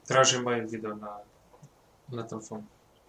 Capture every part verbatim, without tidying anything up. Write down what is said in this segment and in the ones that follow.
Tražim moj video na, na telefonu.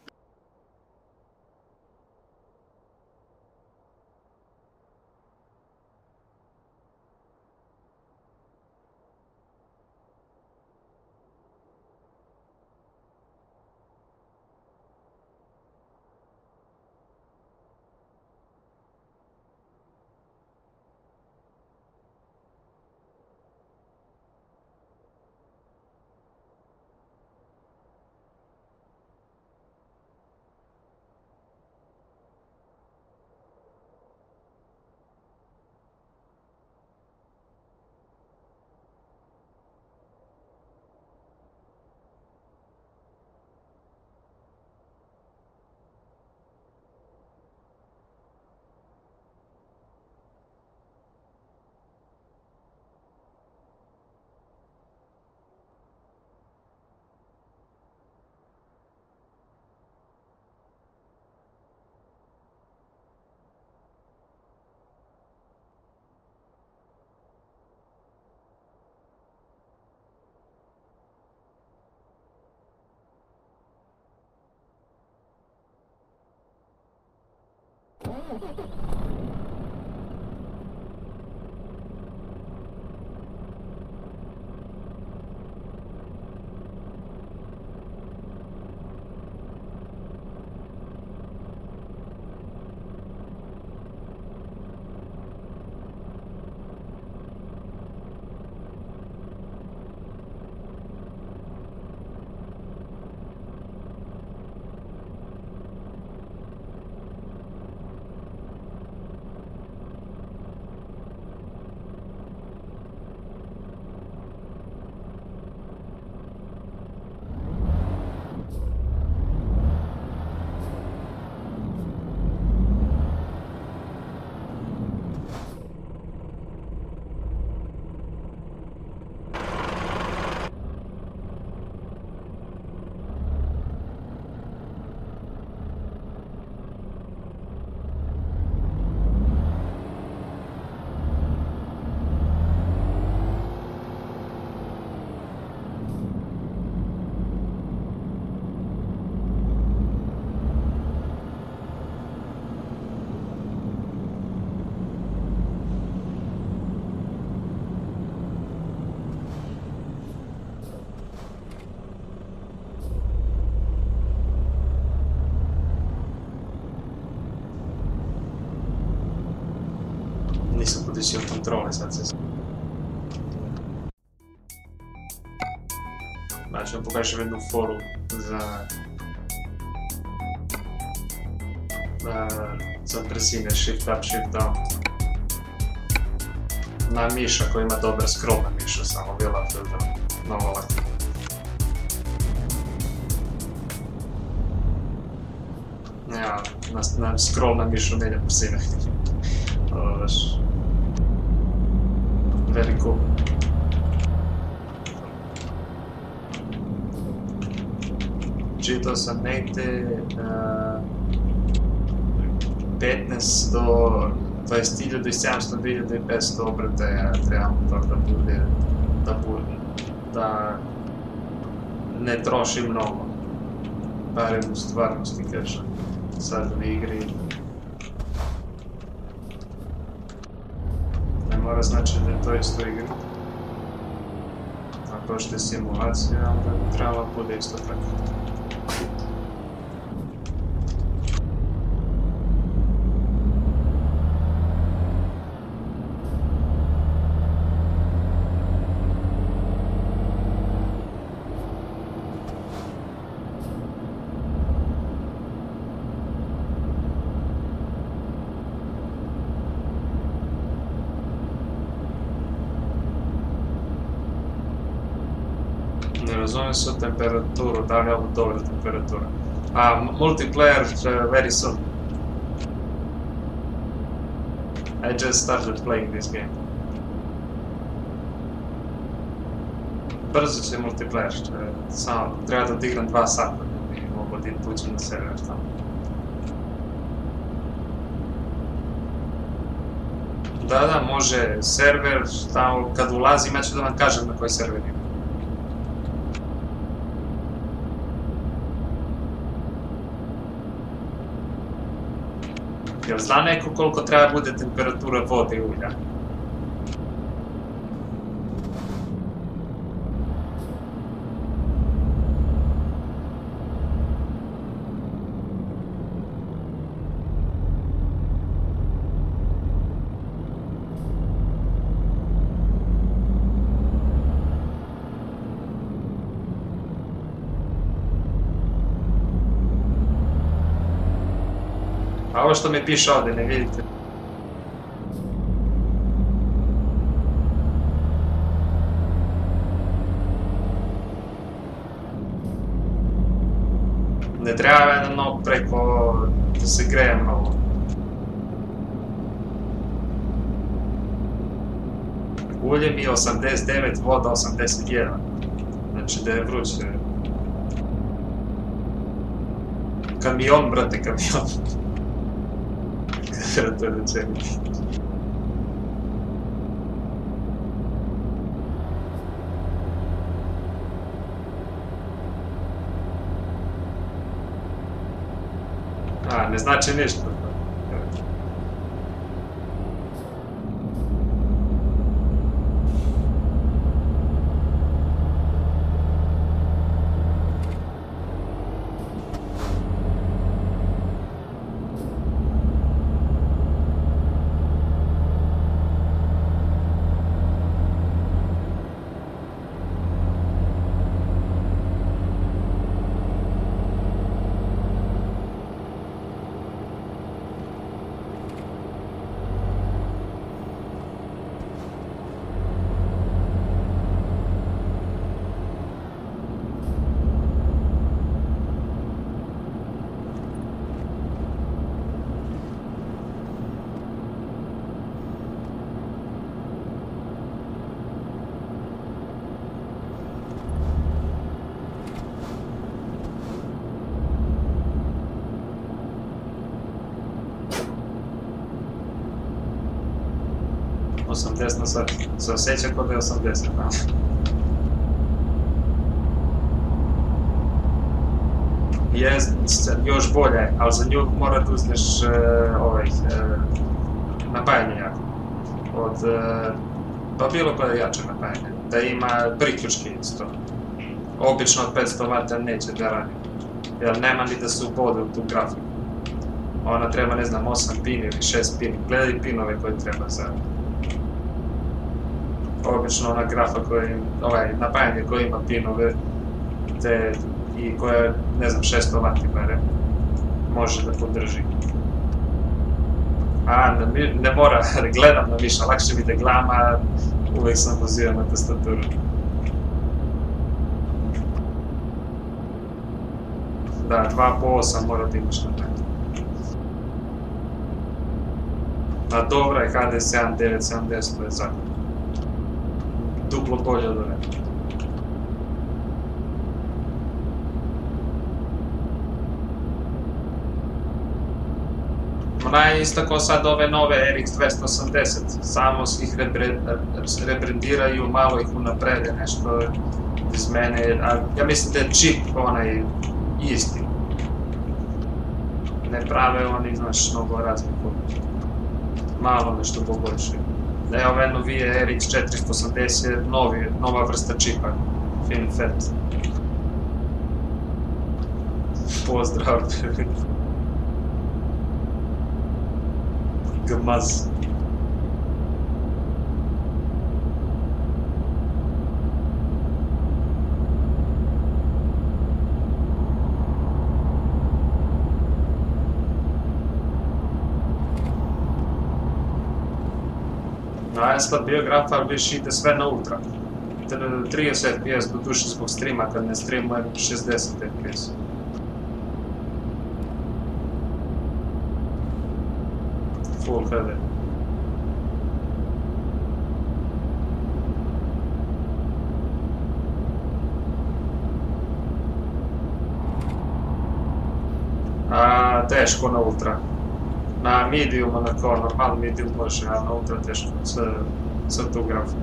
Nisam podisio kontrole, sad se... Znači, vam pokažem jednu foru za... za brzine, shift up, shift down. Na miša koja ima dobra scroll na miša, samo bila to da mnogo lako. Ja, na, na scroll na mišu menja brzine. Ovo baš... very cool. Čitao sam negdje uh, petnaest do dvadeset hiljada sedamsto do dvije hiljade petsto obrata trebamo to da bude, da bude, da ne troši mnogo. Barem u stvarnosti, kažem, sad u igri. Mora znači da je to isto igra. Ako što je simulacija, onda bi trebalo bude isto tako. Ne razumijem se temperaturu, da li je ovo dobra temperatura. A, multiplayer uh, very soon. I just started playing this game. Brzo će multiplayer, samo treba da odigram dva sata da bi mogo da uđem na server tamo. Da, da, može server, tamo kad ulazim ja ću da vam kažem na koji server ima. Jel zna neko koliko treba bude temperatura vode i ulja? A ovo što mi piše ovdje, ne vidite? Ne treba jedan nog preko da se greje mnogo. Ulje mi je osamdeset devet, voda osamdeset jedan. Znači da je vruće. Kamion, brate, kamion. To je rečenica. A, ne znači ništa. osamdeset na sat. Se osjeća kod je osamdeset, da. Je još bolje, ali za nju mora da uzmeš uh, ovaj, uh, napajanje jako. Od, uh, pa bilo koje jače napajanje. Da ima priključki isto. Obično od petsto vata neće da radi. Jer nema ni da se ubode u tu grafiku. Ona treba, ne znam, osam pin ili šest pin. Gledaj pinove koje treba za... Obično ona grafa koja, ovaj, napajanje koje ima pinove, te, i koja, ne znam, šesto vati bare, može da podrži. A, ne, ne mora, gledam na miša, lakše mi da gledam, a uvijek sam pozivan na tastaturu. Da, dva po osam mora da imaš napajanje. A dobra je H D sedam devet sedamdeset, to je zakon. Duplo bolje od ove. Ona je isto kao sad ove nove R X dvesta osamdeset, samo ih rebrandiraju, malo ih unaprede, nešto iz mene, a ja mislim da je čip onaj isti. Ne prave oni, znaš, mnogo razliku. Malo nešto poboljšaju. Da je ove novije R X četiristo osamdeset, novi, nova vrsta čipa, FinFET. Pozdrav. Gmaz. Na ispod biografa više ide sve na ultra. trideset F P S do duše zbog streama, kad ne streamujem šezdeset F P S. Full H D. A, teško na ultra. Na mediumu, na kao normal medium može, a na ultra teško sa, sa tu grafu.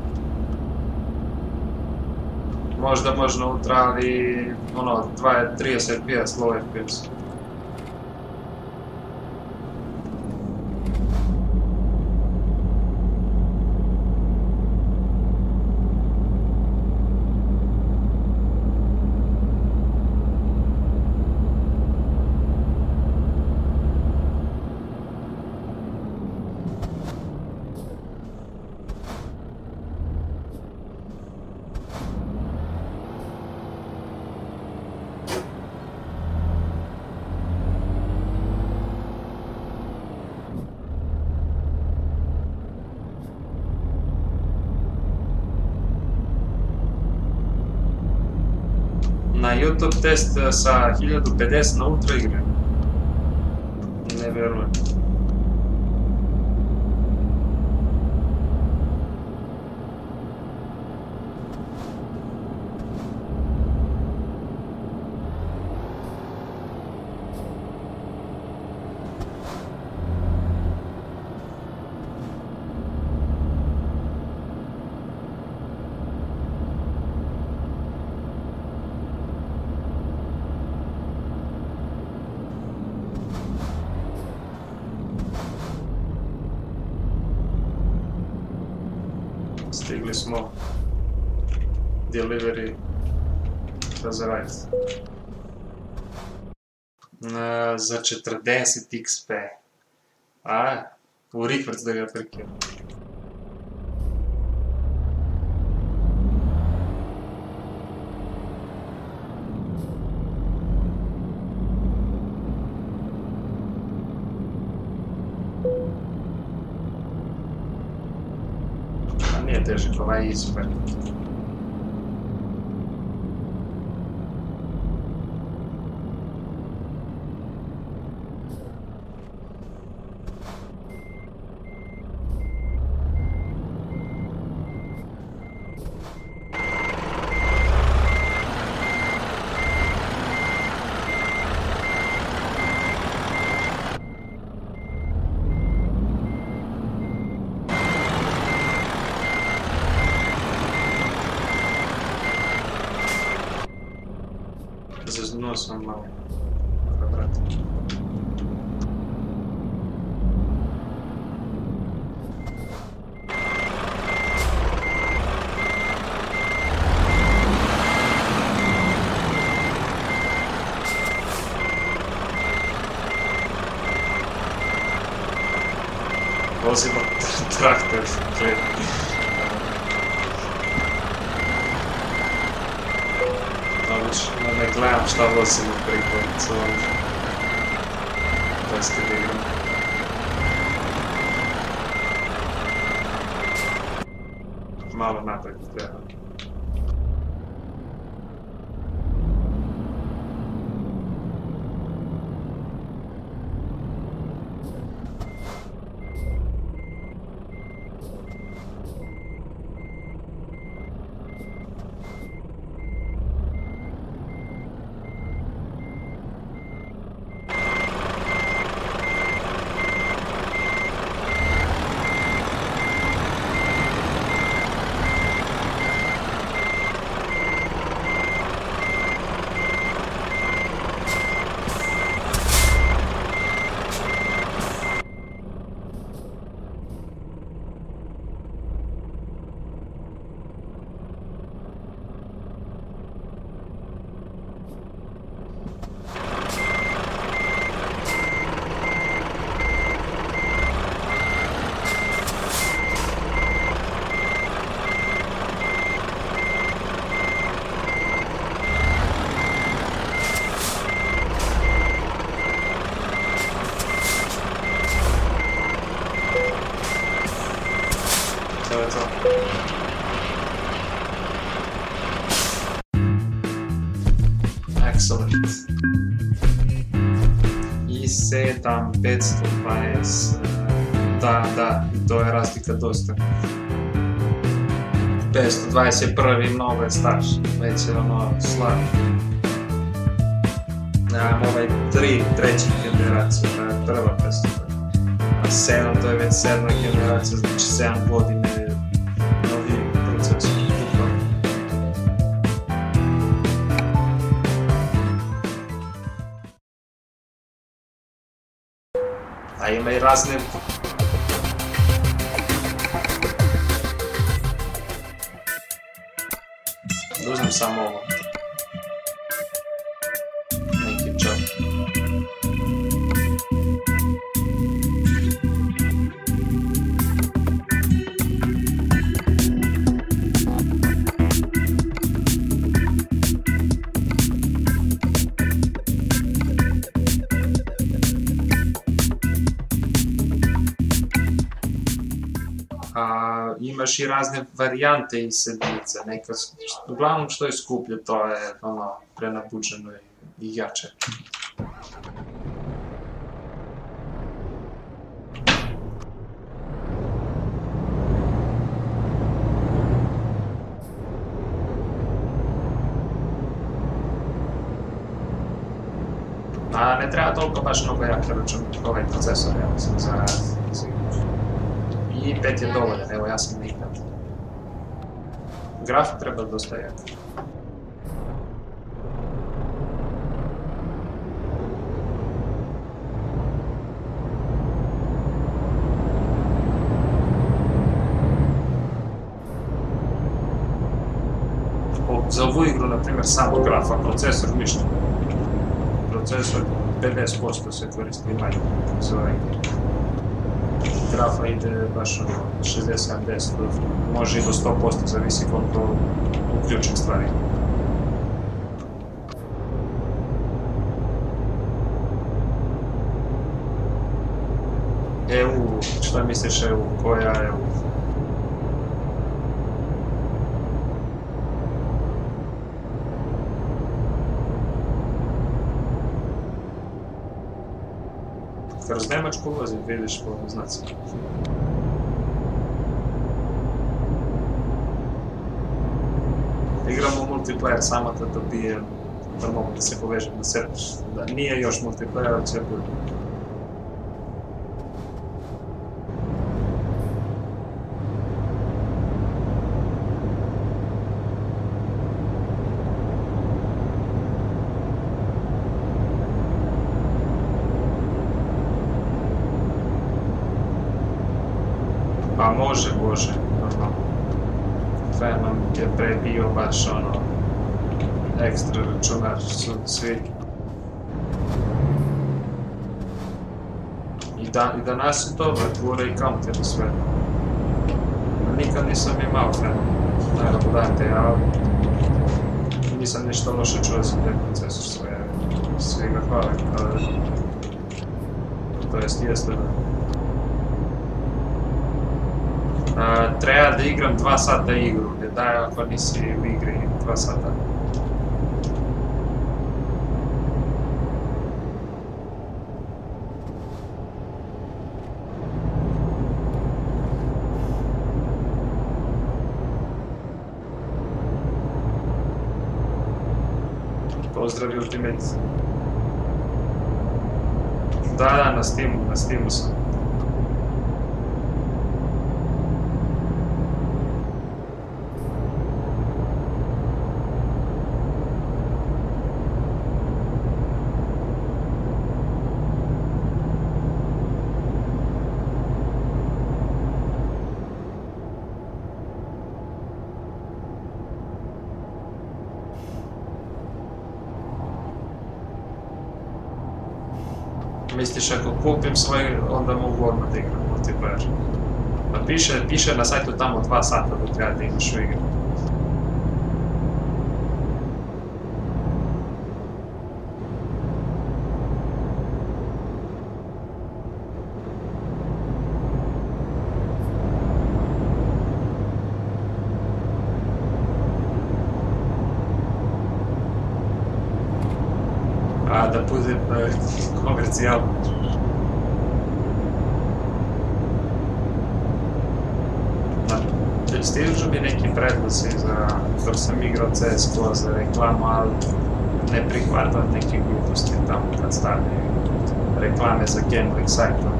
Možda može na ultra, ali ono, trideset F P S, low F P S. Na YouTube test sa hiljadu pedeset na ultra igre. Ne verujem. Stigli smo delivery has arrived. Uh, za četrdeset X P. A, u rikvrc da ga trkio. Nije težak, ovaj je super. Zaznuo sam malo. Dobro, brate. Vozimo traktor, gledaj. No ne gledam šta vozimo preko celom testi igram. Malo napred treba. To je to. Excellent. I sedam petsto dvadeset. Da, da, to je razlika dosta. petsto dvadeset prvi mnogo je starš, već je ono slab. Nemam ovaj tri, treći generacija, to je prva petsto dvadeset. A sedam, to je već sedma generacija, znači sedam godine novi procesor. A ima i razne... Uzmem samo ovo. Neki čar. A, imaš i razne varijante i sedmice, neka, uglavnom što je skuplje, to je ono, prenapučeno i jače. A ne treba toliko baš mnogo jaka račun, ovaj procesor, ja mislim, za igru. I pet je dovoljan, evo ja sam nikad. Grafik treba dosta jak. Za ovu igru, na primjer, samo grafa, procesor ništa. Procesor pedeset posto se koristi manje za ovaj igru. Grafa ide baš ono šezdeset sedamdeset, može i do sto posto, zavisi koliko uključim stvari. E U, šta misliš E U, koja E U? Kroz Nemačku ulazim, vidiš po znacima. Igramo multiplayer samo da dobijem, da mogu da se povežem na server. Da, nije još multiplayer, ali će bude. Pa može, može, normalno. Fenom je pre bio baš ono, ekstra računar su svi. I, da, i danas je dobro, tvore i counter i sve. Nikad nisam imao Fenom, naravno dajte, ja nisam ništa loše čuo za taj procesor sve, svi ga hvale, ali to jest jeste da. Uh, treba da igram dva sata igru, ne daje ako nisi u igri dva sata. Pozdrav Ultimate. Da, da, na Steamu, na Steamu sam. Misliš, ako kupim svoj, onda mogu odmah da igram multiplayer. Pa piše, piše na sajtu tamo dva sata da treba da imaš u igru. A da bude komercijalno. Stižu mi neki predlozi za, dok sam igrao C S G O za reklamu, ali ne prihvatam neke gluposti tamo kad stavljaju reklame za gambling sajtom.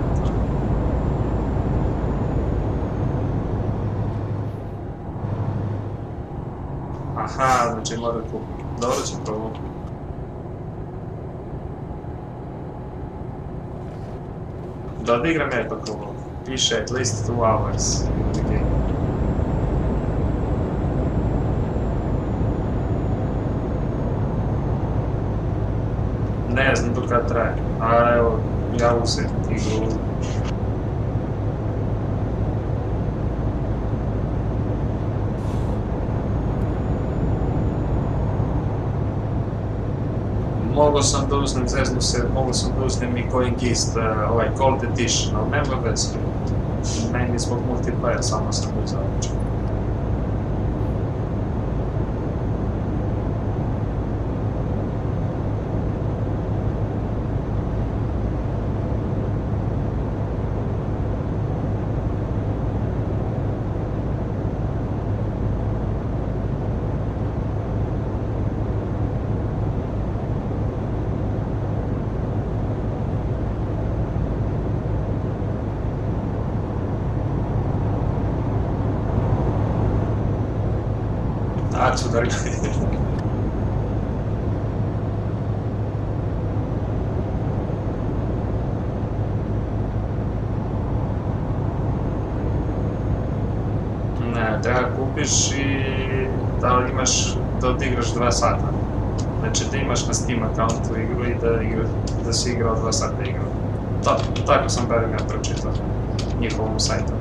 Aha, znači mora kupiti. Dobro ću probati. Da odigram je tako ovo. Piše at least two hours in the game. Ne znam do kada traje, a evo, javu se igru. Mogao sam da uzmem, zeznu se, mogao sam da uzmem i Coin Gist, ovaj Cold Edition, ali nema veze. Meni zbog multiplayer samo sam uzao. A, cudarili. Ne, treba kupiš i da imaš, da odigraš dva sata. Znači da imaš na Steam accountu igru i da, igra, da si igrao dva sata igru. Ta, tako sam barem ja pročitao njihovom sajtu.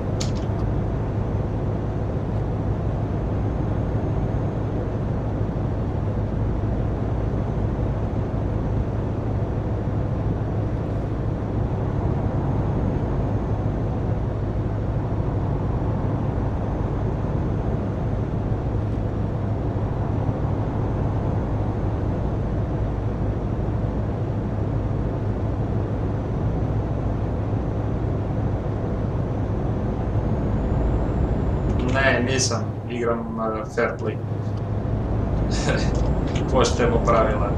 Ne, nisam. Igram uh, fair play. Poštujemo pravila.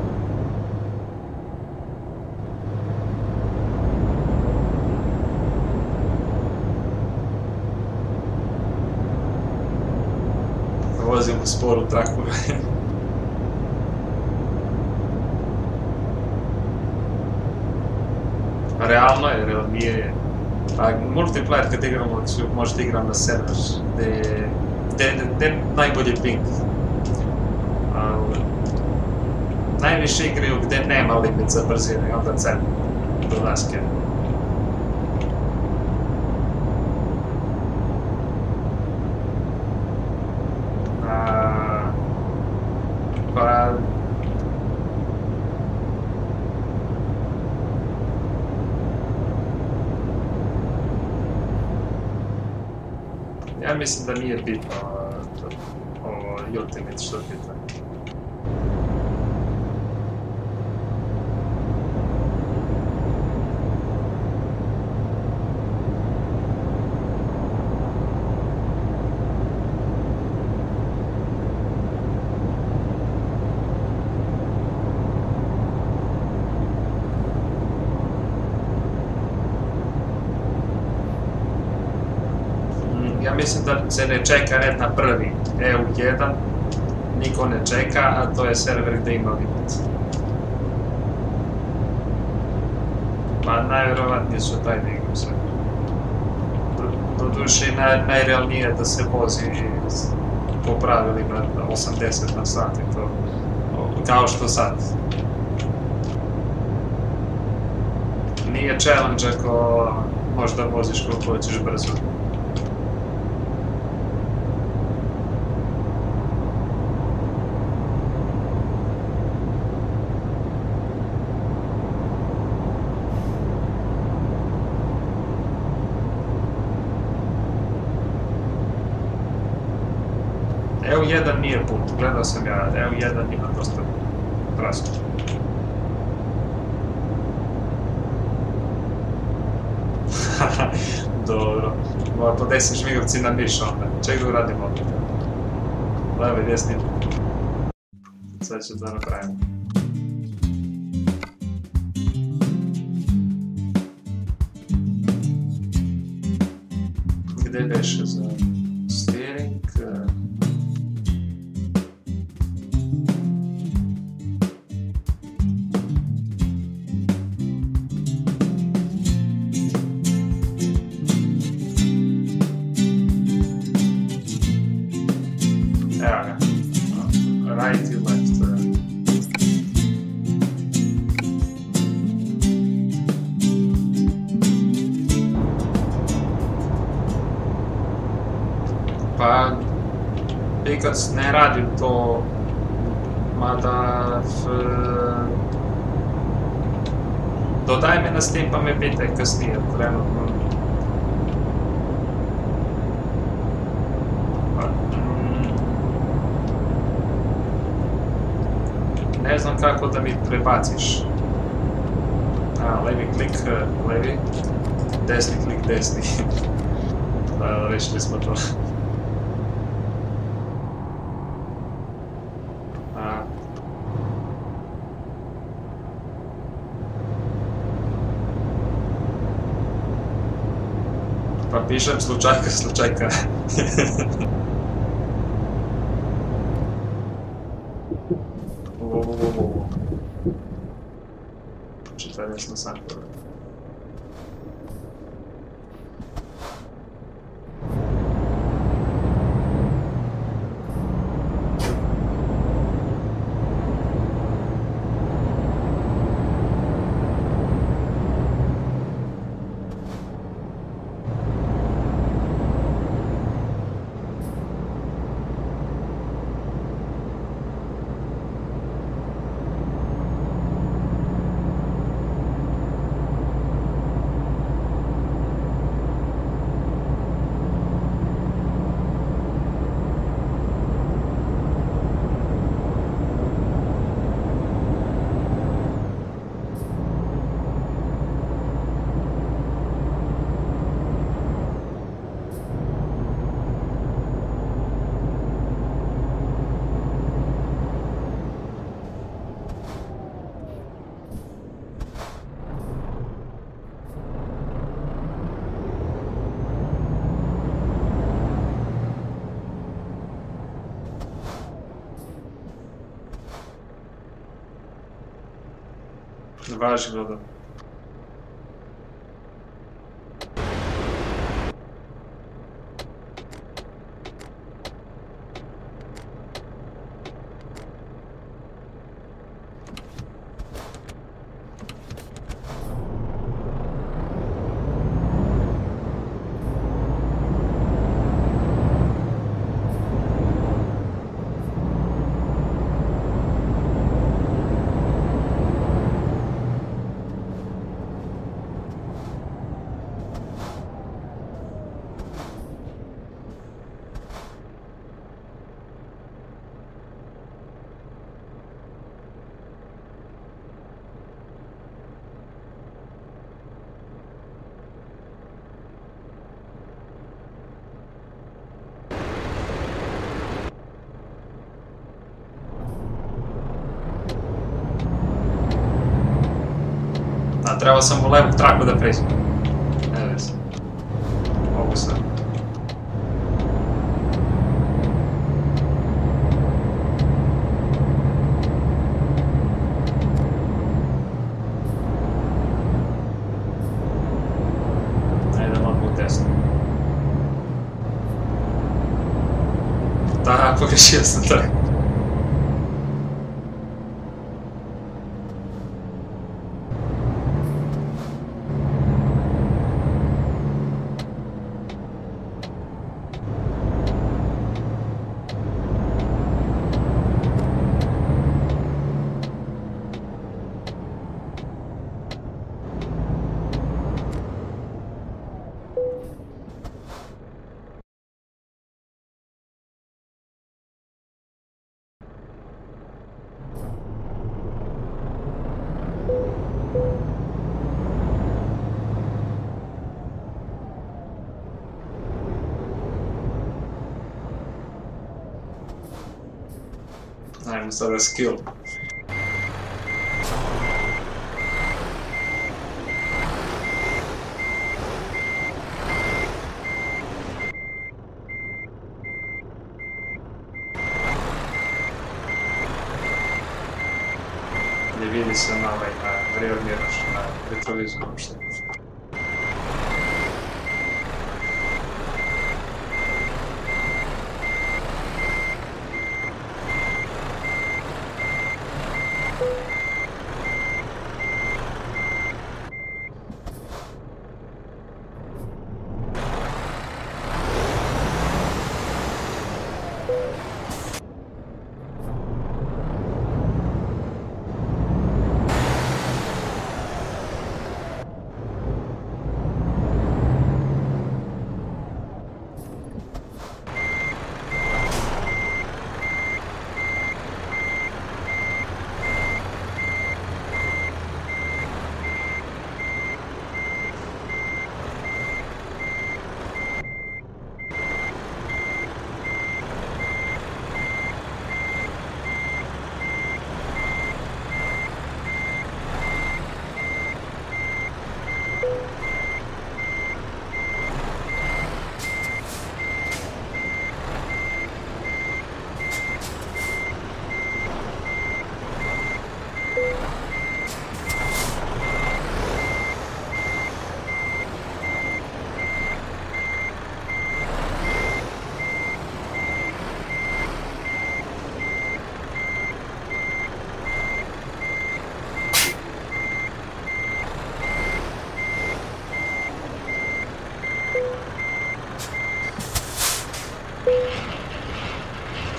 Vozim u sporu traku. Realno je, jer nije... A multiplayer kad igramo, možete igram na server, gdje je najbolji ping. Najviše igraju gdje nema limit za brzinu i onda cen do nas kje. Pa... Ja mislim da nije bitno ovo Ultimate što pita. Ja mislim da se ne čeka red na prvi E U jedan, niko ne čeka, a to je server gdje ima limit. Pa najvjerovatnije su taj da igram sve. Do duše najrealnije da se vozi po pravilima osamdeset na sat i to, kao što sad. Nije challenge ako možda voziš koliko hoćeš brzo. E U jedan nije put, gledao sam ja, E U jedan ima dosta trasu. Dobro, mora po desni žmigovci na miš onda, ček da uradimo ovdje. Levo i desni. Sad ću to napraviti. Gdje beše za steering? Right i left. Pa, nikad ne radim to, mada f... dodaj me na Steam pa me pitaj kasnije, trenutno Ne znam kako da mi prebaciš. A, levi klik, levi. Desni klik, desni. Da, rešili smo to. A. Pa pišem slučajka, slučajka. Ovo, ovo, ovo. Čitanje smo sam prvo. Važi voda. A trebao sam u levu traku da pređem. Ne vezi. Mogu sad. Ajde malo u desno. Da, pogrešio sam trak. Ajmo sada skill. Ne vidi se na ovaj, na rear mirror, na retrovizoru uopšte.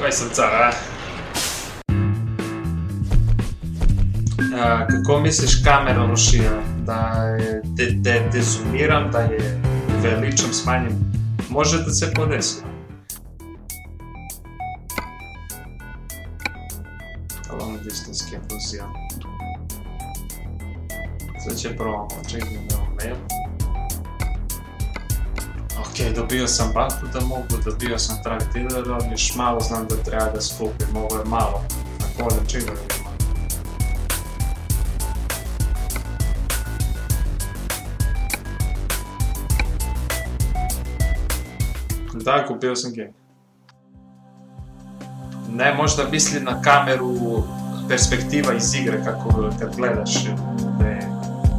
Kaj sam car, a? a? Kako misliš kamera lošija? Da je te, te, te zoomiram, da je veličam, smanjim? Može da se podesi. Long distance capacity. Sad će probamo, čekaj da vam mail. Ok, dobio sam batu da mogu, dobio sam track dealer, ali još malo znam da treba da skupim, ovo je malo. Ako da čega da ima. Da, kupio sam game. Ne, možda misli na kameru perspektiva iz igre kako kad gledaš. Ne.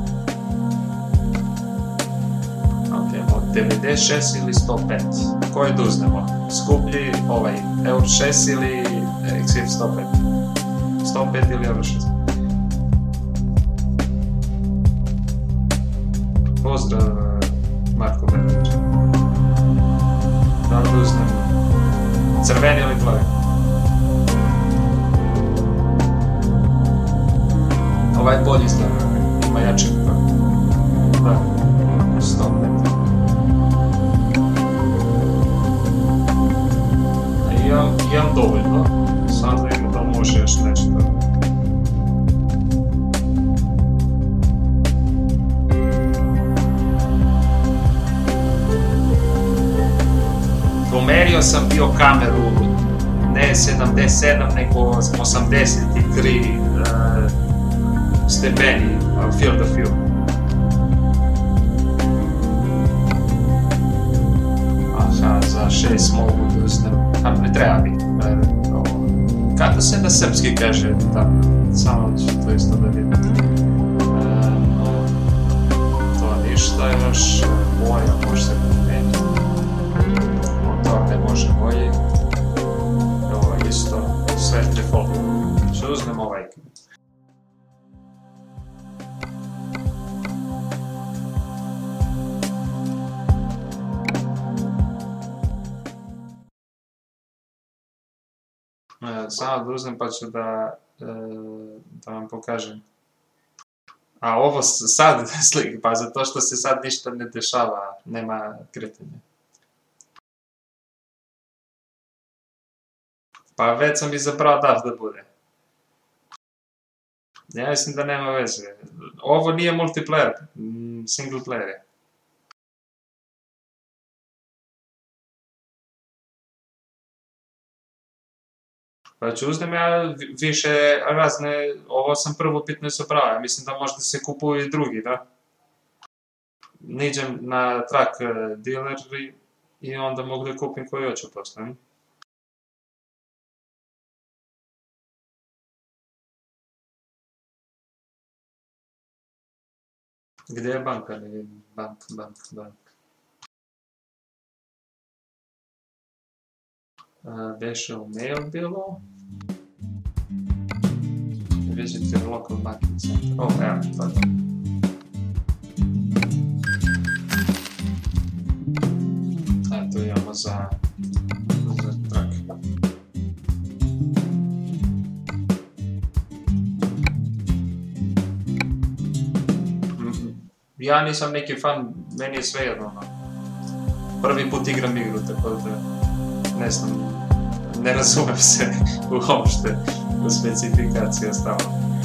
Ok, devedeset šest ili sto pet. Koje da uzmemo? Skuplji ovaj Euro šest ili X F sto pet? sto pet ili Euro šest? Pozdrav Marko Berlić. Da li uzmem crveni ili plavi? Ovaj bolji izgleda, ima jači motor. Da, sto pet. Imam, imam dovoljno, sad da ima da može još nešto. Pomerio sam bio kameru, ne sedamdeset sedam, nego osamdeset tri uh, stepeni field of view. Aha, za šest mogu da uznem, a ne treba biti. Kako se na srpski kaže tako? Samo ću to isto da vidim. To ništa još, boja može se promijeniti. Motor ne može boji. Ovo je isto, sve default. Što uzmem ovaj. Samo da uzmem pa ću da, da vam pokažem. A ovo sad slike, pa zato što se sad ništa ne dešava, nema kretenja. Pa već sam izabrao da da bude. Ja mislim da nema veze. Ovo nije multiplayer, single player je. Pa ću uzmem ja više razne, ovo sam prvo pitno izabrao, ja mislim da možda se kupuju i drugi, da? Niđem na track dealer i onda mogu da kupim koji hoću posle. Gdje je banka? Bank, bank, bank. Beše u mail bilo. Visit your local banking center. Oh, evo, to je to. A, to imamo za... za track. Ja nisam neki fan, meni je sve jedno. Prvi put igram igru, tako da... ne znam, ne razumem se uopšte u specifikaciju stava.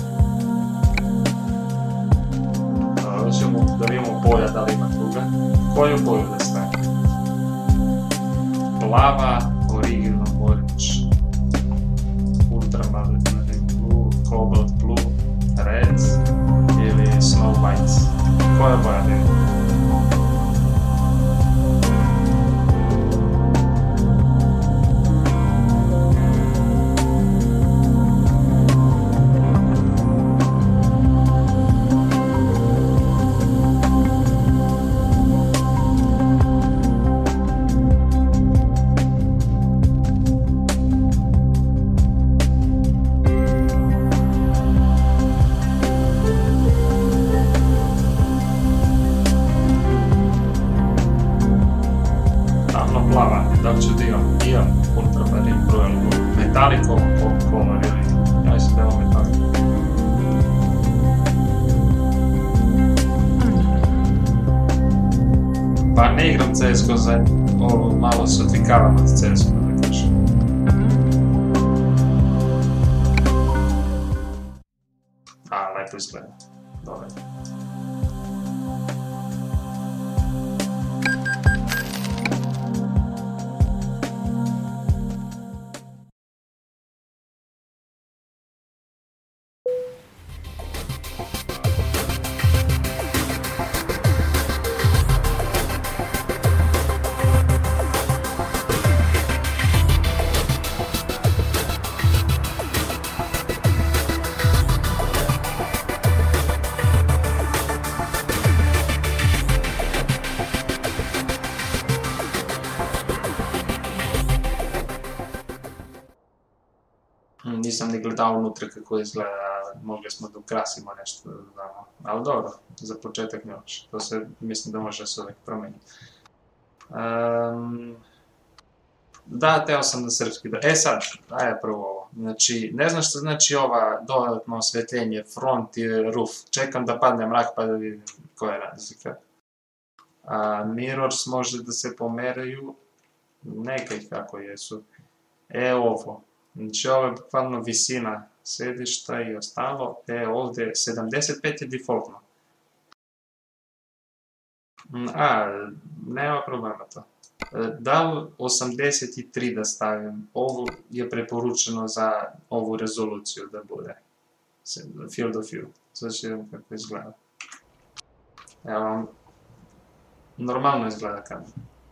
Hoćemo da vidimo boja, da li ima druga. Koju boju da stavim? Plava, original orange, ultraviolet blue, cobalt blue, red ili snow white. Koja boja da je? Plava, da li ću da imam? Imam ultraviolet blue, metalik color ili? Ja mislim da je ovo metalik. Pa ne igram C S G O za ovo, malo se odvikavam od C S G O, da kažem. A, lepo izgleda. Dobre. Nisam ni gledao unutra kako izgleda, mogli smo da ukrasimo nešto, znamo. Ali dobro, za početak ne može. To se, mislim da može se uvijek promeniti. Um, da, teo sam da srpski da... E sad, ajde prvo ovo. Znači, ne znam što znači ova dodatno osvetljenje, front i roof. Čekam da padne mrak pa da vidim koja je razlika. A, mirrors može da se pomeraju, neka ih kako jesu. E ovo. Znači ovo je bukvalno visina sedišta i ostalo, e ovdje sedamdeset pet je defaultno. A, nema problema to. Da li osamdeset tri da stavim, ovo je preporučeno za ovu rezoluciju da bude. Field of view, sad ću vidim kako izgleda. Evo vam, normalno izgleda kamera.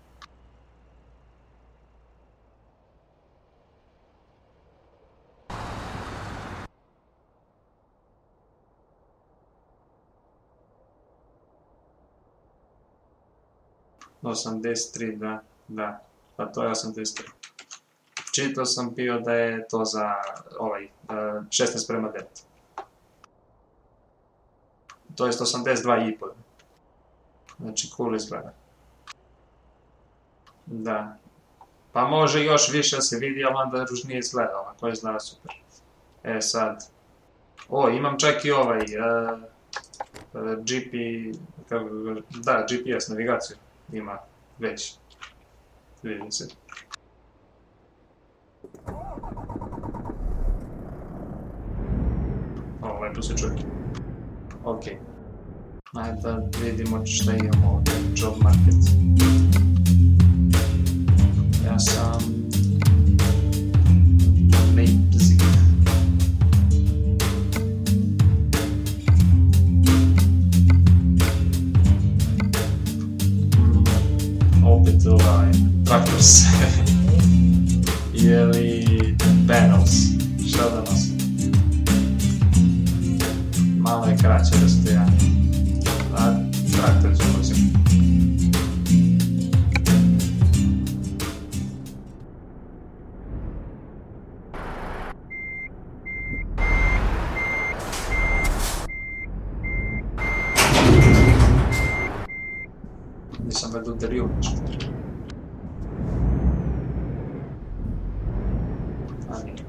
osamdeset tri, da, da, pa to je osamdeset tri. Čitao sam bio da je to za ovaj, šesnaest prema devet. To je osamdeset dva i pol. Znači, cool izgleda. Da. Pa može još više da se vidi, ali onda ružnije izgleda, ovako izgleda super. E sad, o, imam čak i ovaj, G P, da, G P S navigaciju. Ima već. Vidim se. O, lepo se čuje. Ok. Ajde da vidimo šta imamo ovdje. Job market. Ja sam... Leipzig. Opet ovaj, traktors ili panels, šta da nosim? Malo je kraće rastojanje, a traktor ću nosim. Nisam ga udario nešto. A nije.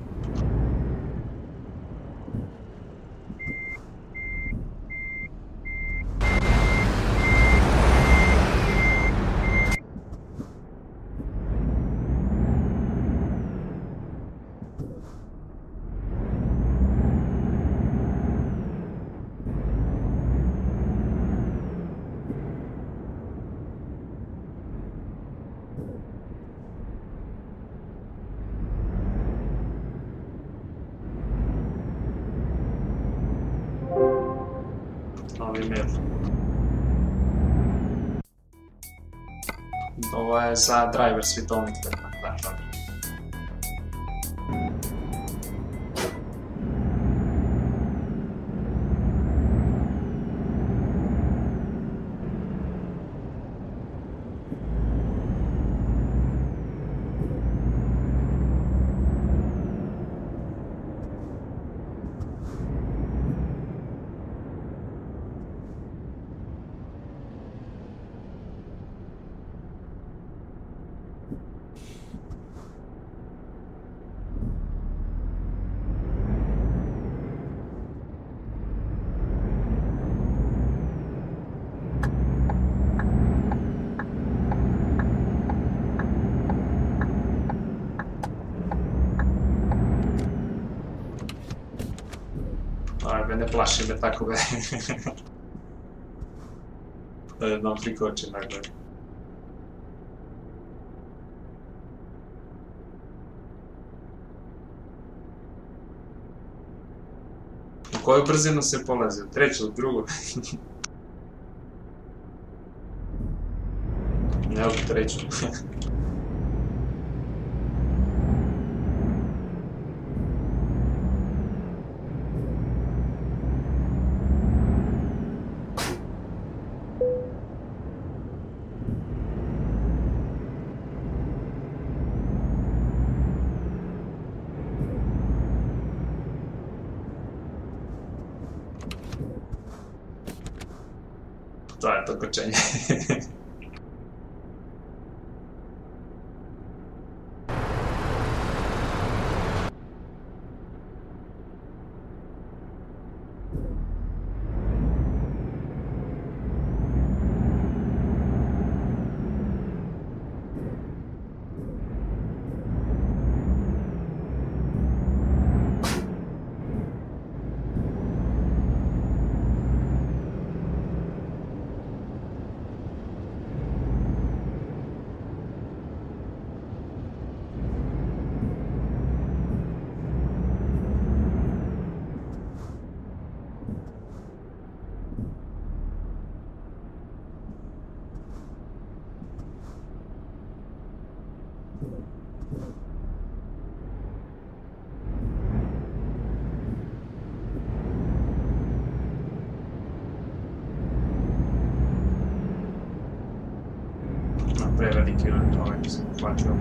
Novi mail. Ovo je za driver svjetovnik, da, da. ne plaši me takove. Da jednom prikočim, dakle. U koju brzinu se polazi? U treću, u drugu? Ne, u treću. To je to kočenje. Preveliki ovaj nisam uhvatio.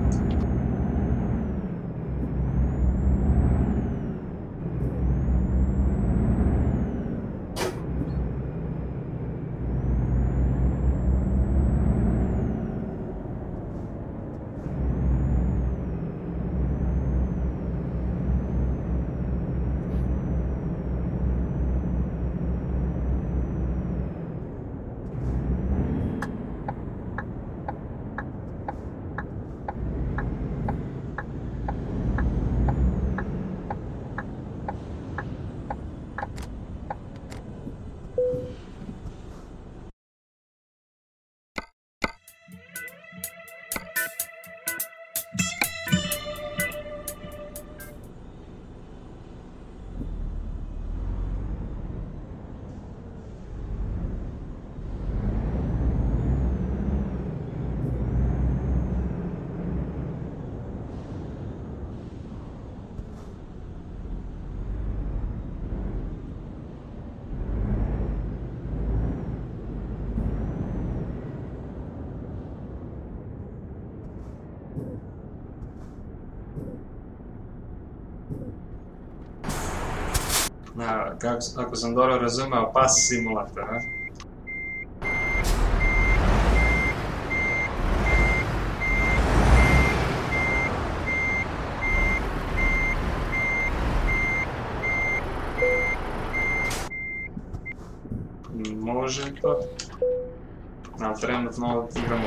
Na, kako, ako sam dobro razumeo, pas simulator, ne? Može to, ali trenutno igramo.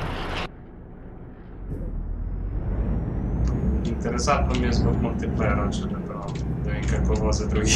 Interesantno mi je zbog multiplayera, ću da to, da vidim kako voze drugi.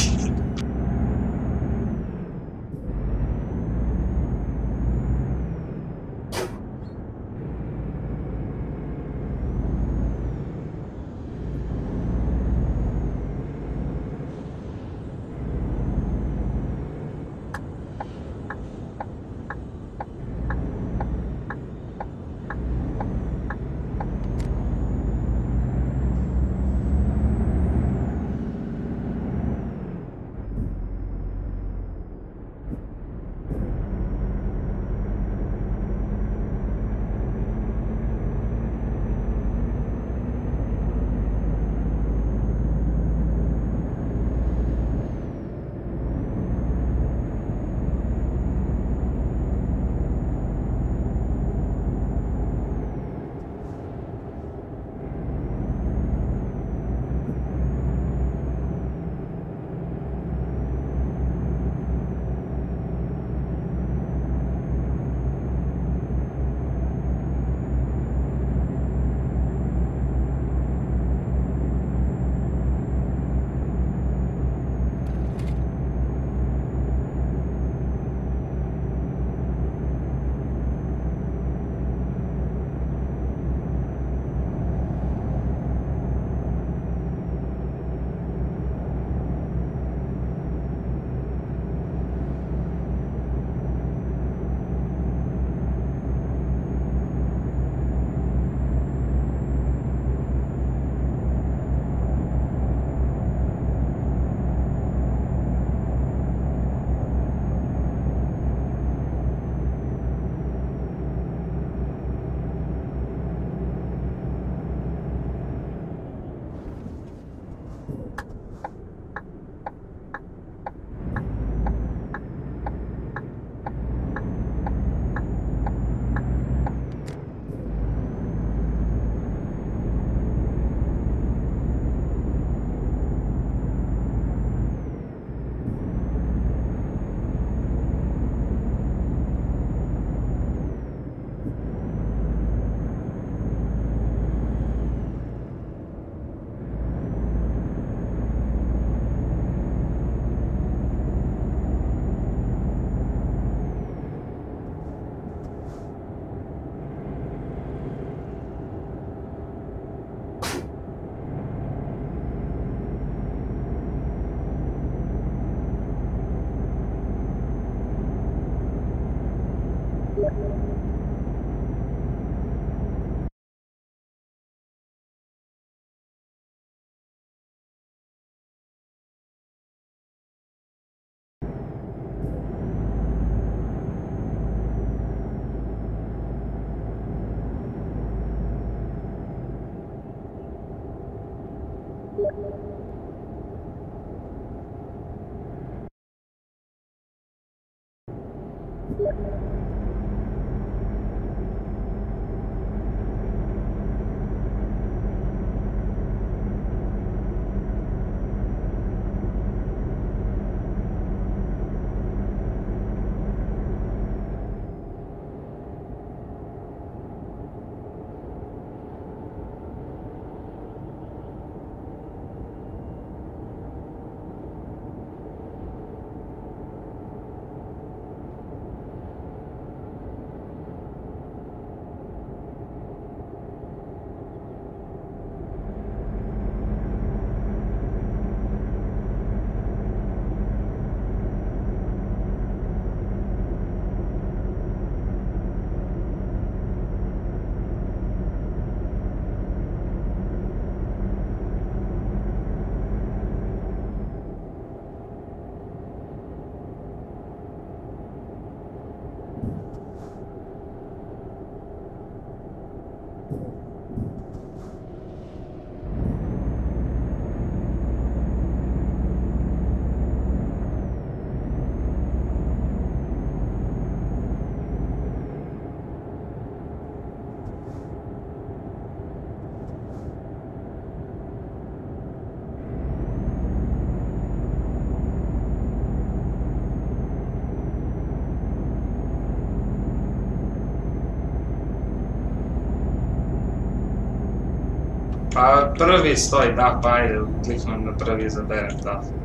Pa prvi stoji D A F, ajde, kliknem na prvi i izaberem D A F.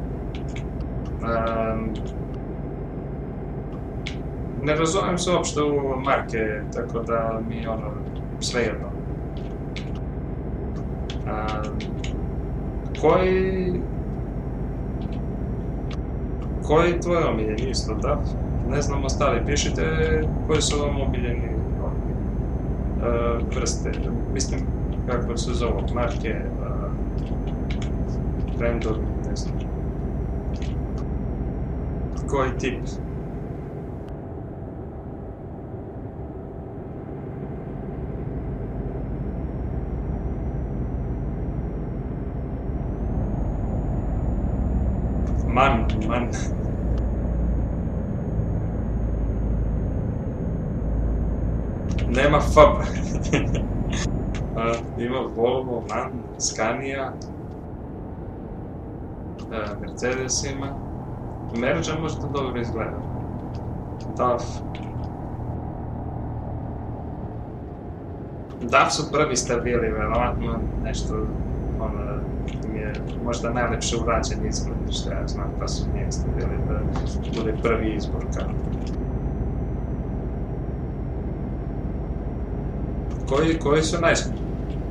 Um, ne razumijem se uopšte u marke, tako da mi je ono sve jedno. Um, koji... Koji je tvoj omiljeni isto, D A F? Ne znam ostali, pišite koji su vam omiljeni uh, vrste, mislim kako se zovu, marke, uh, trendovi, ne znam. Koji tip? Man, man. Nema Fab. uh, ima Volvo, Man, Scania, uh, Mercedes ima. Merđa možda dobro izgleda. D A F. D A F su prvi stabili, verovatno nešto, ono, mi je možda najlepše urađen izgled, što ja znam, pa su nije stabili da bude prvi izbor kao. Koji, koji su najskuplji?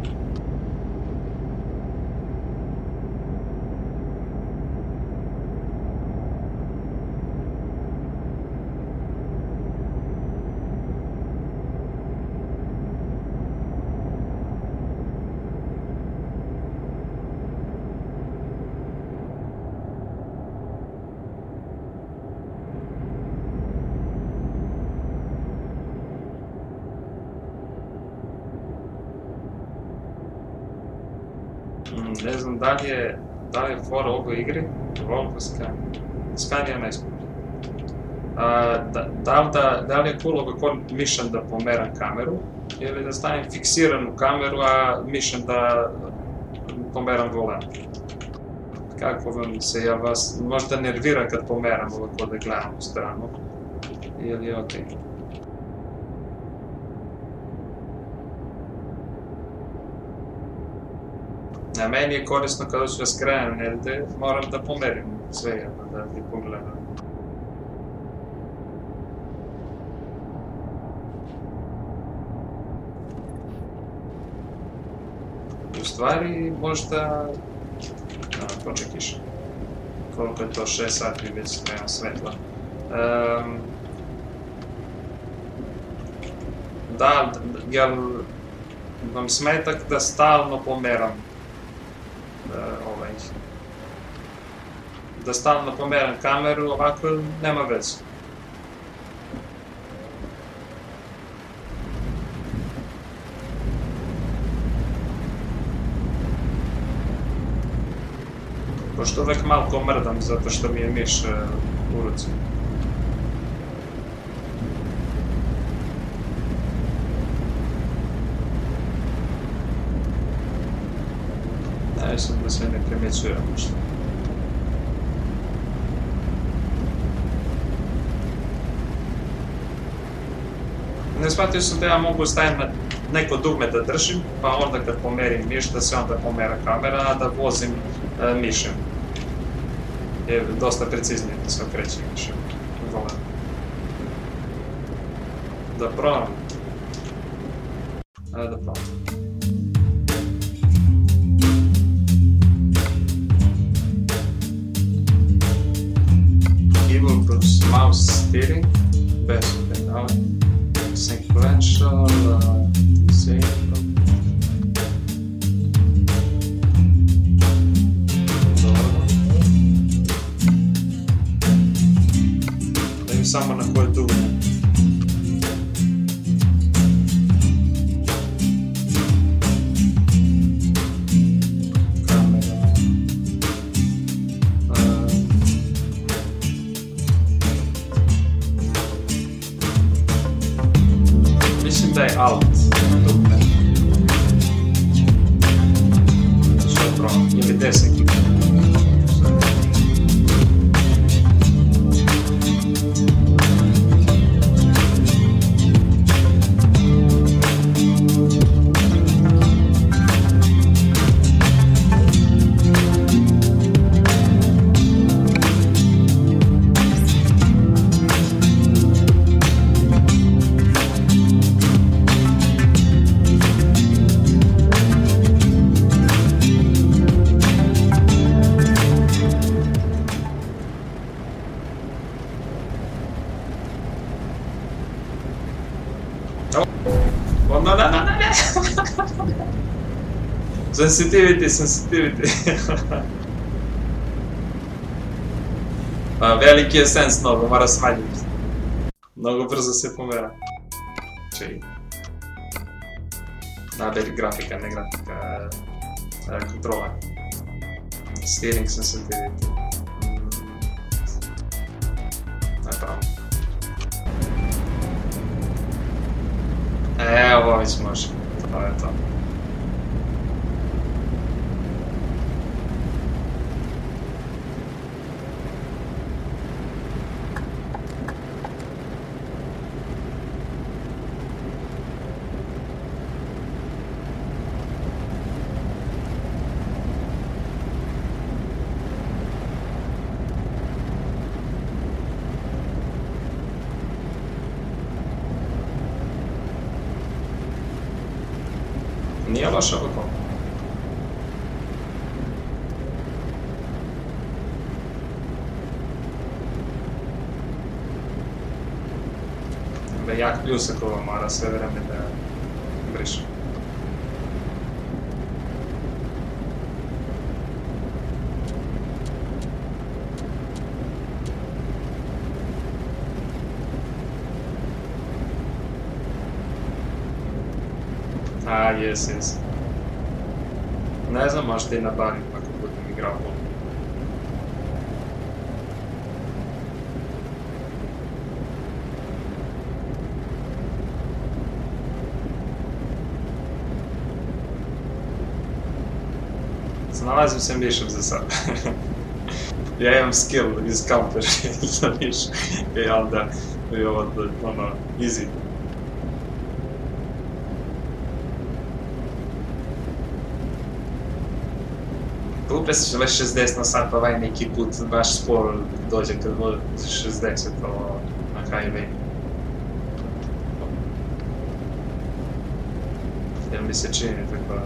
Ne znam da li je, da li je fora u ovoj igri, Volvo, Scania, Scania najskuplji. Da, da, da, da li je cool ovako mission da pomeram kameru, ili da stavim fiksiranu kameru, a mission da pomeram volan. Kako vam se, ja vas možda nervira kad pomeram ovako da gledam u stranu, ili je okej. Na meni je korisno kada ću da skrenem negde, moram da pomerim sve jedno, da ti pogledam. U stvari, možda... No, poček kiša. Koliko je to, šest sati već nema svetla. Um, Da, jel vam smeta da stalno pomeram ovaj, da stalno pomeram kameru, ovako nema veze. Pošto uvek malko mrdam zato što mi je miš u ruci. Mislim da se ne primjećuje ništa. Ne shvatio sam da ja mogu staviti na neko dugme da držim, pa onda kad pomerim miš da se onda pomera kamera, a da vozim e, mišem. Je dosta preciznije da se okreće mišem. Da probam. Ajde da probam. Keyboard plus mouse steering, best pedal, sequential, uh, disable. Dobro. Da im samo na koje dugme. Alt dugme. Što je probam? Ili desni klik. Oh, no, no, no, no, no. Sensitivity, sensitivity. Pa, veliki je sens mnogo, mora smanjiti. Mnogo brzo se pomera. Čej. Naberi grafika, ne grafika. Kontrola. Steering sensitivity. Napravo. E, ovo već može. To je to. Nije loša ovako. Da je jak pljusak ovo, mora sve vreme da briše. A, jes, jes. Ne znam, možda i nabavim ako budem igrao ovo. Snalazim se mišem za sad. Ja imam skill iz counter za miš i onda je ovo ono, easy. Upresiš već šezdeset na sat, ovaj neki put baš sporo dođe kad voziš šezdeset na highway. Jer mi se čini tako...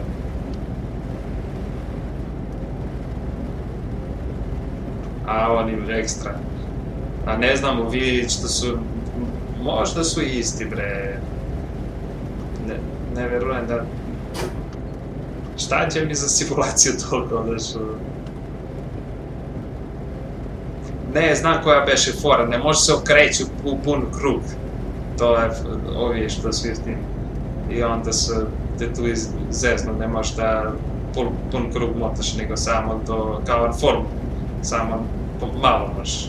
A oni ekstra. A ne znam, vidjeti što su... Možda su isti, bre. Ne, ne vjerujem da... Šta će mi za simulaciju toliko da što... Ne, znam koja beše fora, ne može se okreći u pun krug. To je ovi što su s tim. I onda se te tu zeznu, ne možeš da pun, pun krug motaš, nego samo do, kao formu. Samo malo možeš.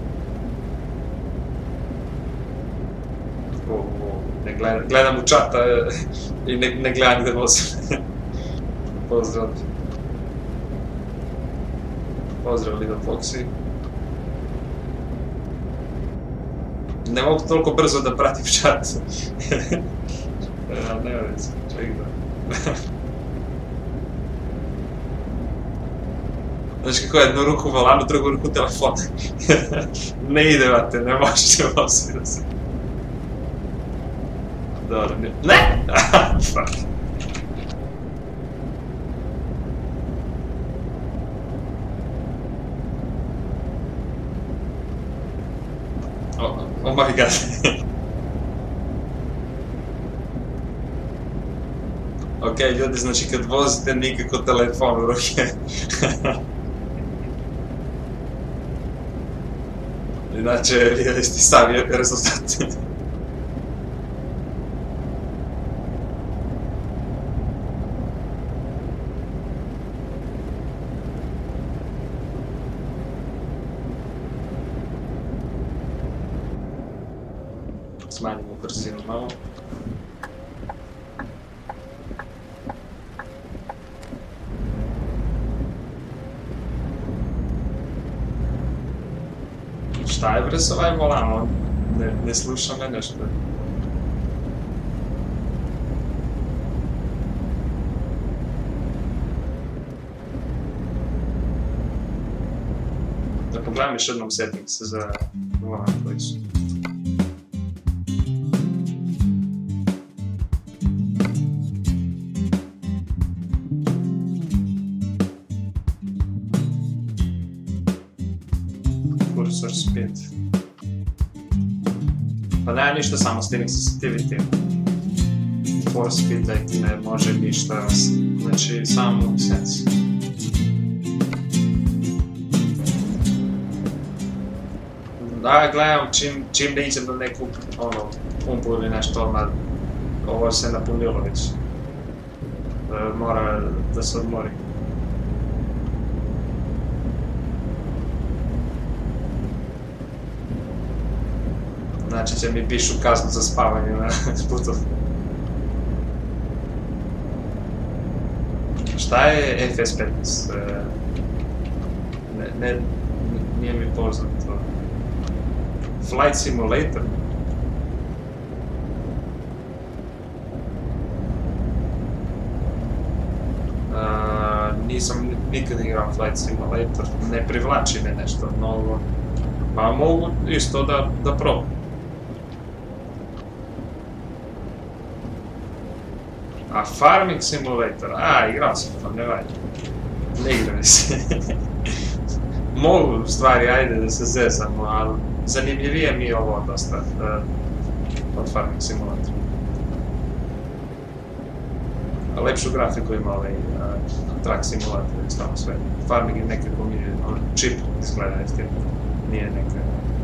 Ne gledam, gledam u čata i ne, ne gledam gde vozim. Pozdrav. Pozdrav Lido Foxy. Ne mogu toliko brzo da pratim čat. Ne vezi, ček da. Znaš kako je jednu ruku volanu, drugu ruku telefon. Ne ide, vate, ne možeš se voziti da se... Dobro, ne... Ne! Fuck. Oh, oh my god. Ok, ljudi, znači kad vozite nikako telefon u ruke. Inače, vidjeli ste sami rezultat. Smanjimo brzinu malo. Šta je bre s ovaj volan, on ne, ne sluša me nešto. Da pogledam još jednom settings za volan koji su. Cursor speed. Pa nema ništa, samo steering sensitivity. Force feedback ne može ništa, znači samo sense. Da, gledam čim, čim ne iđem do neku, ono, pumpu ili nešto, odmah, ovo se napunilo već. E, mora da se odmori. Znači će mi pišu kaznu za spavanje na putu. Šta je F S petnaest? Ne, ne, nije mi poznato. Flight Simulator? Uh, nisam nikad igrao Flight Simulator, ne privlači me nešto novo. Pa mogu isto da, da probam. A Farming Simulator, a igrao sam to, ne valja. Ne igrao se. Mogu stvari, ajde da se zezamo, ali zanimljivije mi je ovo dosta uh, od Farming Simulator. A lepšu grafiku ima ovaj uh, Truck Simulator i stvarno sve. Farming je nekako mi je on, čip izgleda, nije neka...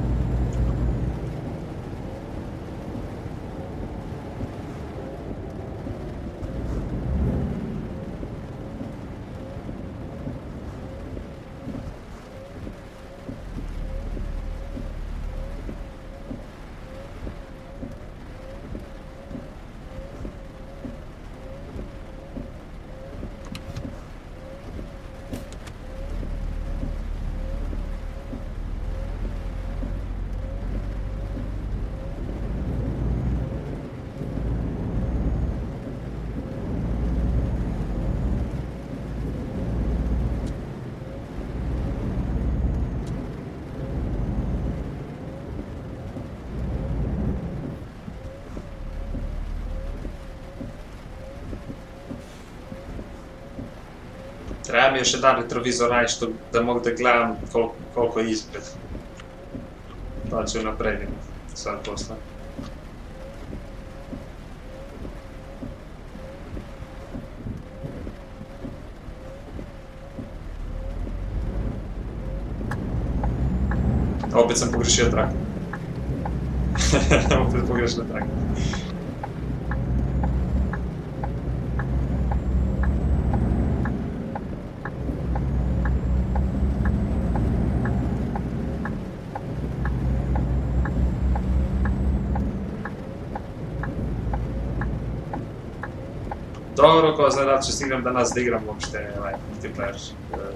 Treba mi još jedan retrovizor najšto da mogu da gledam kol koliko je ispred. To ću napredim sad posle. opet sam pogrešio trak. Opet pogrešio trak. Dobro, ko zna da ću stignem danas da igram uopšte ovaj multiplayer.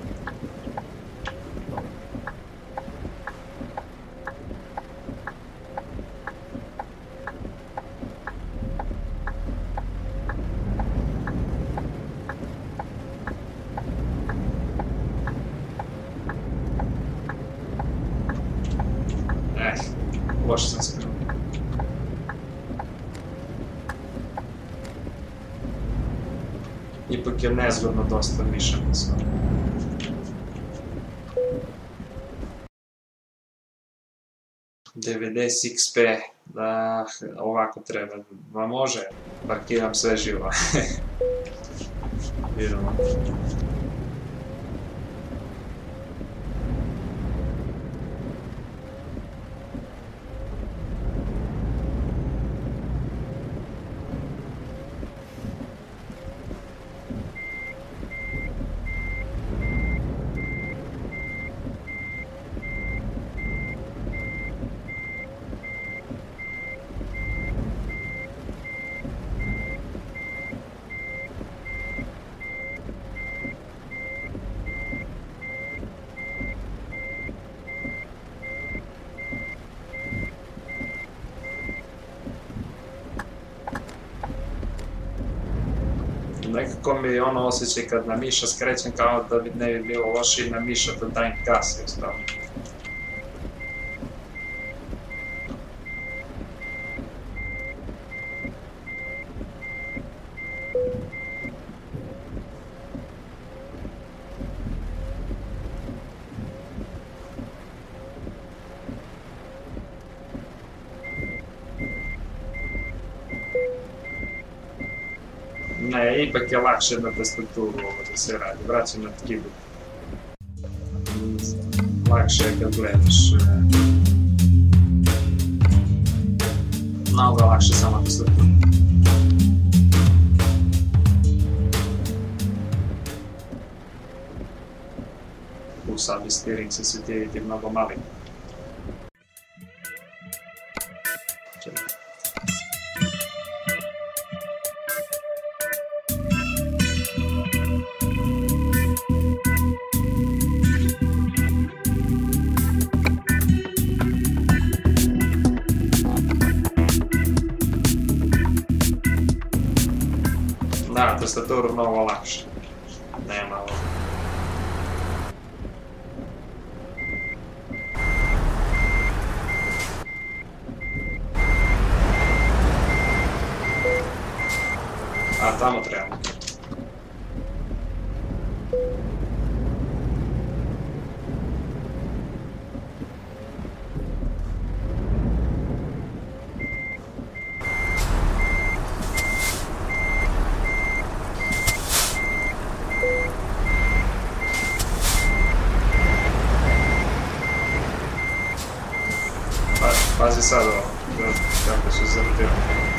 Eh, loše sam se krenuo. Ipak je nezgodno dosta mišano sve. devedeset X P, da, ovako treba, ma može, parkiram sve živo. Vidimo. Nekako mi ono osjećaj kad na miša skrećem kao da bi ne bi bilo loše i na miša da dajem gas jednostavno. Ne, ipak je lakše na tastaturu ovo da se radi, vraćam na keyboard. Lakše je kad gledaš. Mnogo lakše sama tastatura. U sabi steering se svi vidjeti mnogo mali. Da, tastaturu mnogo lakše. Nema ovo. A, tamo trebamo. Pazi sad ovo, kako se zavrtio.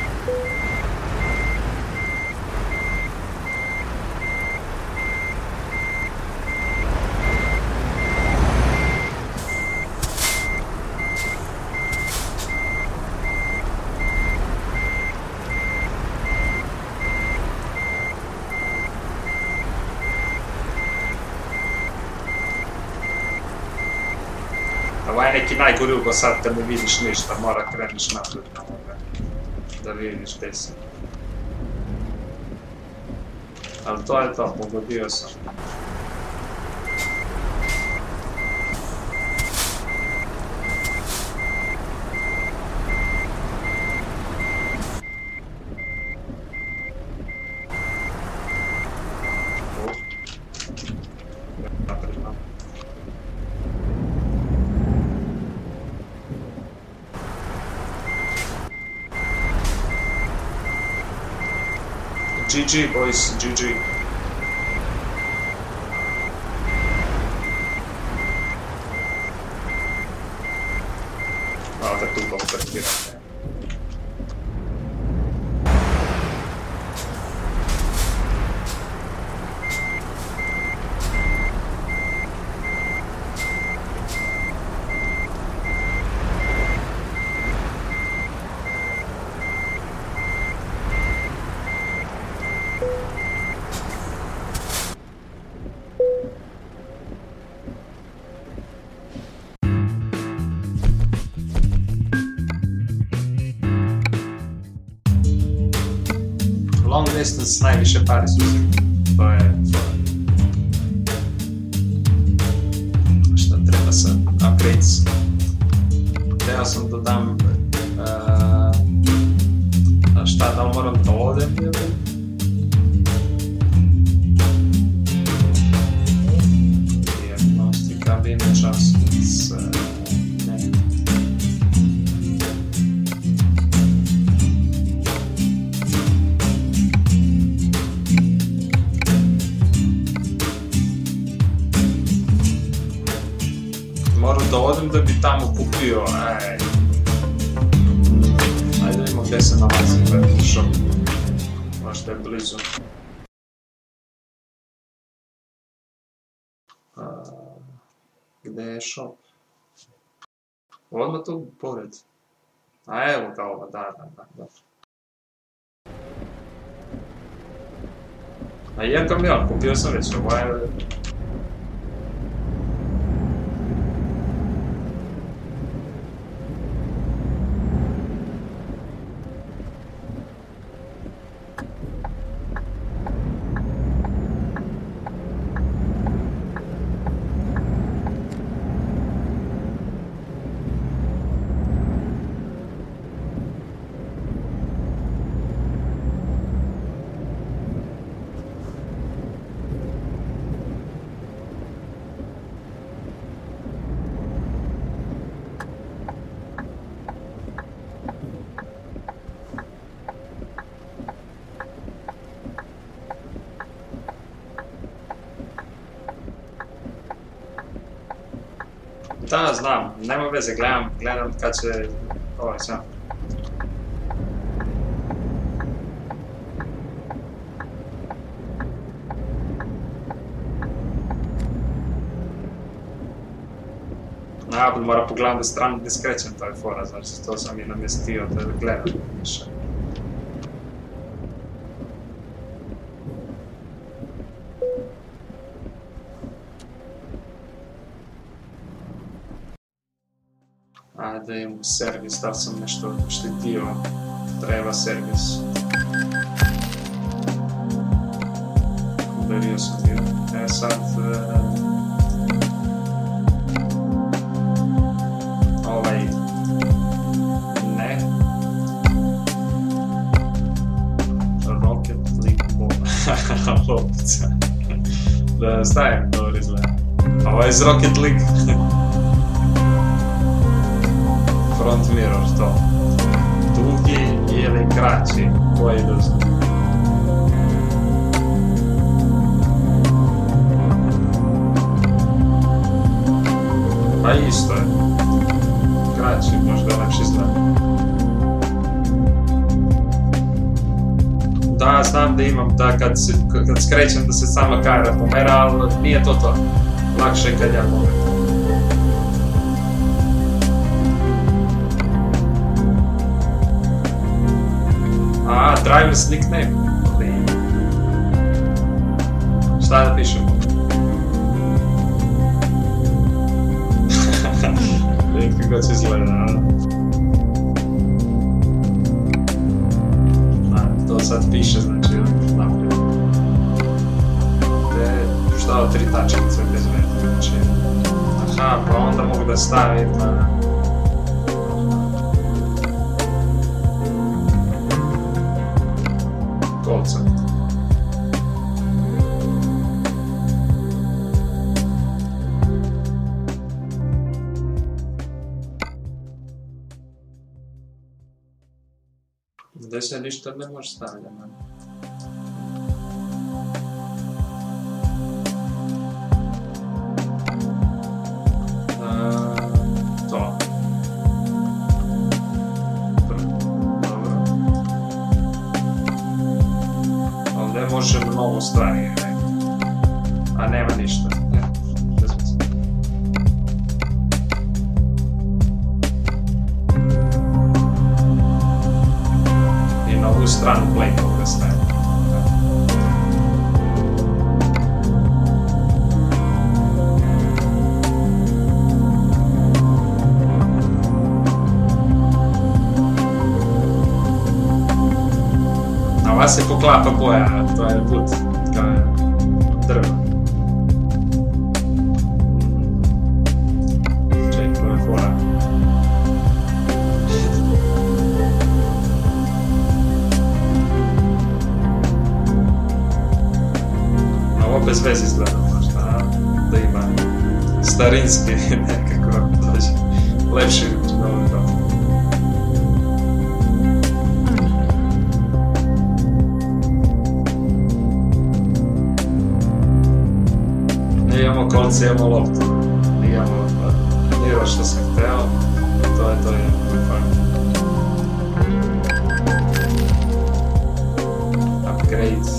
Ovo je neki najgori ugao sad kad ne vidiš ništa, mora kreniš naprijed na ovoga, da vidiš gdje si. Ali to je to, pogodio sam. G G boys, G G. long distance najviše pari su se. To je... Šta treba sad? Upgrades. Teo sam da dam... Šta, da li moram da odem ili? Dijagnostika, bine časnic... Ne. Moram da odem da bi tamo kupio, ej. Ajde da vidimo gdje se nalazi taj shop. Možda je blizu. Gdje je shop? Odmah tu pored. A evo ga ova, da, da, da, da. A jedan kamion, kupio sam već, ovo je... Da, znam, nema veze, gledam, gledam kad će... Ovo je sve. Ja, mora pogledam da stranu gdje skrećem, to je fora, znači to sam i namjestio da gledam više. Da imam servis, da sam nešto štitio, treba servis. Udario sam bio. E sad... Ovaj... Ne. Rocket League Ball. Loptica. Da stavim, dobro izgleda. Ovo je iz Rocket League. Front mirror, to. Dugi ili kraći, koji dosta. Pa isto je. Kraći, možda lepši izgleda. Da, znam da imam da kad, se, kad skrećem da se sama kamera pomera, ali nije to to. Lakše kad ja pomeram. A, driver's nickname. Šta da pišemo? Vidim kako će izgleda. A, to sad piše, znači, naprijed. Te, šta od tri tačkice bez veze, znači... Aha, pa onda mogu da stavim na... Kolca. Gdje se ništa ne može stavljati. To. Dobro. Ovdje može mnogo stvari, a nema ništa. Stranu plate ovdje staje. ova se poklapa boja, to je wood, kao je drvo. Čekaj, to je fora. Ovo bez veze izgleda, možda, da ima starinski nekako dođe lepši na ovom tomu. Imamo kolce, imamo loptu, imamo niro što sam hteo, to je to je upgrade.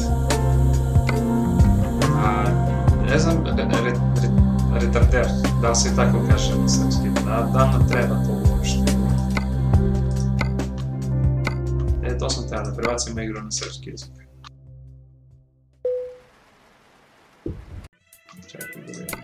A, ne znam, retarder, da li se i tako kaže na srpski, da li nam treba to uopšte? E, to sam hteo da prebacimo igru na srpski jezik. Čekaj da vidimo.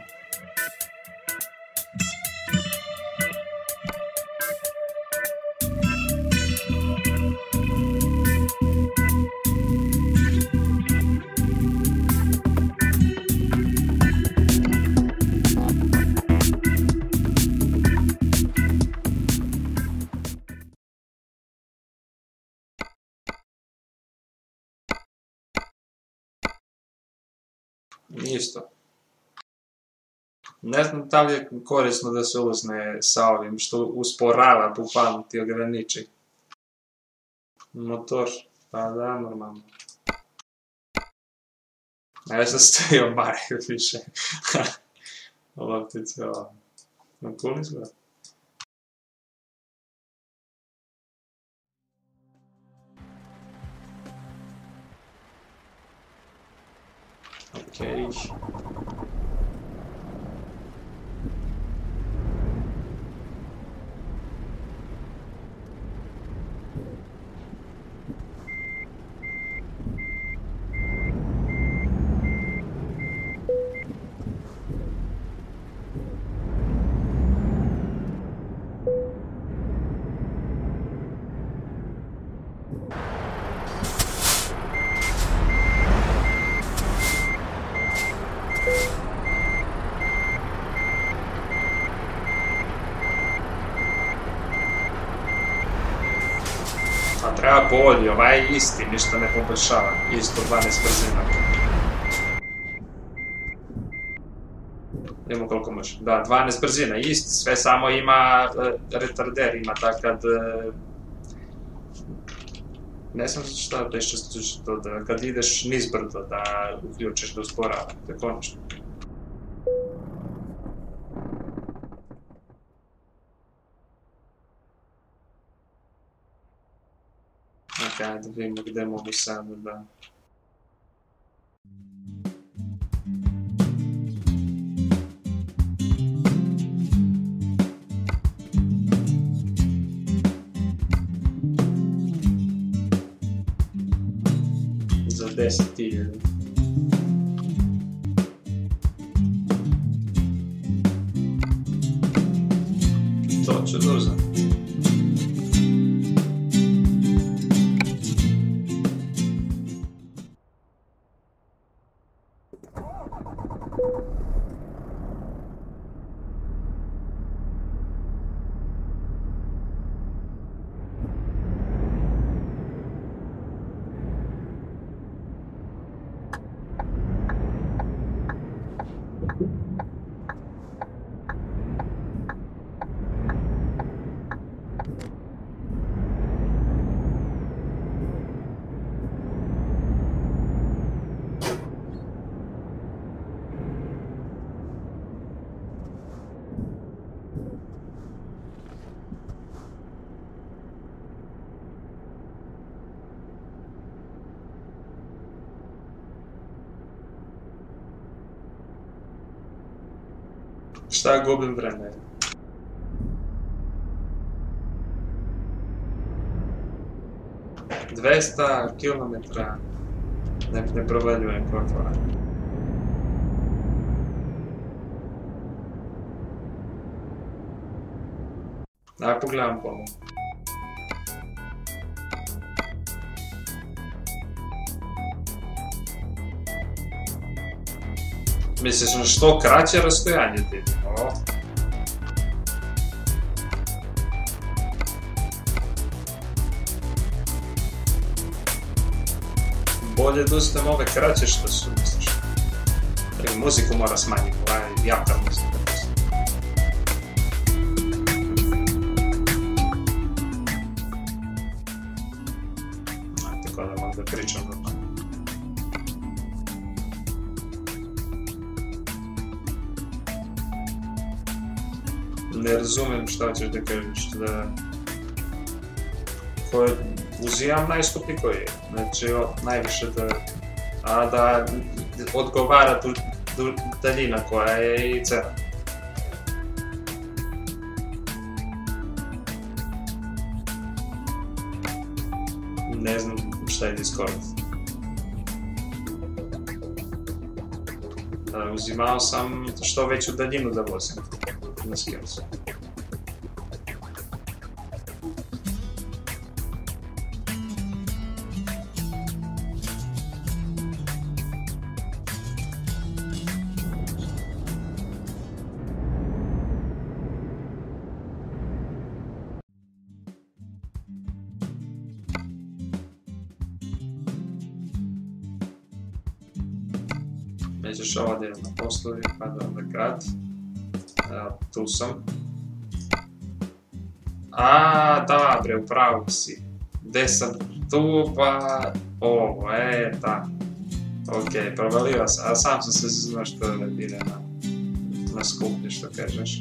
Isto. Ne znam da li je korisno da se uzne sa ovim, što usporava, bukvalno ti ograniči. Motor, pa da, normalno. A ja sam stojio Mario više. Loptice, ovo. Na cool izgleda. Okej. A treba bolji, ovaj je isti, ništa ne poboljšava, isto dvanaest brzina. Nemo koliko može, da, dvanaest brzina, isti, sve samo ima retarder, ima tak kad... Ne znam šta da išće to, da kad ideš nizbrdo da uključiš da usporava, to je konačno. Ok, da vidimo gde mogu sada da... Za deset hiljada. To ću da uzem. Šta gubim vreme? dvesta kilometara ne provaljujem kotvora. Daj pogledam ponovno. Misliš na što kraće rastojanje ti? O. Bolje da uzmem ove kraće što su, misliš? Ili muziku mora smanjiti, ovaj jaka muzika. Tako da mogu da pričam do toga. Ne razumijem šta ćeš da kažeš, da... Koje... Uzimam najskuplji koji je, znači najviše da... A da odgovara daljina koja je i cena. Ne znam šta je Discord. Uzimao sam što veću daljinu da vozim na skillsu. Nećeš ovdje na poslovi, pa da onda grad. Evo, tu sam. A, da bre, upravo si. Gde sam tu, pa... Ovo, e, da. Okej, provalio sam, a sam sam se znao što ide na... na skuplje, što kažeš.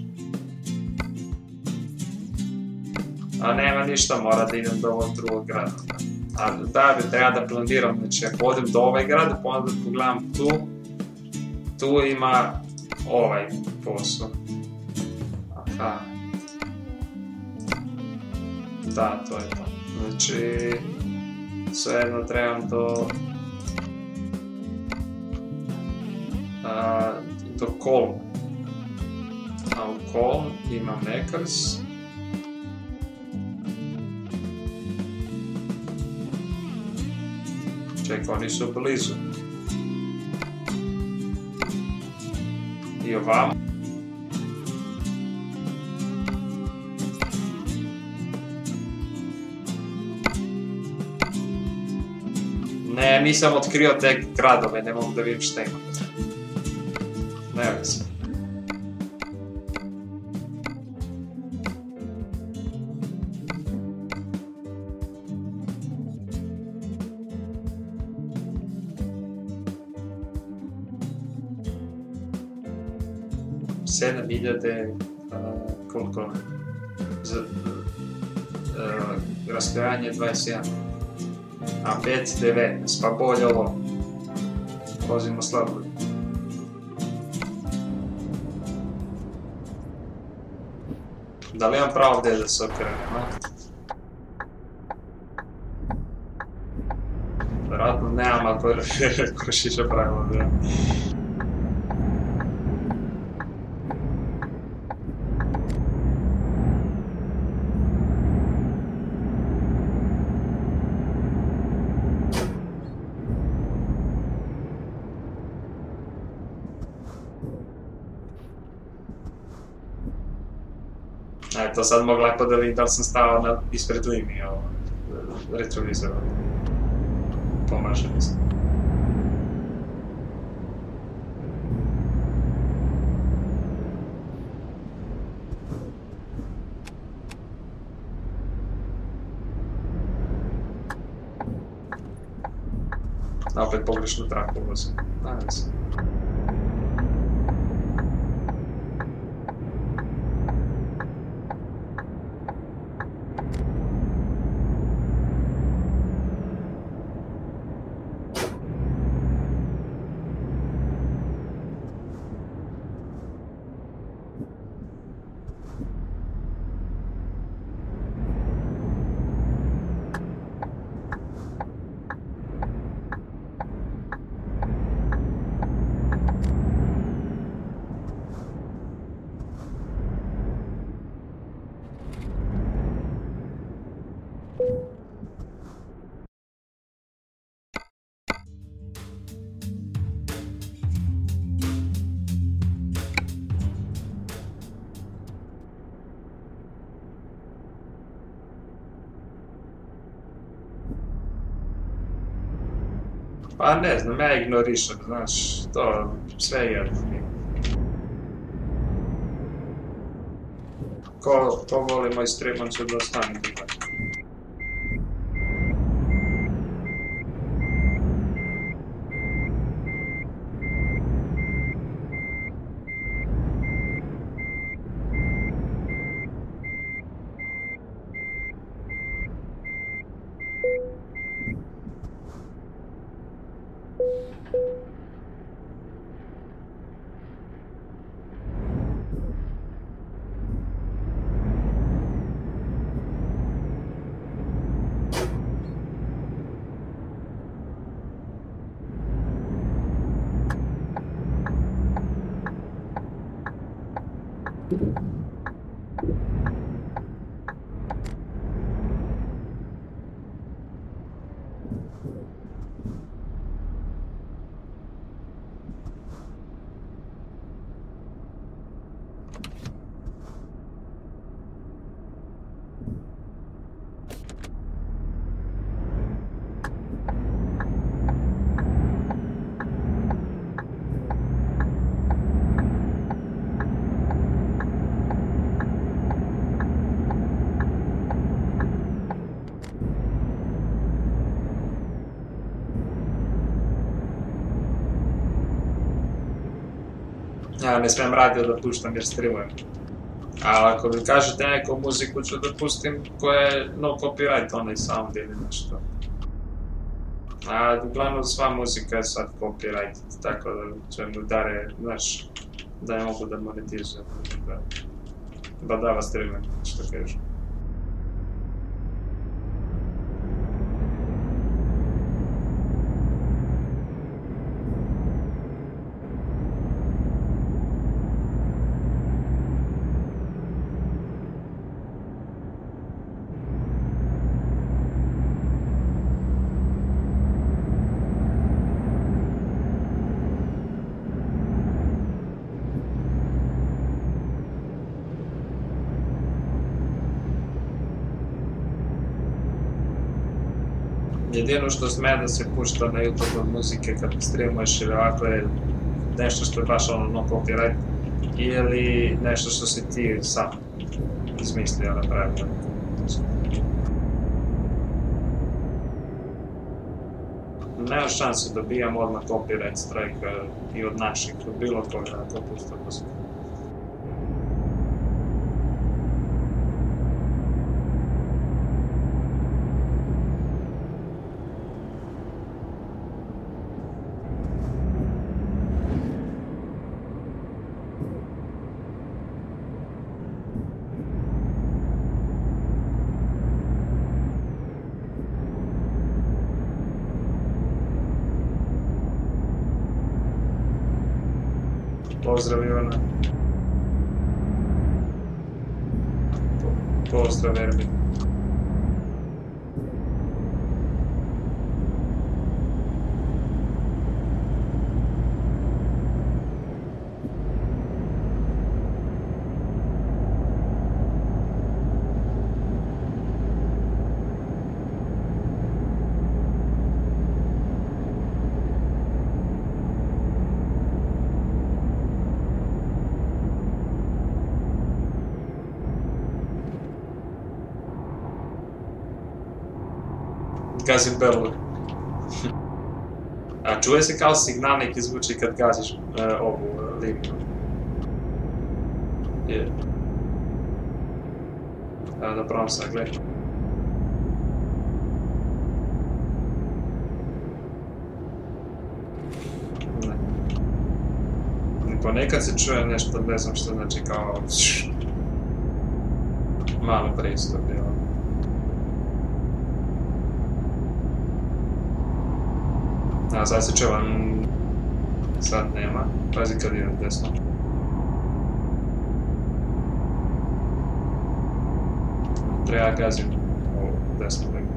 A nema ništa, mora da idem do ovog drugog grada. A da bi treba da planiram, znači ako odem do ovaj grad, pa onda pogledam tu. Tu ima ovaj posao. Aha. Da, to je to. Znači, svejedno trebam do... A, do Kolna. A u Koln ima Makers. Čekaj, oni su blizu. I ovamo. Ne, nisam otkrio te gradove, ne mogu da vidim šta ima. Ne vezi. sedam hiljade koliko za rastojanje dvadeset jedan, a pet devetnaest, pa bolje ovo. Vozimo slabo. Da li imam pravo gdje da se okrenem, a? Vjerojatno nemam ako Šiša pravilo, da. Eto, sad mogu lepo da vidim da li sam stao na, ispred limi, ovo, retrovizora. Pomaže mi se. Opet pogrešnu traku vozim. Nadam se. Pa ne znam, ja ignorišem, znaš, to sve jedno mi. Ko, ko voli moj stream, on će da ostane tu. Ja ne smijem radio da puštam jer streamujem. A ako mi kažete neku muziku ću da pustim koja je no copyright, onaj sound ili nešto. A uglavnom sva muzika je sad copyright, tako da će mi dare, znaš, da ne mogu da monetizujem. Da, badava streamujem, što kažem. Jedino što sme da se pušta na YouTube od muzike kad streamuješ ili ovako je nešto što je baš ono no copyright ili nešto što si ti sam izmislio, napravio. Nema šanse da dobijam odmah copyright strike i od naših, od bilo koga ako pušta muziku. Pozdrav Ivana. Po, pozdrav Ermin. Gazim berlu. A čuje se kao signal neki zvuči kad gaziš uh, ovu uh, liniju. Je. Evo da probam sad, gledaj. Ne. Ponekad se čuje nešto, ne znam što znači kao... Malo pristup, jel? A sad se čuvam, sad nema, pazi kad idem desno. Treba gazim u desnu liniju.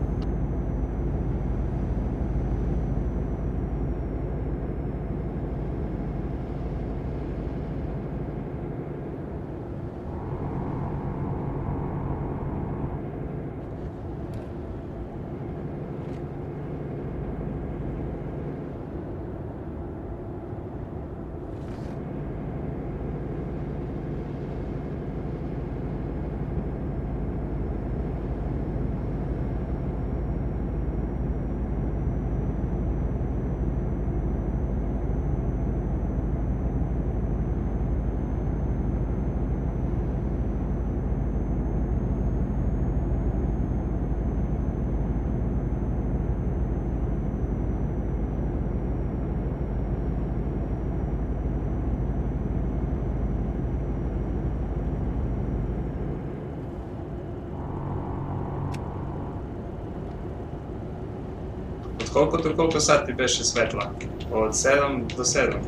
koliko to koliko sati beše svetla? Od sedam do sedam.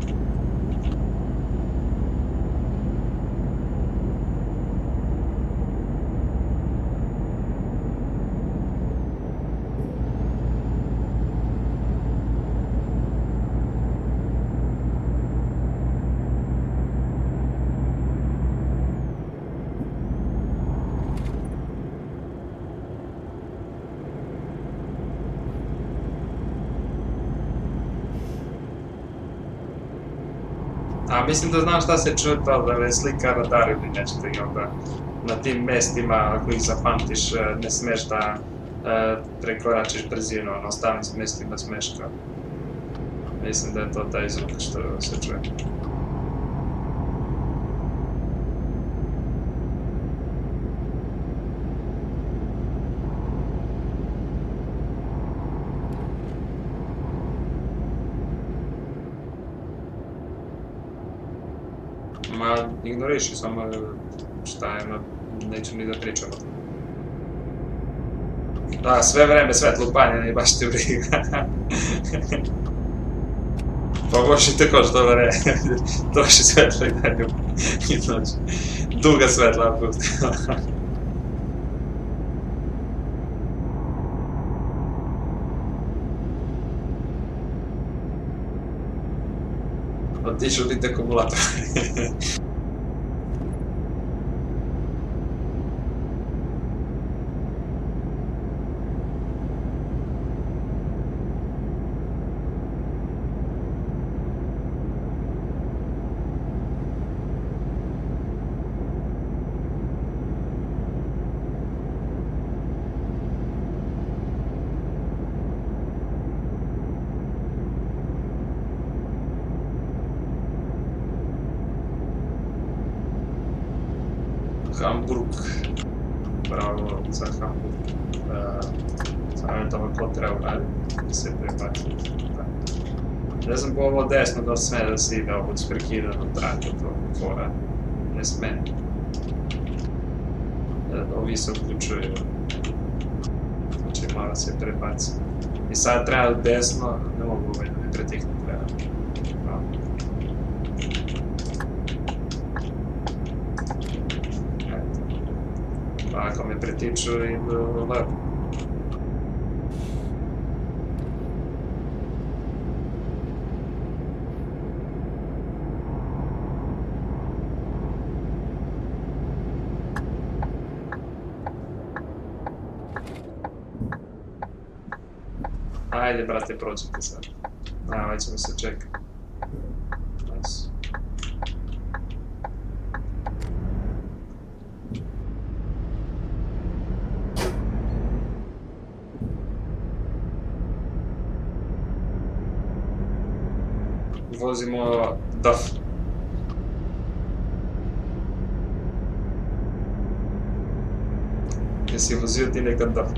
A mislim da znam šta se čuje, da je slika radar ili nešto i onda na tim mestima, ako ih zapamtiš, ne smeš da prekoračiš brzinu, na ostalim mestima smeš kao. Mislim da je to taj zvuk što se čuje. Ma, ignoriši, samo šta je, neću ni da pričam. Da, sve vreme svetlo upaljeno i baš te briga. Pa možeš i tako što vreme, troši svetlo i dalje i noć. Duga svetla pustila. Otišu ti akumulator. Hamburg, bravo za Hamburg. Samo tamo ko treba uraditi, da se prebaciti. Ne znam, po ovo desno da sme da se ide ovo sprekidano traka to fora. Ne sme. Ovi se uključuju. Znači mora se prebaciti. I sad treba desno, ne mogu ovaj da me pretikne treba. Pa ako me pretiču idu lepo. Ajde, brate, prođite sad. A, ovaj ćemo se čekati. Nice. Vozimo D A F. Jesi vozio ti nekad D A F?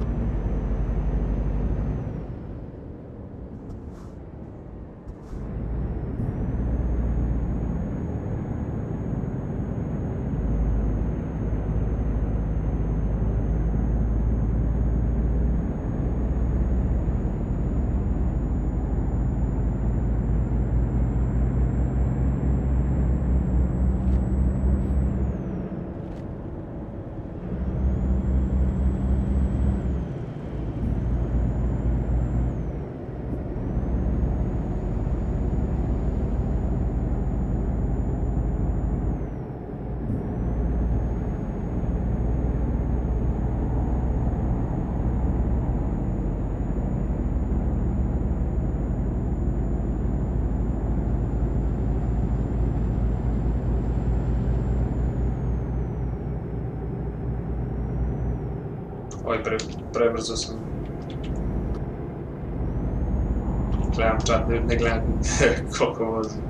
Oj, pre, prebrzo sam. Gledam čat, ne, ne gledam koliko vozim.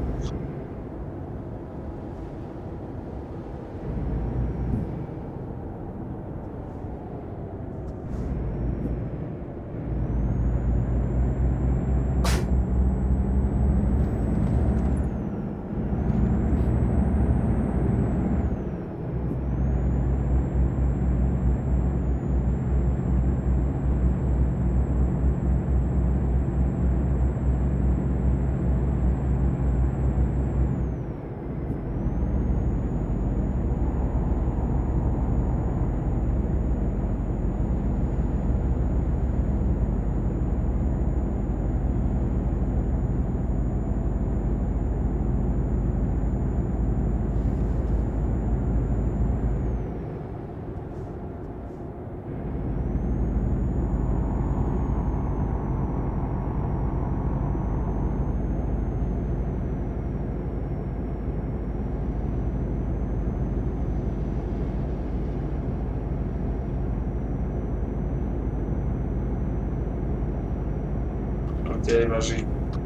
Окей, важи.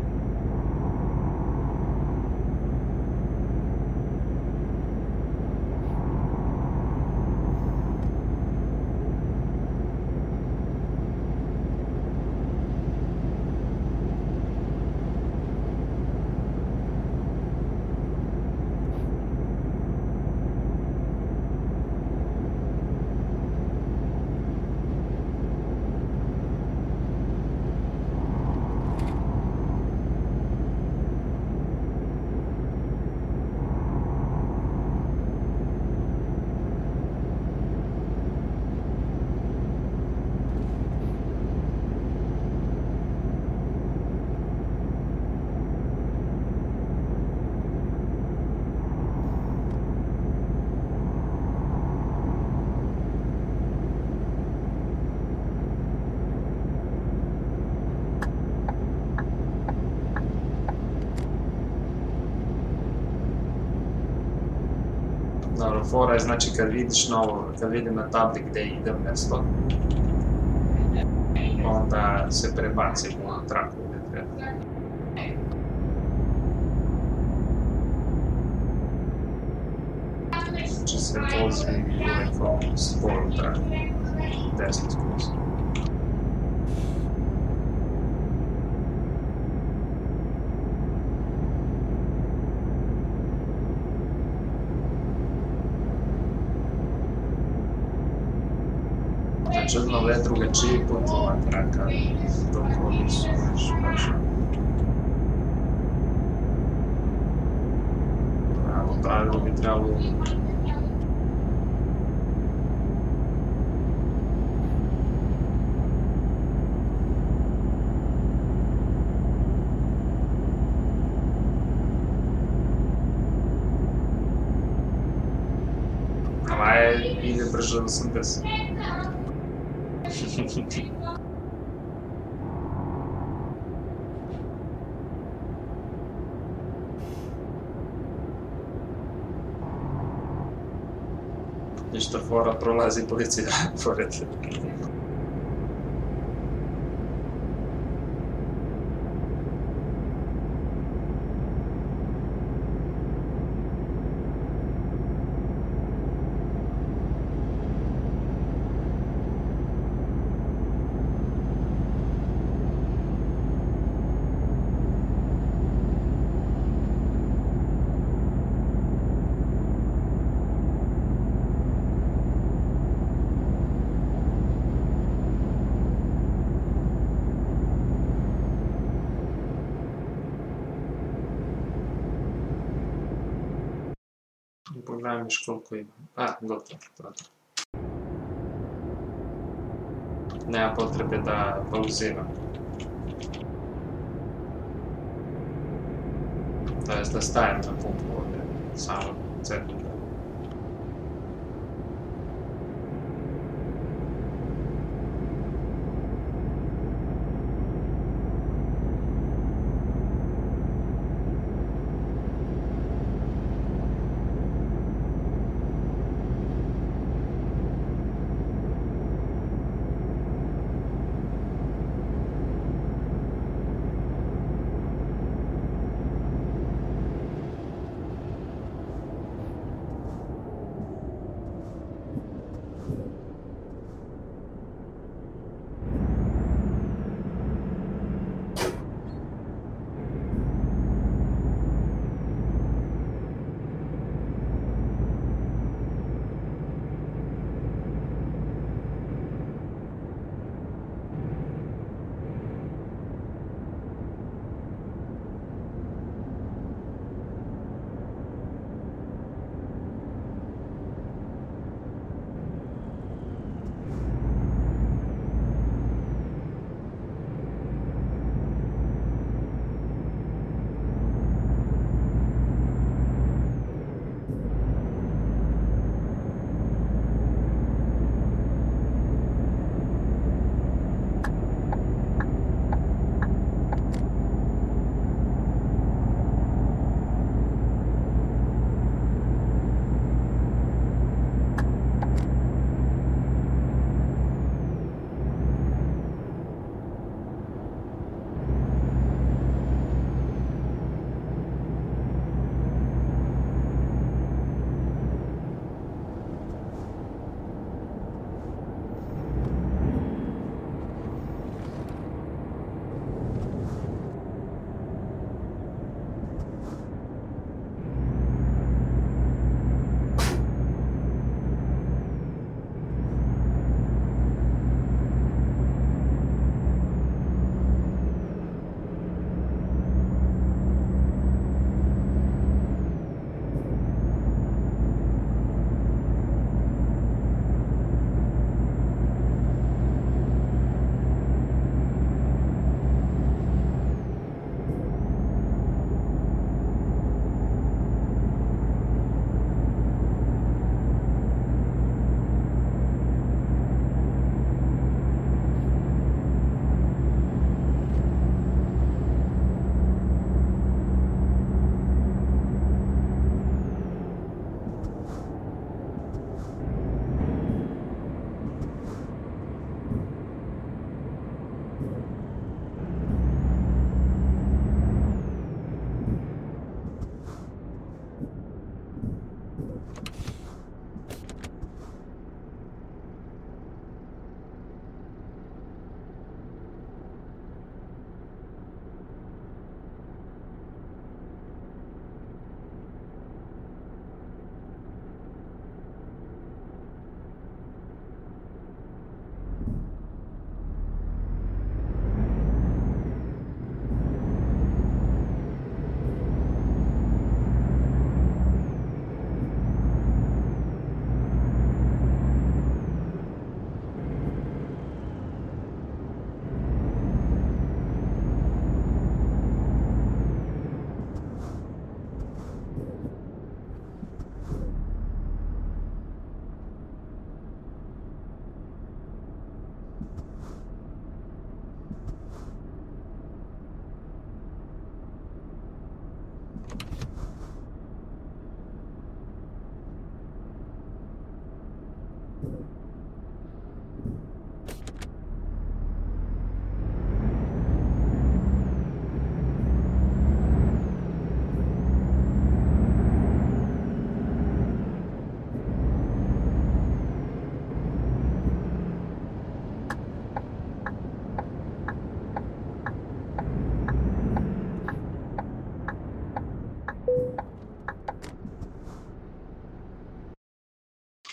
Dobro, fora je znači kad vidiš novo, kad vidim na tabli gdje idem mjesto, onda se prebacim u traku gdje treba. Znači se vozi uvijek ovom sporu traku, desno skroz. Čudno ove drugačiji put ova traka, dok ovi su već baš. A u pravilu bi trebalo ovaj ide brže od osamdeset. Ništa fora, prolazi policija pored. Pogledaj još koliko ima. A, gotovo. Nema potrebe da pauziram. To jest da stajem na pumpu ovdje. Samo sekundu.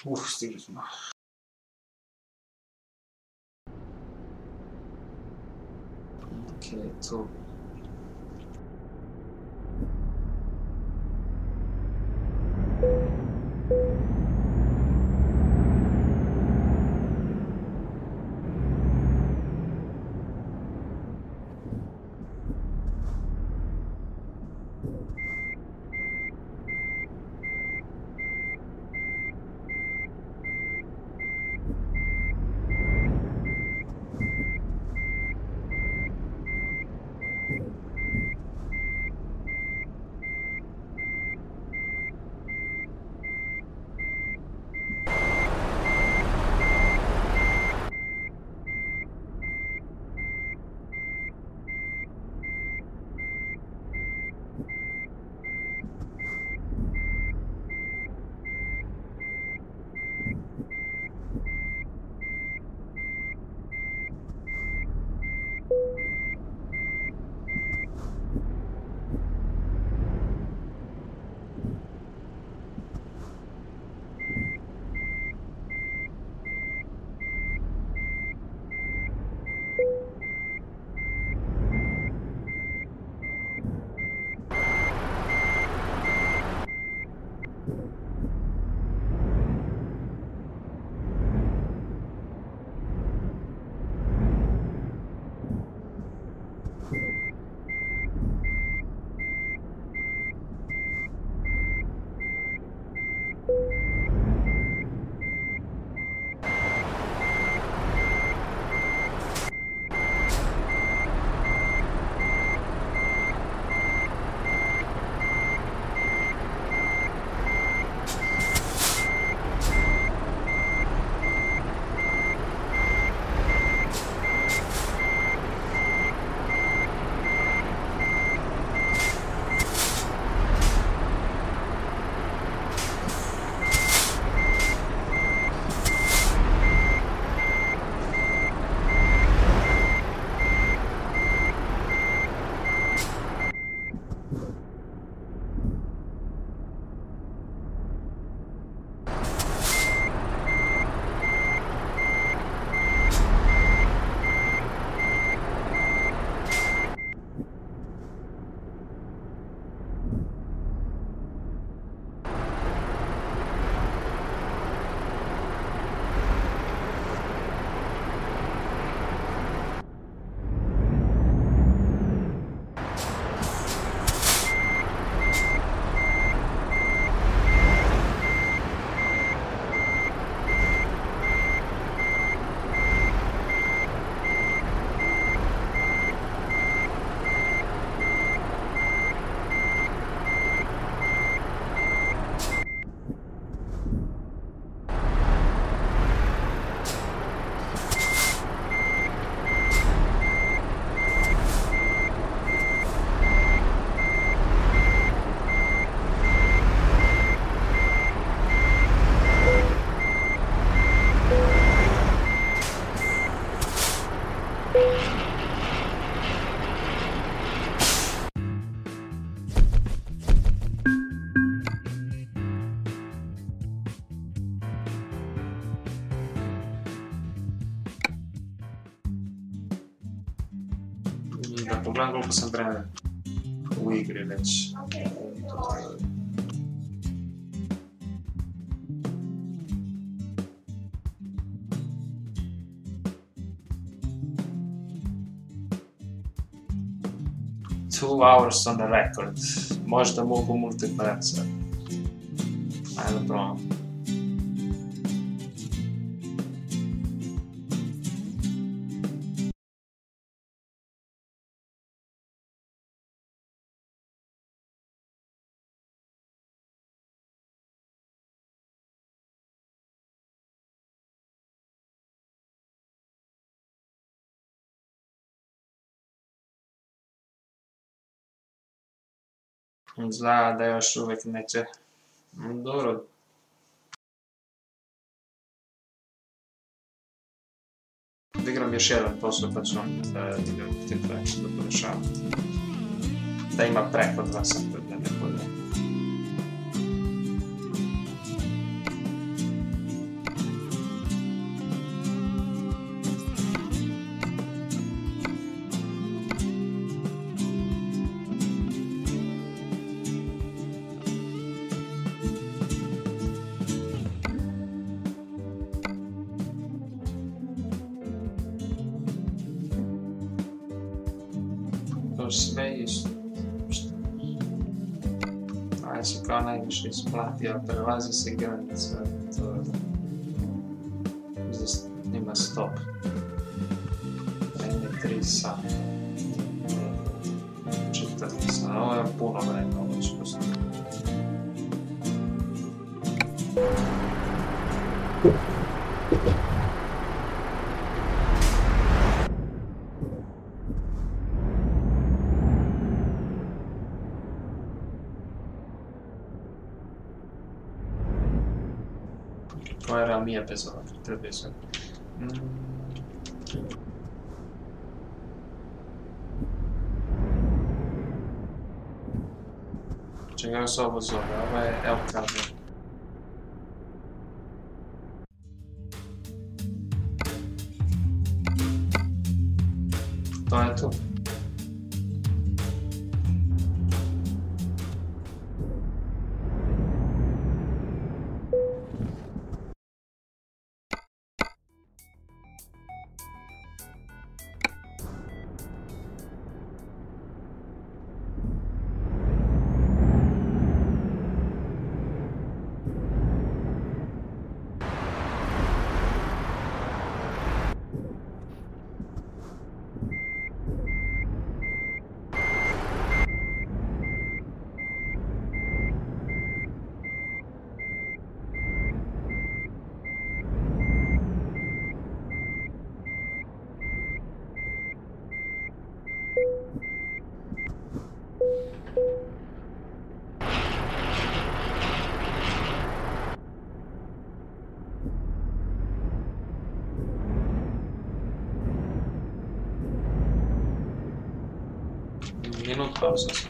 Uf, stigli smo. Ok, tu. Da pogledam koliko sam vremena u igri već. Two hours on the record. Možda mogu multiplayer sad. Ajde da probam. Zna da još uvijek neće. Dobro. Odigram još jedan posao pa ću vam da igram tim treću da podešavam. Da ima preko dva sata da ne bude. sve isto. Aj se kao najviše isplati, a prelazi se granica, to ima stop. Vreme tri sata. Četvrti sata, ovo je puno vremena, ovo ću postoji. Koja je realnija bez ovakve televizora? Mm. Čega se ovo zove? Ovo je L K D. To je to. Minut pauza sam.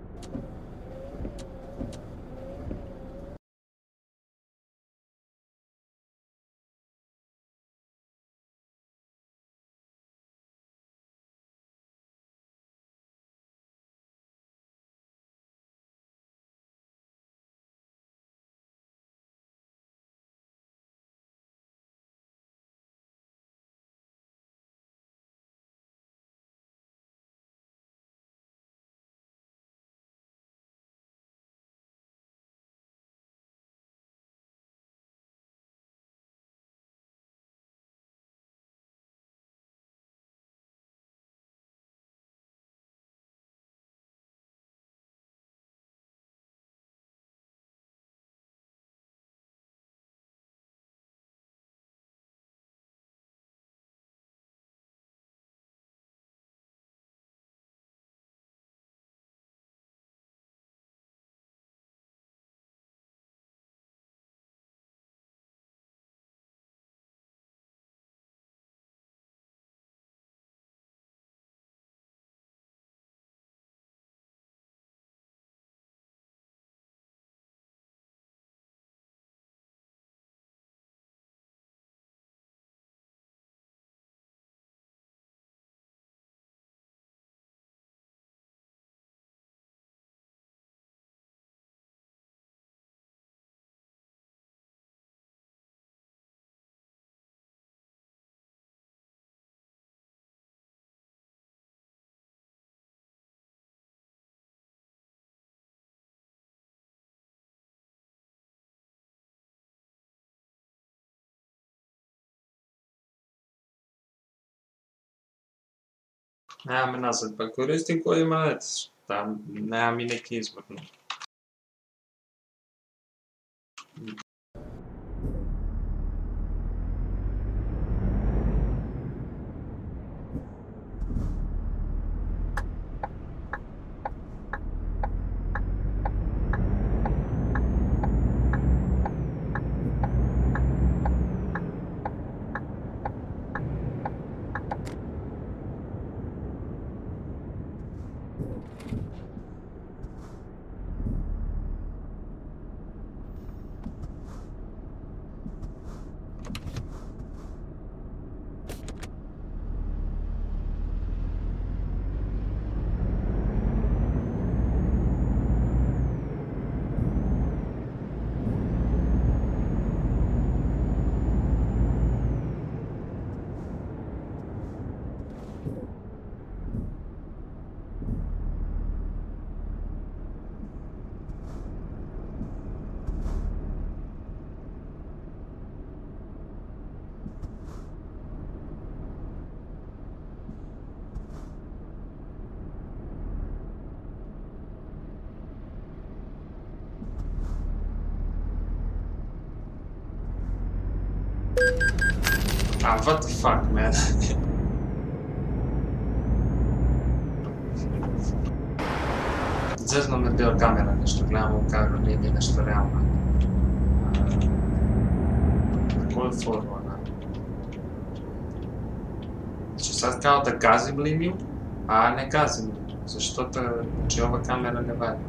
Nemam nazad, pa koristim koji ima, tam nemam i neki izbor. Ah, what the fuck, man? Zezno me bila kamera nešto, gledamo u kameru, nije mi nešto realno. Na koju formu, ona? Znači sad kao da gazim liniju, a ne gazim liniju. Zašto to, znači ova kamera ne valja?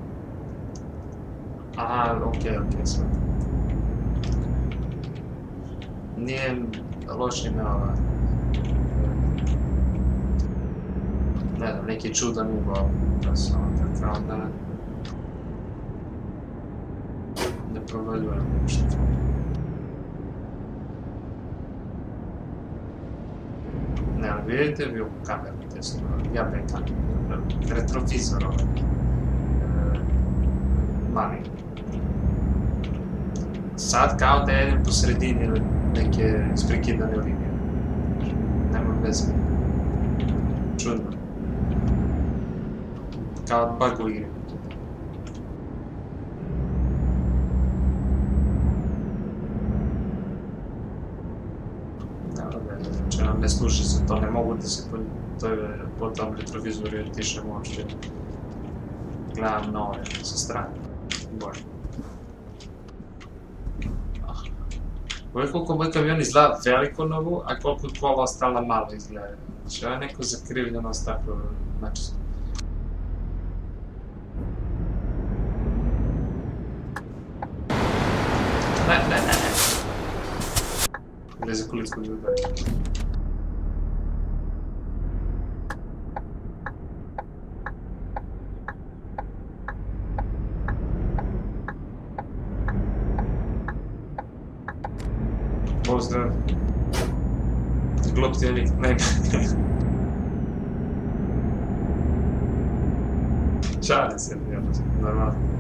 Aha, okej, okej, sve. Nije loš ime ova. Ne znam, neki čudan ugao. Da se onda kao da... Ne provaljujem uopšte. Ne, ali vidite vi ovu kameru testu, ja be kameru, retrovizor ovaj. Mali. Sad kao da jedem po sredini neke isprekidane linije. Nema veze. Čudno. Kao bug u igri. Nema veze, znači ne služi se to, ne mogu da se po tom retrovizoru jer tišem uopšte. Gledam na ove sa strane. Bolje. Ovo koliko moj kamion izgleda veliko novu, a koliko ova ostala malo izgleda. Znači ovo je neko zakrivljeno staklo, znači... Ne, ne, ne, ne. Gdje za kulicku ljubav. Pozdrav. Glup ti je lik, ne. Čali se, jednostavno, normalno.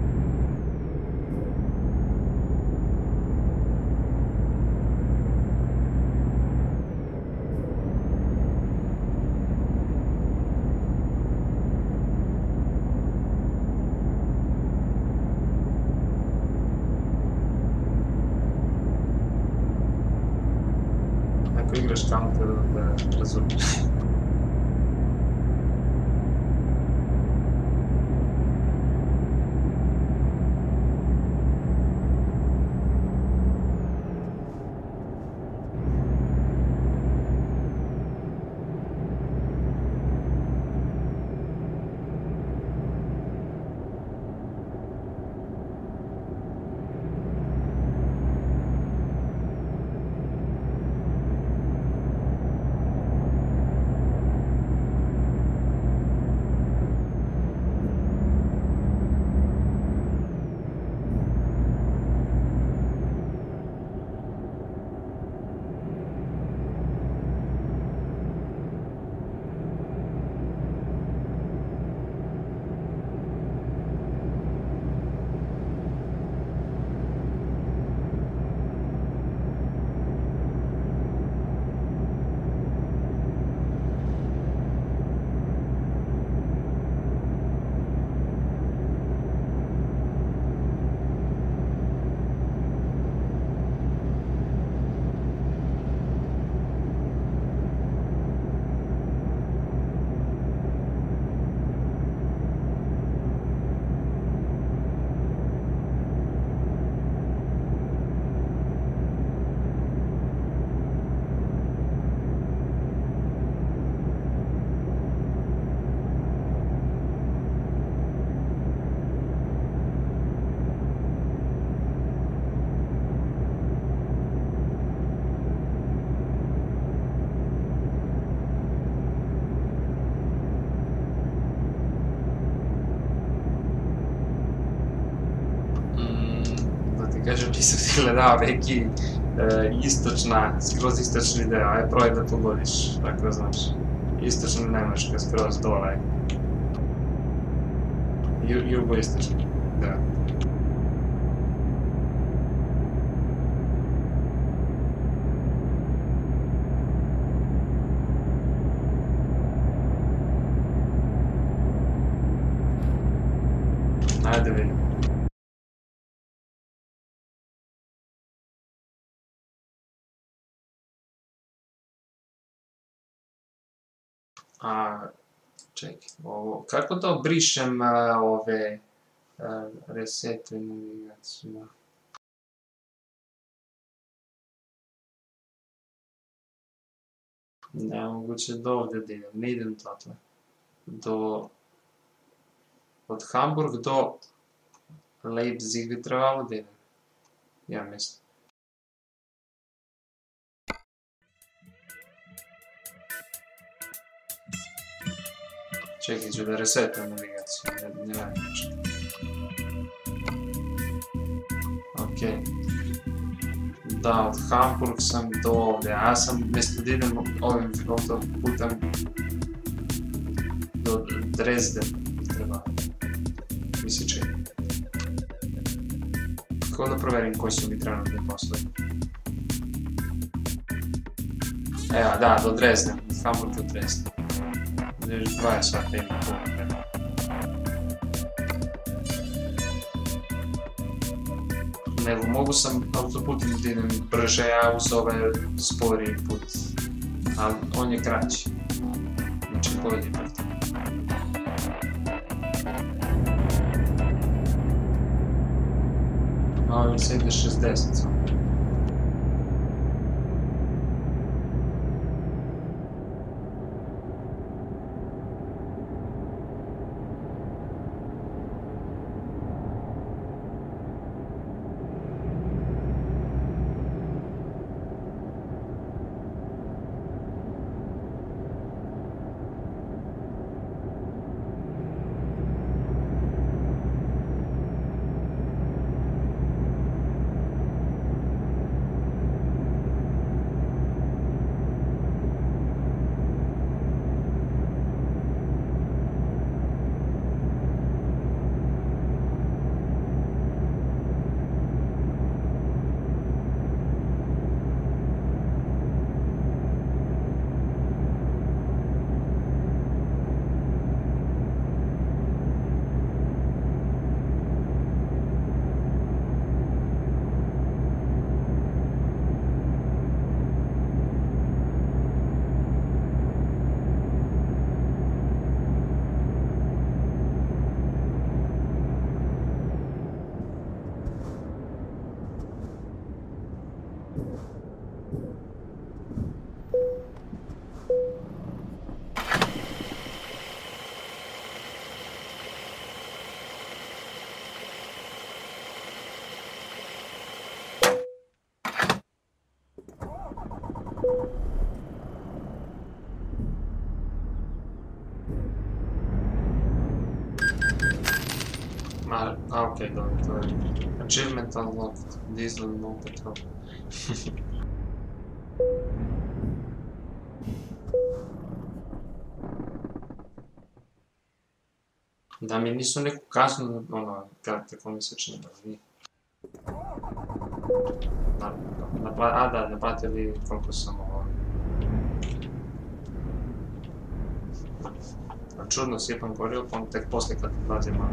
Ako igraš counter, da razumiješ. Kažem, nisam ti gledao neki istočna, skroz istočni deo, aj probaj da pogodiš, tako znaš. Istočna Nemačka, skroz dole. Jugoistočni, da. Ajde vidim. A, čekaj, ovo, kako da brišem a, ove a, resetuj navigaciju? Nemoguće do ovdje da idem, ne idem dotle. Do... Od Hamburg do Leipzig bi trebalo da idem. Ja mislim. Čekaj, ću da resetujem navigaciju, ne, ne radim ništa. Okej. Da, od Hamburg sam do ovdje, a ja sam mjesto da idem ovim putem do Dresden treba. Mi se čini. Kako da proverim koji su mi trenutni poslovi? Evo, da, do Dresden, od Hamburg do Dresden. Još dvadeset sata ima puno vremena. Nego mogu sam autoputom da idem brže, a uz ovaj sporiji put, ali on je kraći. Znači bolji put. A ovim se ide šezdeset samo. Ma, a okej, dobro, to je achievement unlocked, diesel no petrol. Da mi nisu neku kaznu, ono, kako mi se čini da vi. A da, ne platili koliko sam ovo. Čudno sjepam gorivo, pa tek poslije kad odlazim malo.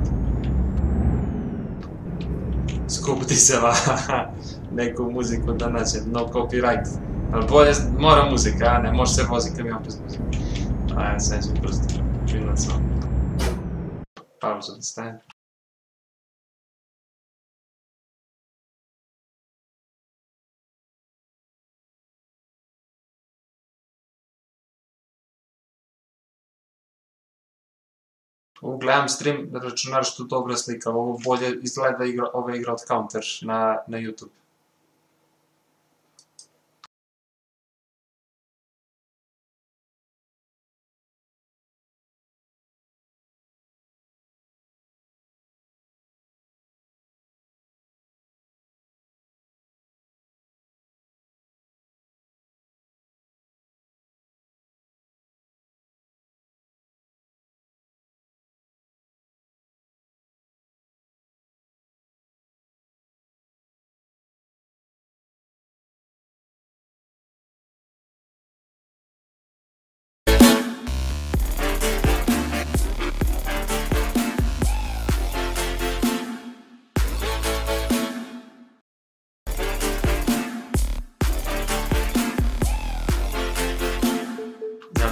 Skup dizela, neku muziku da nađem, no copyright. Ali bolje, mora muzika, a ne može se voziti kamion bez muzike. A ja sam ću pustiti, činut sam. Pauzu da stavim. Gledam stream, računar što dobra slika, ovo bolje izgleda igra, ova igra od Counter na, na YouTube.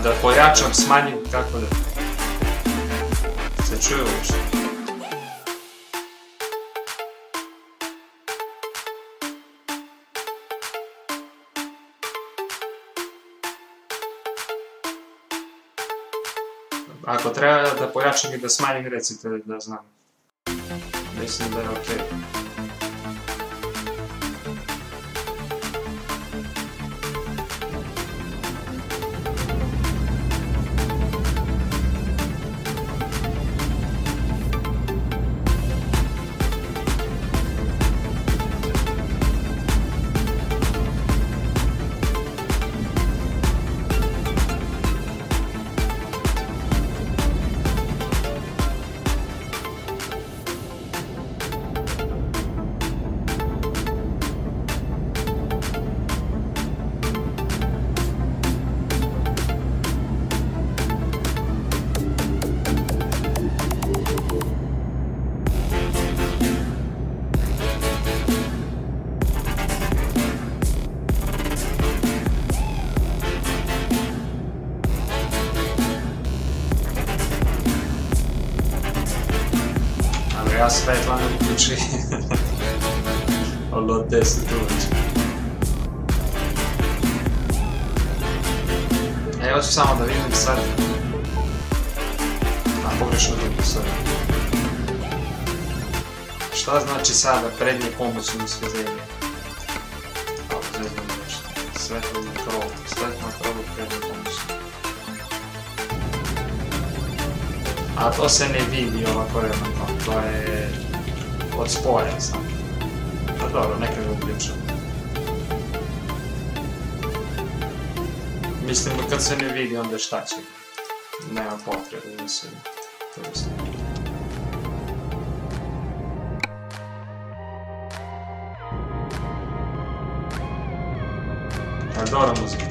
Da pojačam, smanjim, kako da... Se čuje uopšte. Ako treba da pojačam i da smanjim, recite da znam. Mislim da je okej. Ja svetla ne uključi od deset uveče. E, hoću samo da vidim sad. A, pogrešno drugo sad. Šta znači sada prednje pomoćno osvjetljenje? Ako zezam nešto. Svetlo na krovu. Svetlo na krovu prednje pomoćno. A to se ne vidi ovako redno, to je od spoja samo. Pa dobro, neka ga uključam. Mislim da kad se ne vidi onda šta će. Nema potrebe, mislim. To mislim. Pa dobra muzika.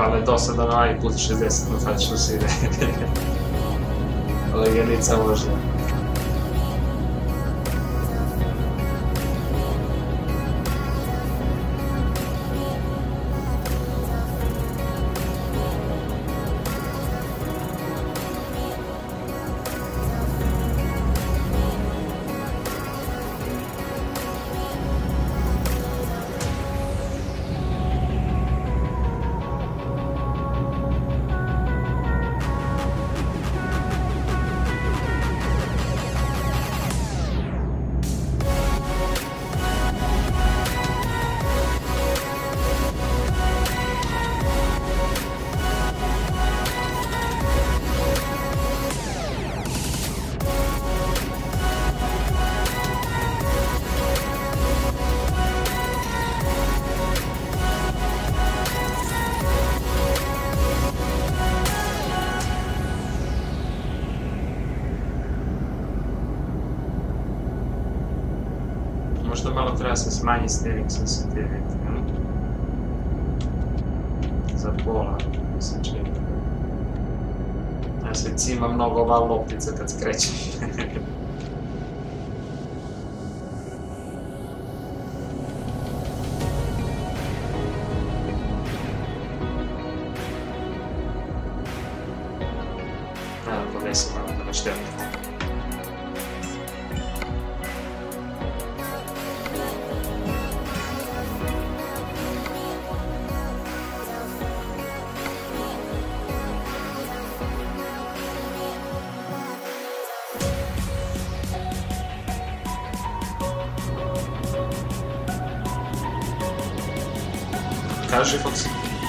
ali je dosadan ovaj put šezdeset na sad što se ide. Legenica možda. Možda malo treba se smanji steering sensitivity, jel? Za pola, mislim čini. Ja se cima mnogo ova loptica kad skrećem. Evo, podesi malo da ne šteti. Kaži, Foxy.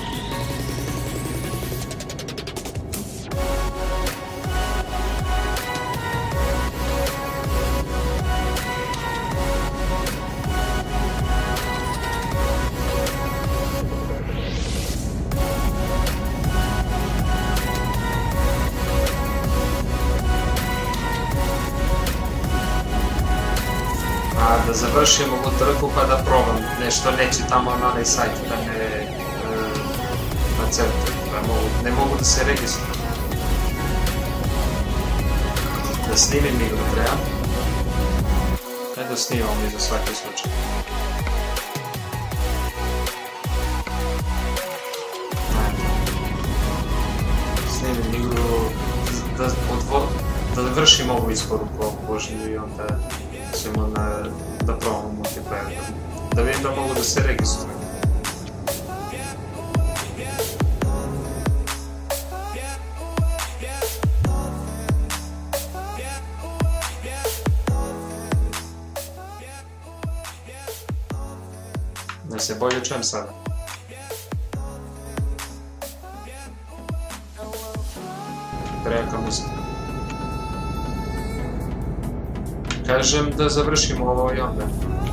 A da završimo ovu trku pa da probam nešto neće tamo na onaj sajt da me na centru, ne mogu da se registrujem. Da snimim igru treba. Ajde da snimam i za svaki slučaj. Snimim igru da vršim ovu isporuku ovu pošlju i onda ćemo da probamo multiplayer. Da vidim da mogu da se registrujem. Da se bolje čujem sada. Prejaka muzika. Kažem da završimo ovo i onda.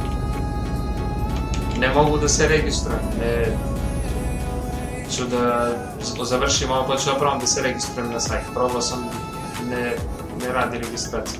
Ne mogu da se registrujem. Ne... Ću da završim ovo pa ću da probam da se registrujem na sajt. Probao sam, ne radi registraciju.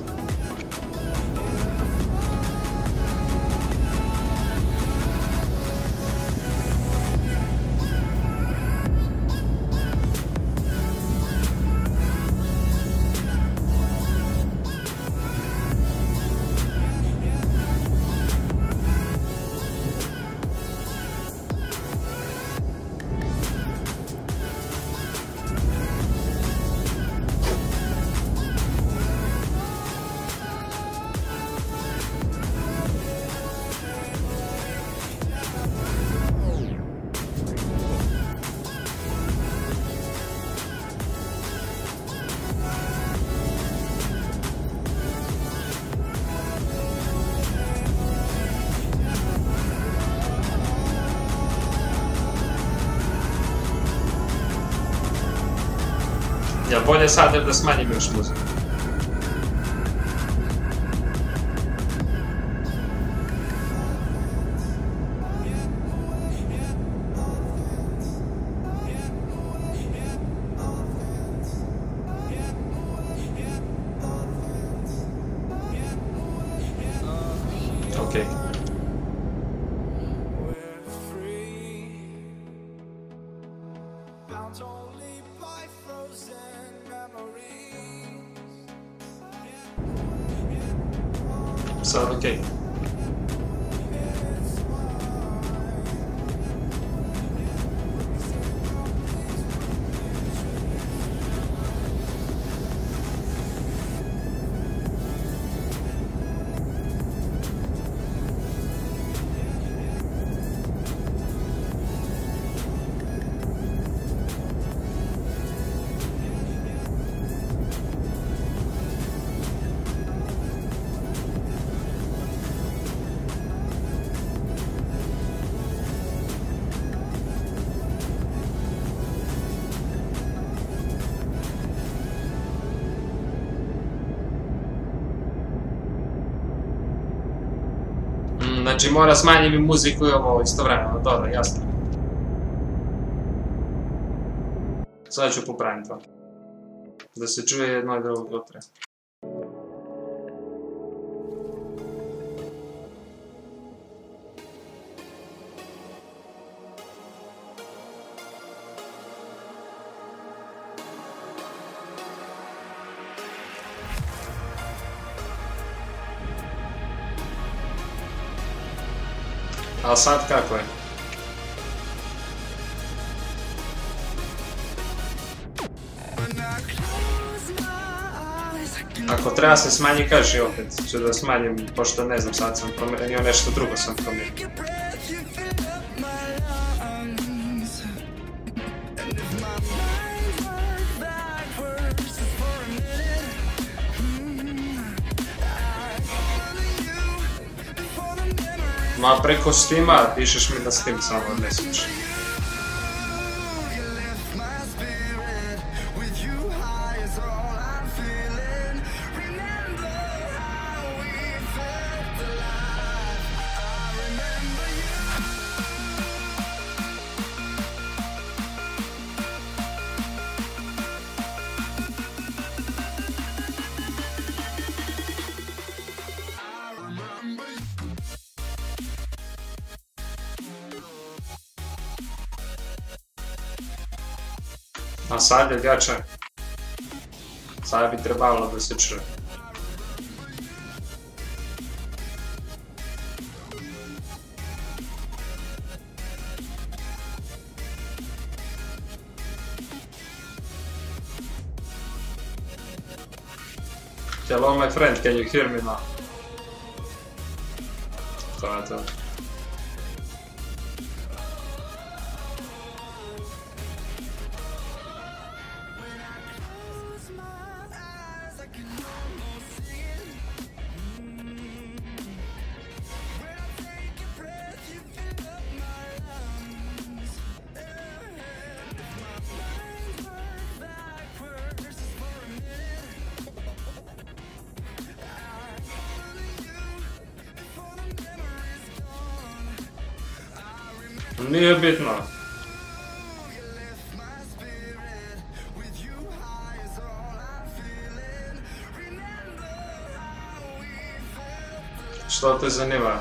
Ja bolje sad da smanjim još muziku. Okej. Sad okej. Znači mora smanjiti muziku i ovo istovremeno, dobro, jasno. Sada ću popraviti to. Da se čuje jedno i drugo gotre. A sad kako je? Ako treba se smanji, kaži opet. Ću da smanjim, pošto ne znam, sad sam promijenio nešto drugo sam promijenio. Ma preko Steama, pišeš mi na Steam samo, ne sviđa. A sad je jače. Sad bi trebalo da se čuje. Hello my friend, can you hear me now? To je to. Nije bitno. Što te zanima?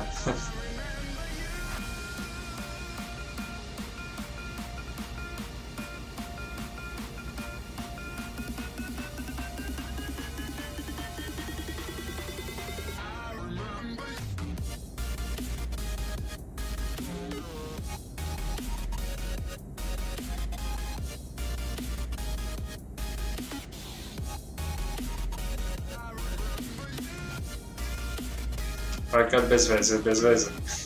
Pa kad bez veze, bez veze.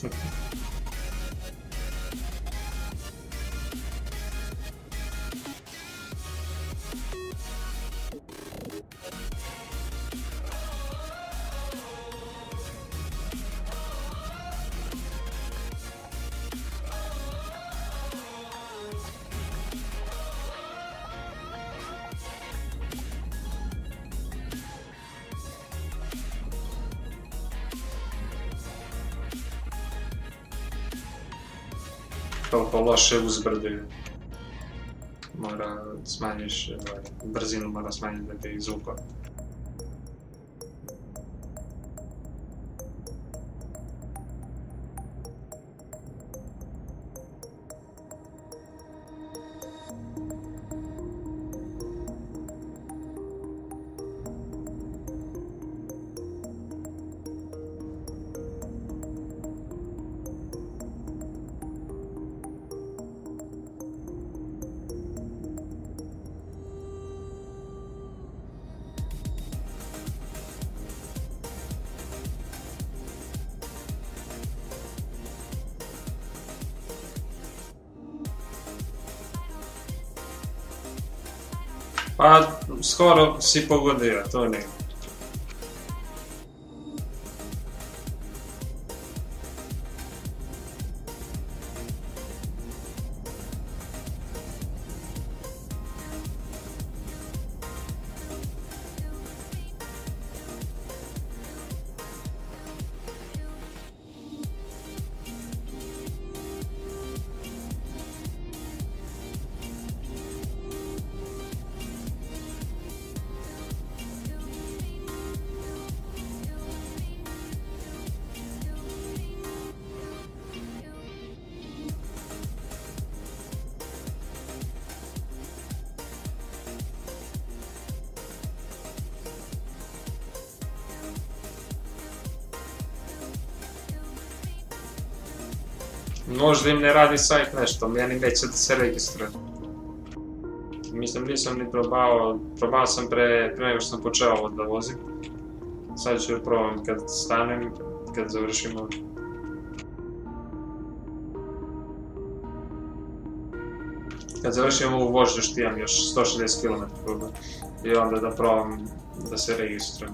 Toliko loše uzbrde. Mora smanjiš, brzinu mora smanjiti da bi izvukao. Pa, skoro si pogodio, to nije. Možda im ne radi sajt nešto, meni neće da se registruje. Mislim, nisam ni probao, probao sam pre, pre nego što sam počeo ovo da vozim. Sad ću probam kad stanem, kad završimo. Kad završim ovu vožnju što imam još sto šezdeset kilometara i onda da probam da se registrujem.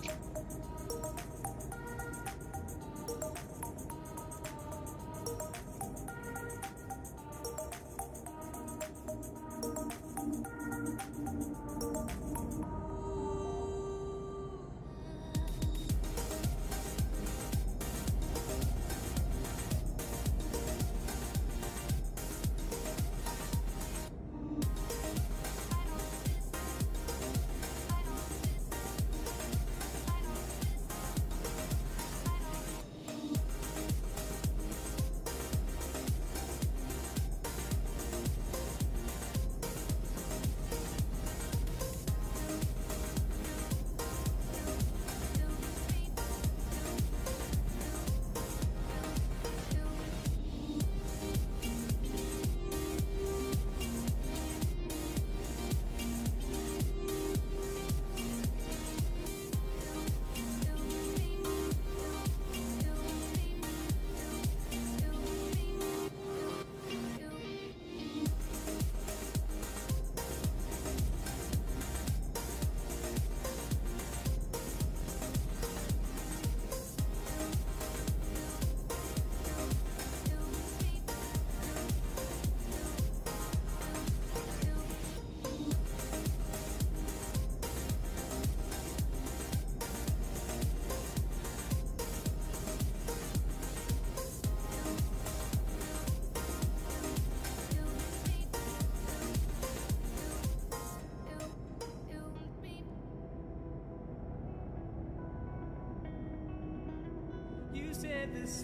Said the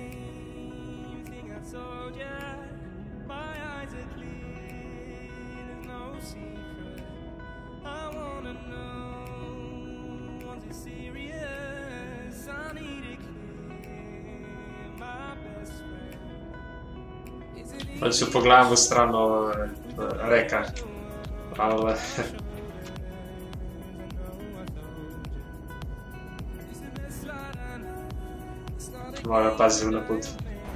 same thing I told ya. My eyes are clear, there's no secret. I wanna know, was it serious? I need it clear, my best friend. Is it Pa ću pogledam u stranu reka, ali... Moram paziti na put.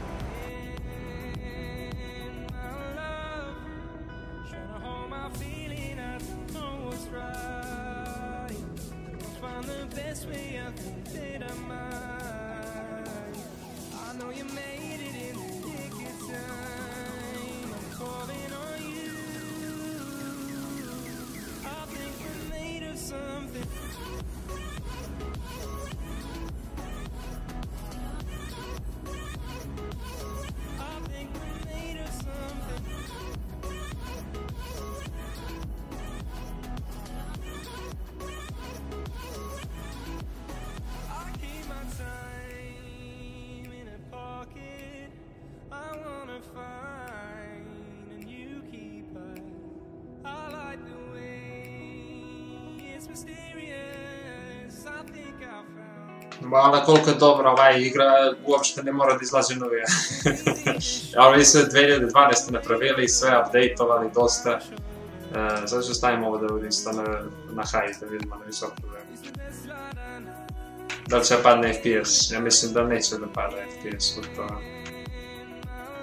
Mala koliko je dobra ova igra, uopšte ne mora da izlazi novija. Ali su dve hiljade dvanaeste napravili, sve updateovali dosta. Sad ću stavim ovo da vidim isto na high, da vidimo na visok problem. Da li će padne F P S? Ja mislim da neće da pada F P S od toga.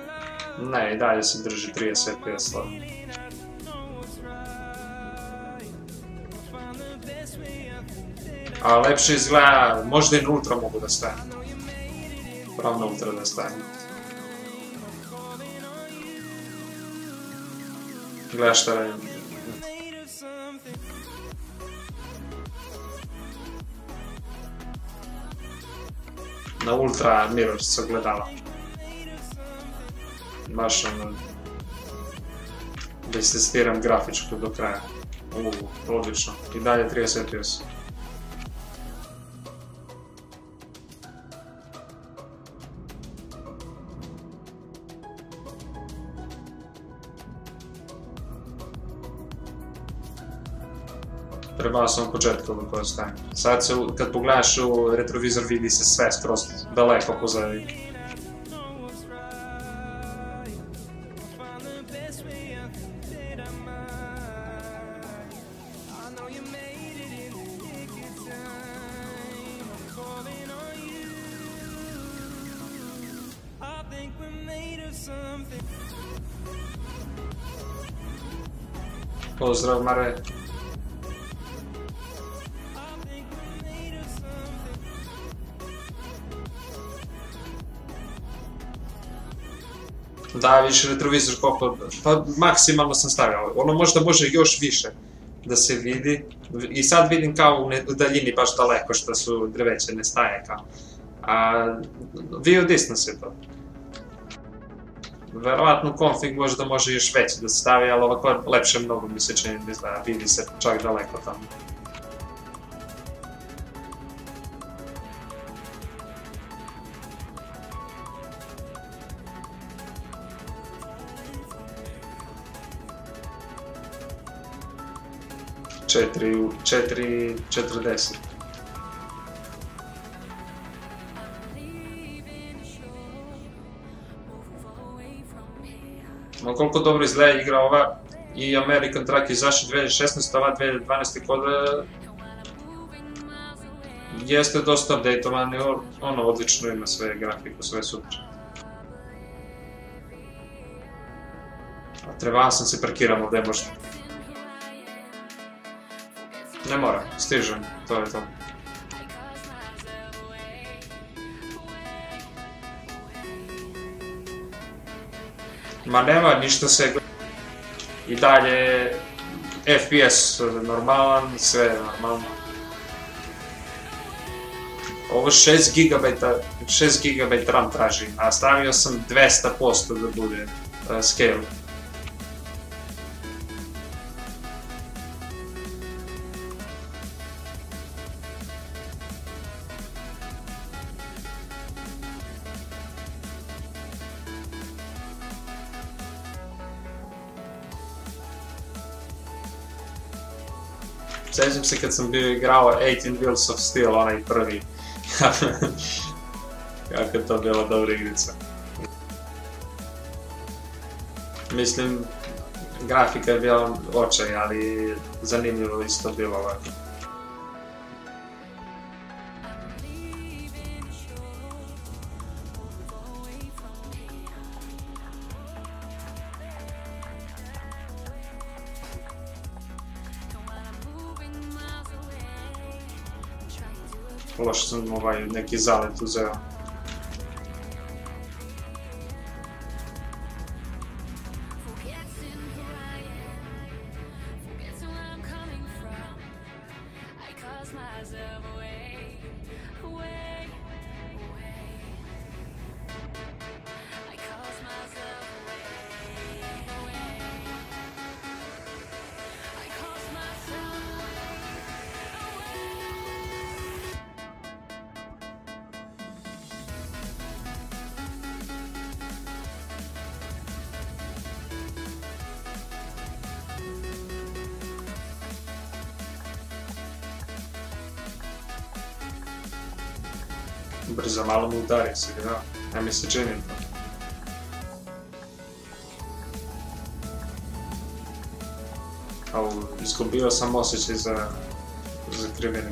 Ne, i dalje se drži trideset F P S. A lepše izgleda, možda i na ultra mogu da stavim. Prav na ultra da stavim. Gledaj šta radim. Na ultra mirror se gledala. Baš ono... da istestiram grafičku do kraja. Uuu, odlično. I dalje trideset F P S. Trebao sam u početku da koje stavim. Sad se, kad pogledaš u retrovizor, vidi se sve skroz daleko pozadi. Pozdrav, Mare. Da, više retrovizor koliko, pa maksimalno sam stavio, ono možda može još više da se vidi i sad vidim kao u daljini baš daleko što su drveće ne staje kao, a view distance je to. Verovatno config možda može još veći da se stavi, ali ovako lepše mnogo mi se čini da izgleda, vidi se čak daleko tamo. četiri, četiri, četrdeset. Ma koliko dobro izgleda igra ova i American Truck izašao dve hiljade šesnaeste, ova dve hiljade dvanaeste kod jeste dosta update-ovan i ono odlično ima sve grafiku, sve super. Trebao sam se parkiram ovdje možda. Ne mora, stižem, to je to. Ma nema, ništa se gleda. I dalje F P S normalan, sve je normalno. Ovo šest gigabajta RAM traži, a stavio sam dvesta posto da bude scale. Sjećam se kad sam bio igrao eighteen Wheels of Steel, onaj prvi. Kako je to bila dobra igrica. Mislim, grafika je bila očaj, ali zanimljivo isto bilo ovako. Loš sam ovaj neki zalet uzeo. Brzo, malo mu udari se, da, ne mi se čini to. Ali izgubio sam osjećaj za, za krivine.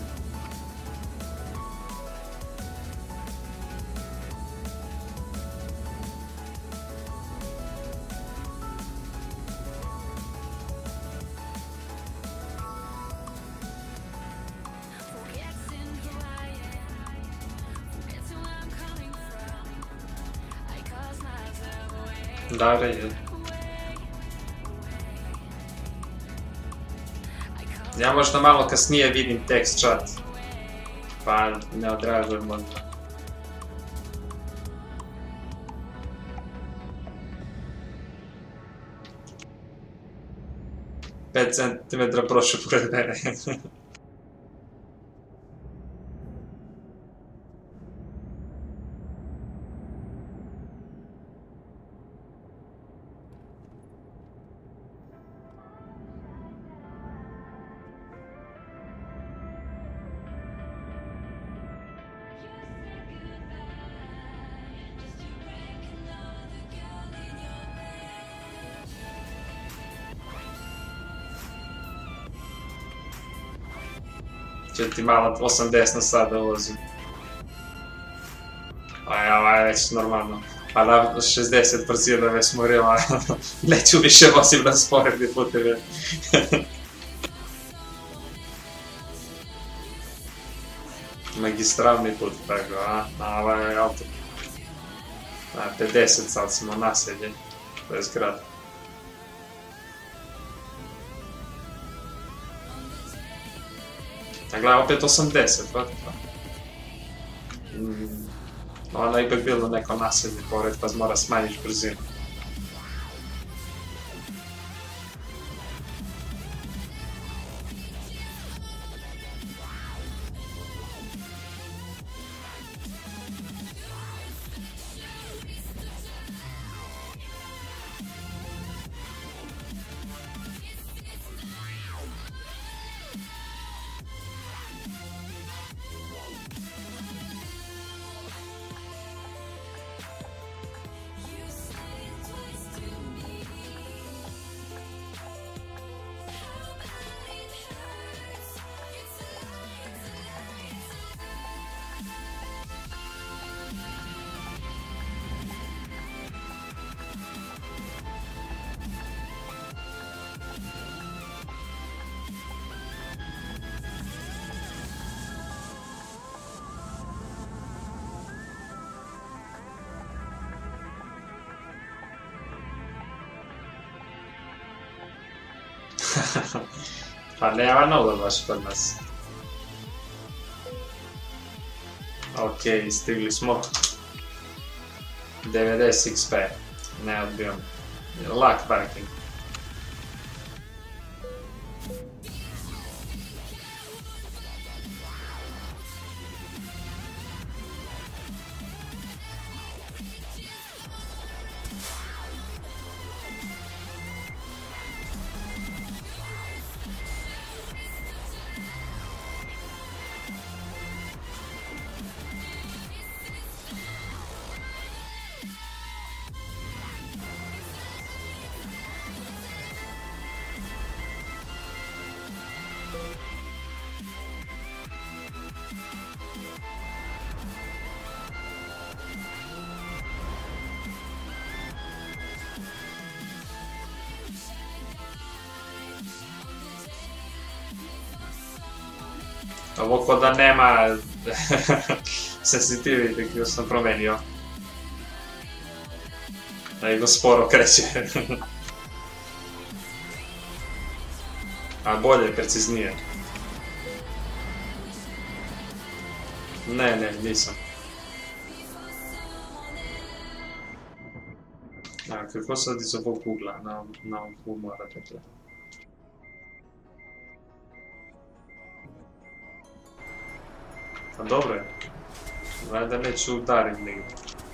Dobro je. Ja možda malo kasnije vidim tekst chat, pa ne odražujem možda. pet centimetra prošao pored mene. Će ti malo osamdeset na sat da ulazim. Aj, aj, već normalno. Pa na šezdeset brzina već smorila. Neću više vozim na sporedni puteve. Magistralni put, tako, a? A ovaj auto. Na pedeset sad smo naselje. To je zgrada. Gledaj, opet osamdeset, vrlo. Mm, ono je ipak bilo neko naselje pored, pa mora smanjiš brzinu. Pa nema novo baš kod nas. Ok, stigli smo. devedeset X P. Ne odbijam. Lak parking. Ovo ko da nema sensitivity koju sam promenio. Nego sporo kreće. A bolje, preciznije. Ne, ne, nisam. A kako sad iz ovog ugla na, na ovu morate to? Pa dobro je. Valjda neću udarit nigdje.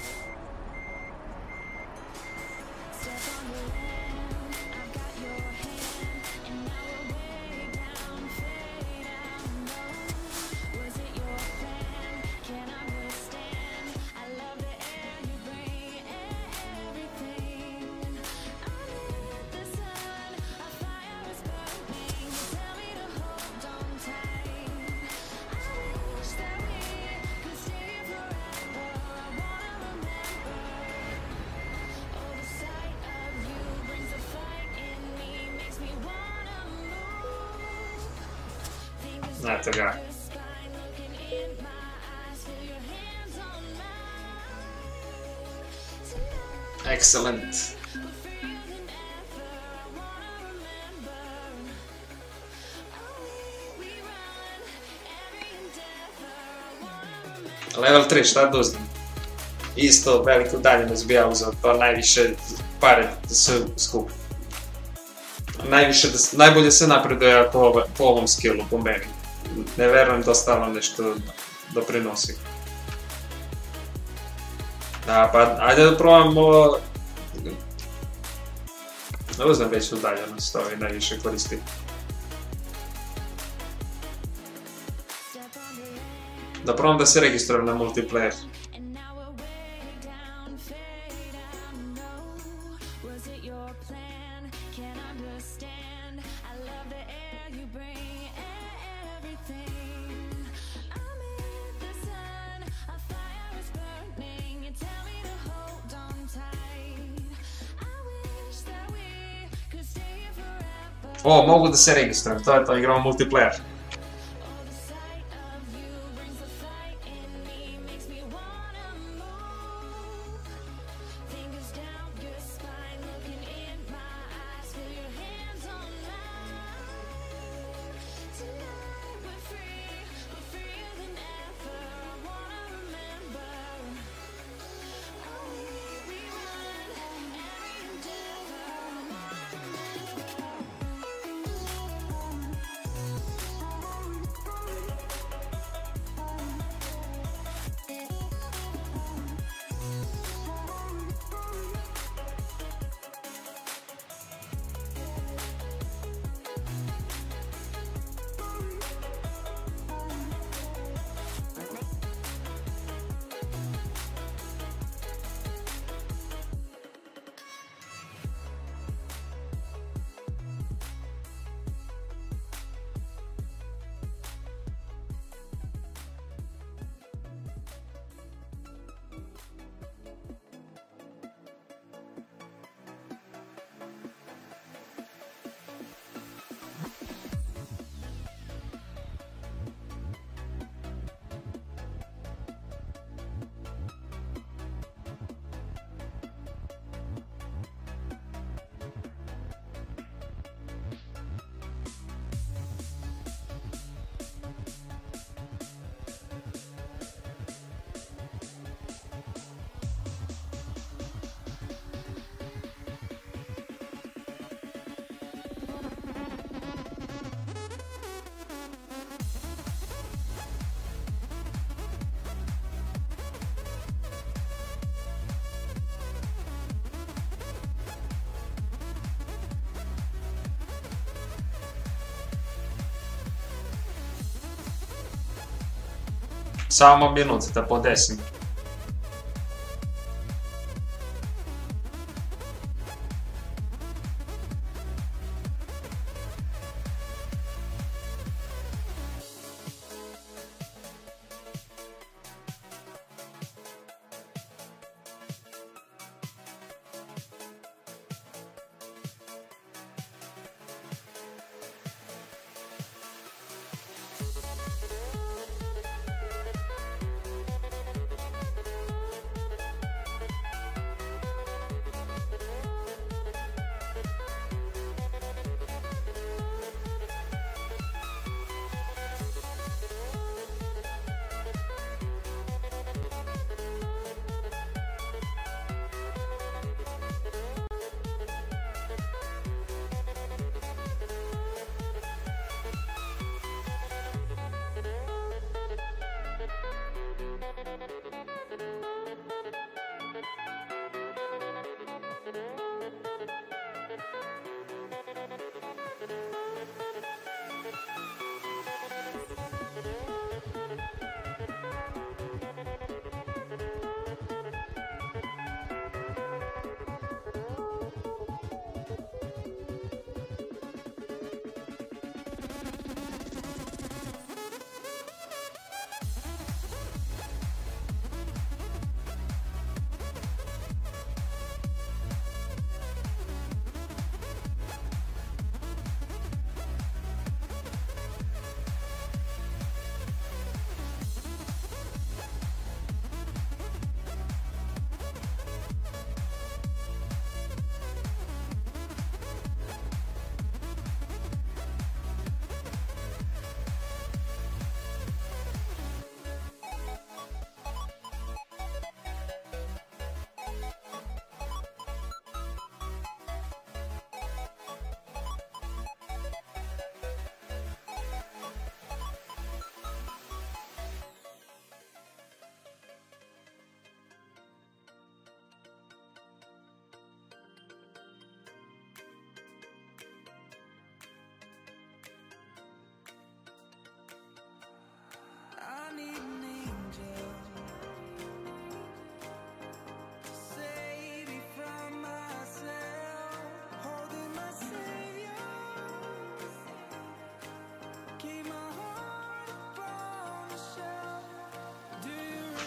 Eto ga. Excellent. Level tri, šta da uzmem? Isto veliku udaljenost bi ja uzeo, to najviše pare da se skupi. Najviše da, najbolje se napreduje po, po ovom skillu, po meni. Ne verujem da ostalo nešto doprinosi. Da, pa ajde da probamo... Da uzmem već udaljenost, ovo najviše koristi. Da probam da se registrujem na multiplayer. O, mogu da se registrujem, to je to, igramo multiplayer. Samo minut da podesim.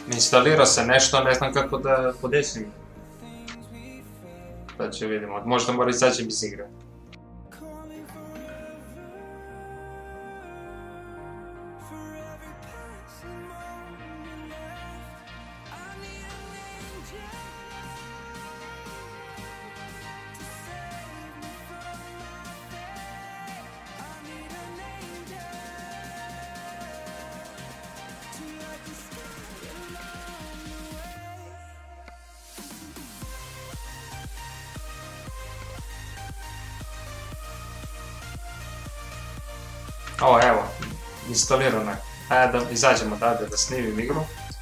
Instalirao se nešto, ne znam kako da podesim. Pa ću vidimo, možda mora izaći iz igre. O, evo, instalirano je. Ajde da izađemo dalje da snimim igru.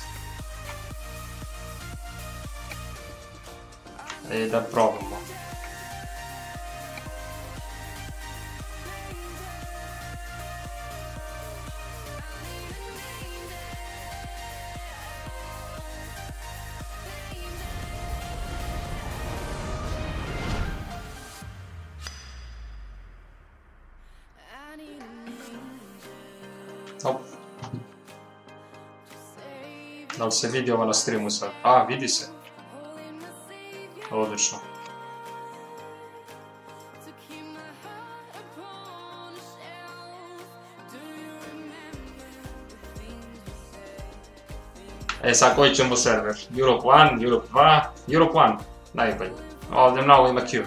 I da probamo. Op. Da li se vidi ovo na streamu sad? A, vidi se. Odlično. E sad koji ćemo server? Europe jedan, Europe dva, Europe jedan, najbolje. Ovdje mnogo ima queue.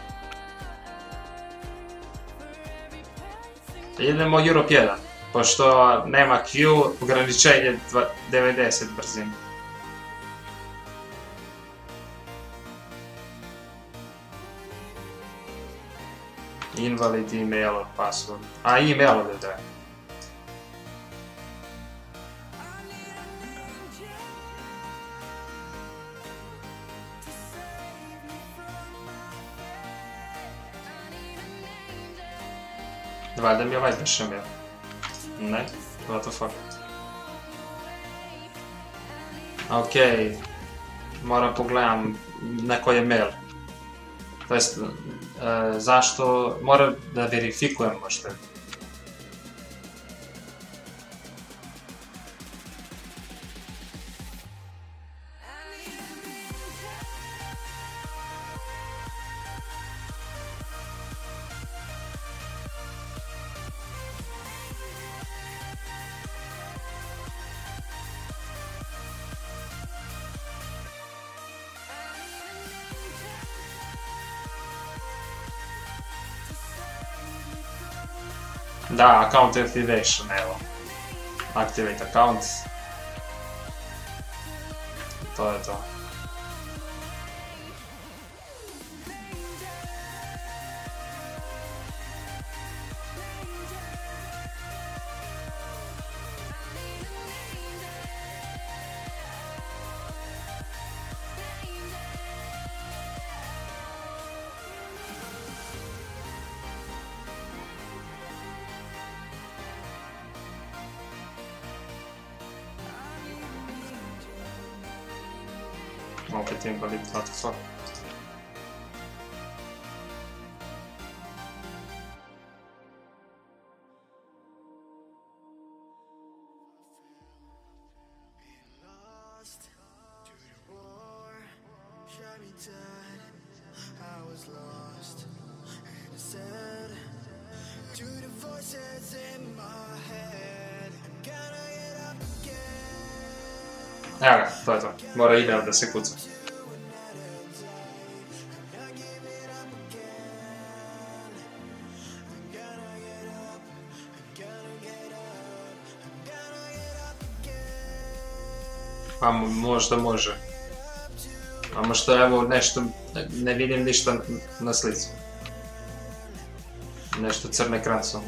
Idemo Europe jedan. Pošto nema queue, ograničenje devedeset brzine. Invalid email password. A, email ovdje da je. Valjda mi je ovaj piše mail. Ne, what the fuck. Okej, moram pogledam neko je mail. To jest, zašto, moram da verifikujem možda. Da, account activation, evo. Activate account. To je to. Opet invalid, what the fuck. Evo ga, to je to. Mora email da se kuca. Pa možda može. A možda evo nešto, ne vidim ništa na slici. Nešto crne ekran su.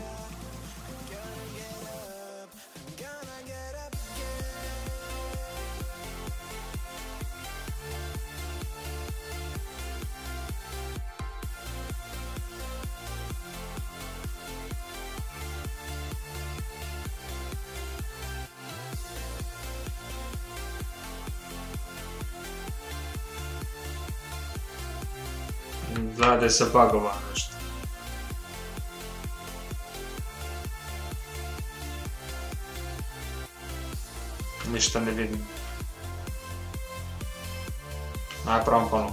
Gleda da je se bugova nešto. Ništa ne vidim. Aj, probam ponovno.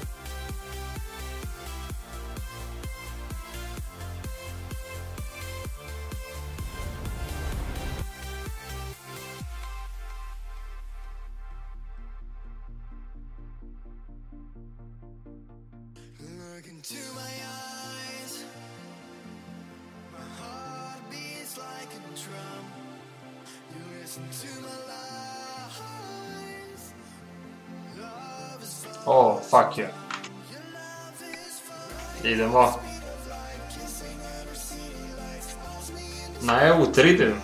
Look into my eyes, my heart beats like a drum. You listen to my lies. Love is fun. O, fuck yeah. Idemo. Na E U tri idem.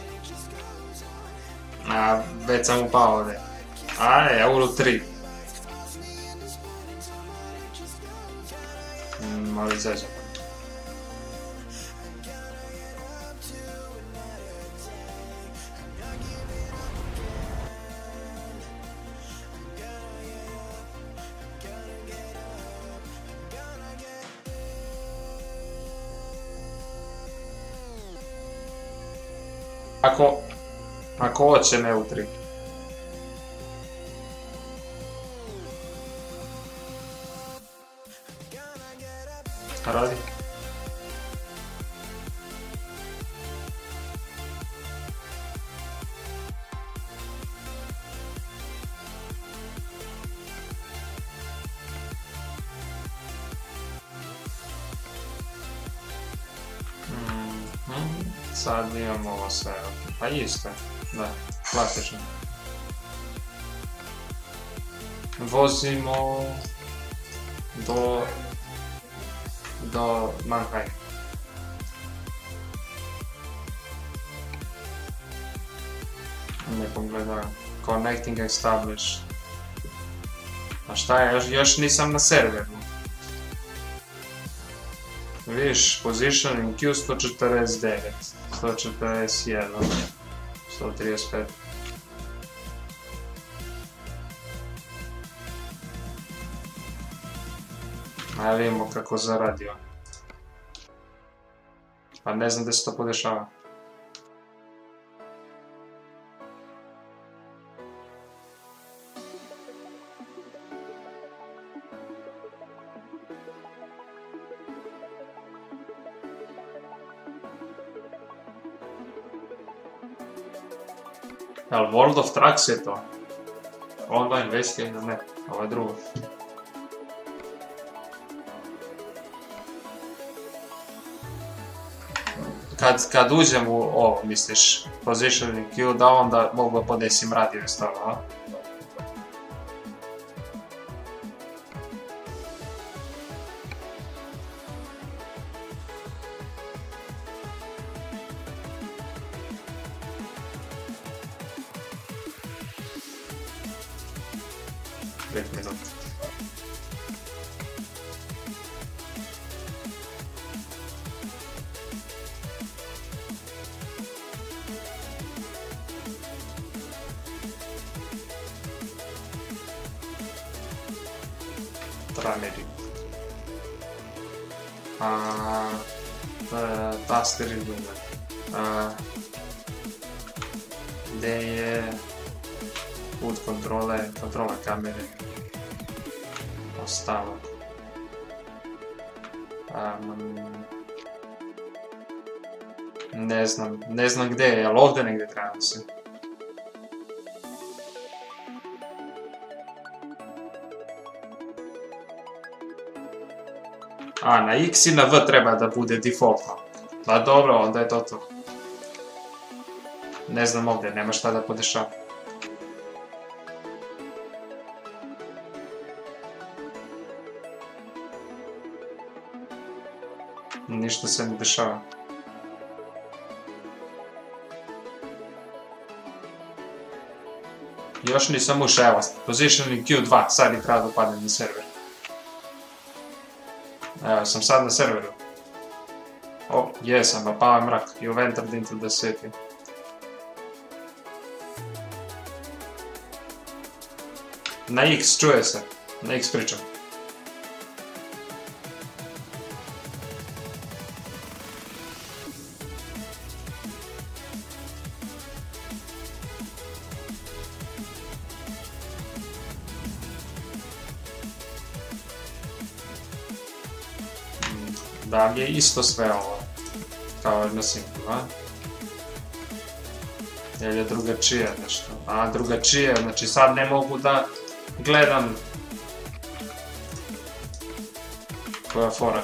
A, već sam upao ovdje. A, E U tri. Malo izađem. Ako, ako hoće ne u tri. Radi. Mm-hmm. Sad imamo ovo sve, pa isto, da, klasično. Vozimo do do Mannheim. Ne pogledam. Connecting established. A šta je? Još, još nisam na serveru. Vidiš, positioning Q sto četrdeset devet, sto četrdeset jedan, sto trideset pet. A vidimo kako zaradio. Pa ne znam da se to podešava. Jel World of Trucks je to? Online vesti ili ne? Ovo je drugo. Kad, kad uđem u ovo, misliš, positioning Q, da onda mogu podesim radio stavno, a? pet minuta. Trameri. A, taster i dume. Gde je put kontrole, kontrola kamere, ostalo. Um, ne znam, ne znam gde je, ali ovdje negdje treba da se. A, na X i na V treba da bude defaultno. Pa dobro, onda je to to. Ne znam ovdje, nema šta da podešava. Ništa se ne dešava. Još nisam ušao, evo, positioning Q dva, sad je treba da upadnem na server. Evo, sam sad na serveru. O, jesam, a pao je mrak. You've entered into the city. Na X čuje se. Na X pričam. Da li je isto sve ovo? Kao na Simpu, a? Ili je drugačije nešto? A, drugačije, znači sad ne mogu da gledam. Koja fora?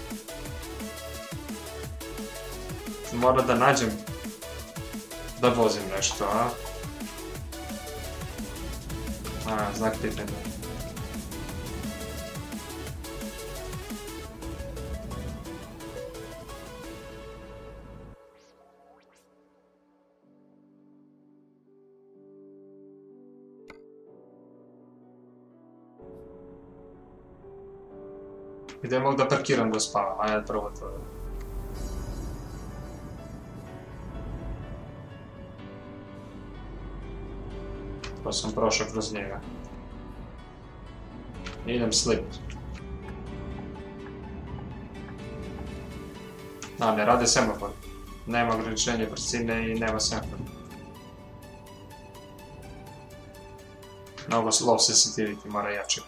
Mora da nađem da vozim nešto, a? A, znak pitanja. Gdje mogu da parkiram da spavam, ajde prvo to. To sam prošao kroz njega. Idem slip. A, ne rade semafor. Nema ograničenja brzine i nema semafor. Mnogo low sensitivity, mora jače.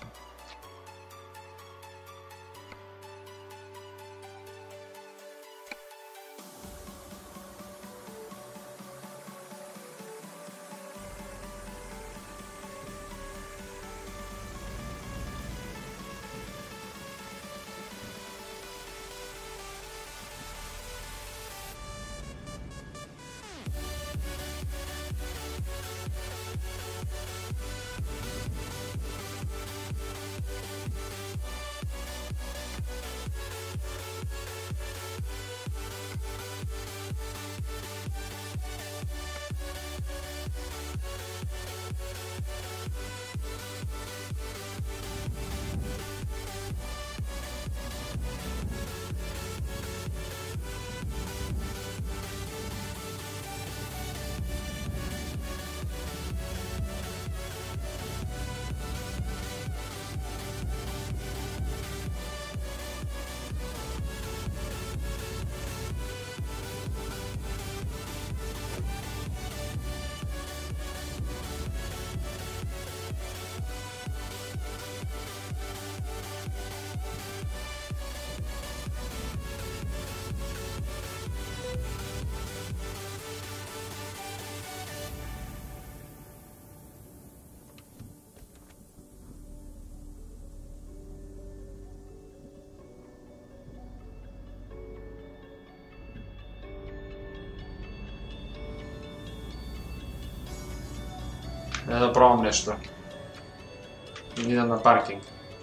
Ne da probam nešto. Idem na parking.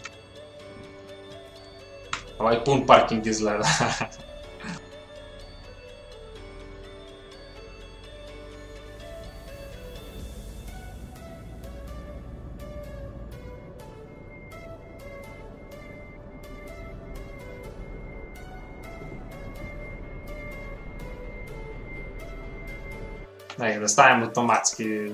Ovaj pun parking izgleda. Ne, da stavim automatski.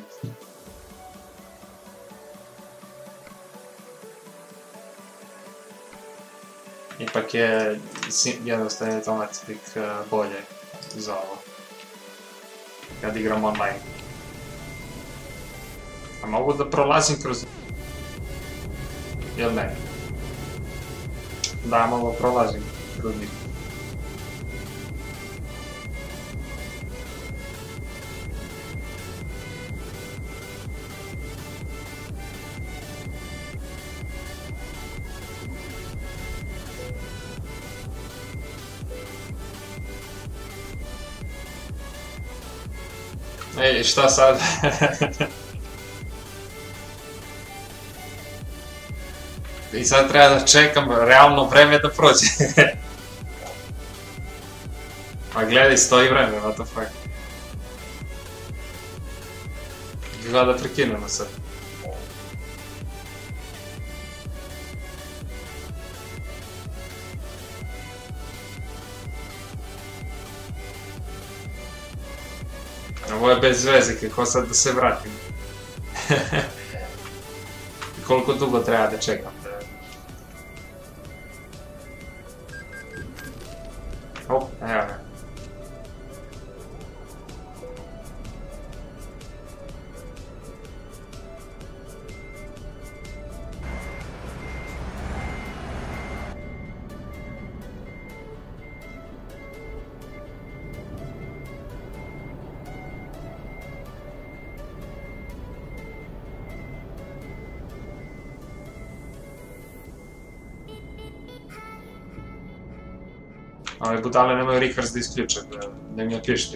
Ipak je jednostavno automatski bolje za ovo. Kad igram online. A mogu da prolazim kroz... Jel ne? Da, mogu prolazim kroz njih. Ej, šta sad? I sad treba da čekam realno vreme da prođe. Pa gledaj, stoji vreme, what the fuck. Gleda da prekinemo sad. Ovo je bez veze, kako sad da se vratim. Koliko dugo treba da čekam. Op, evo ga. Ove budale nemaju rehearse da isključe, da, da mi je pišti.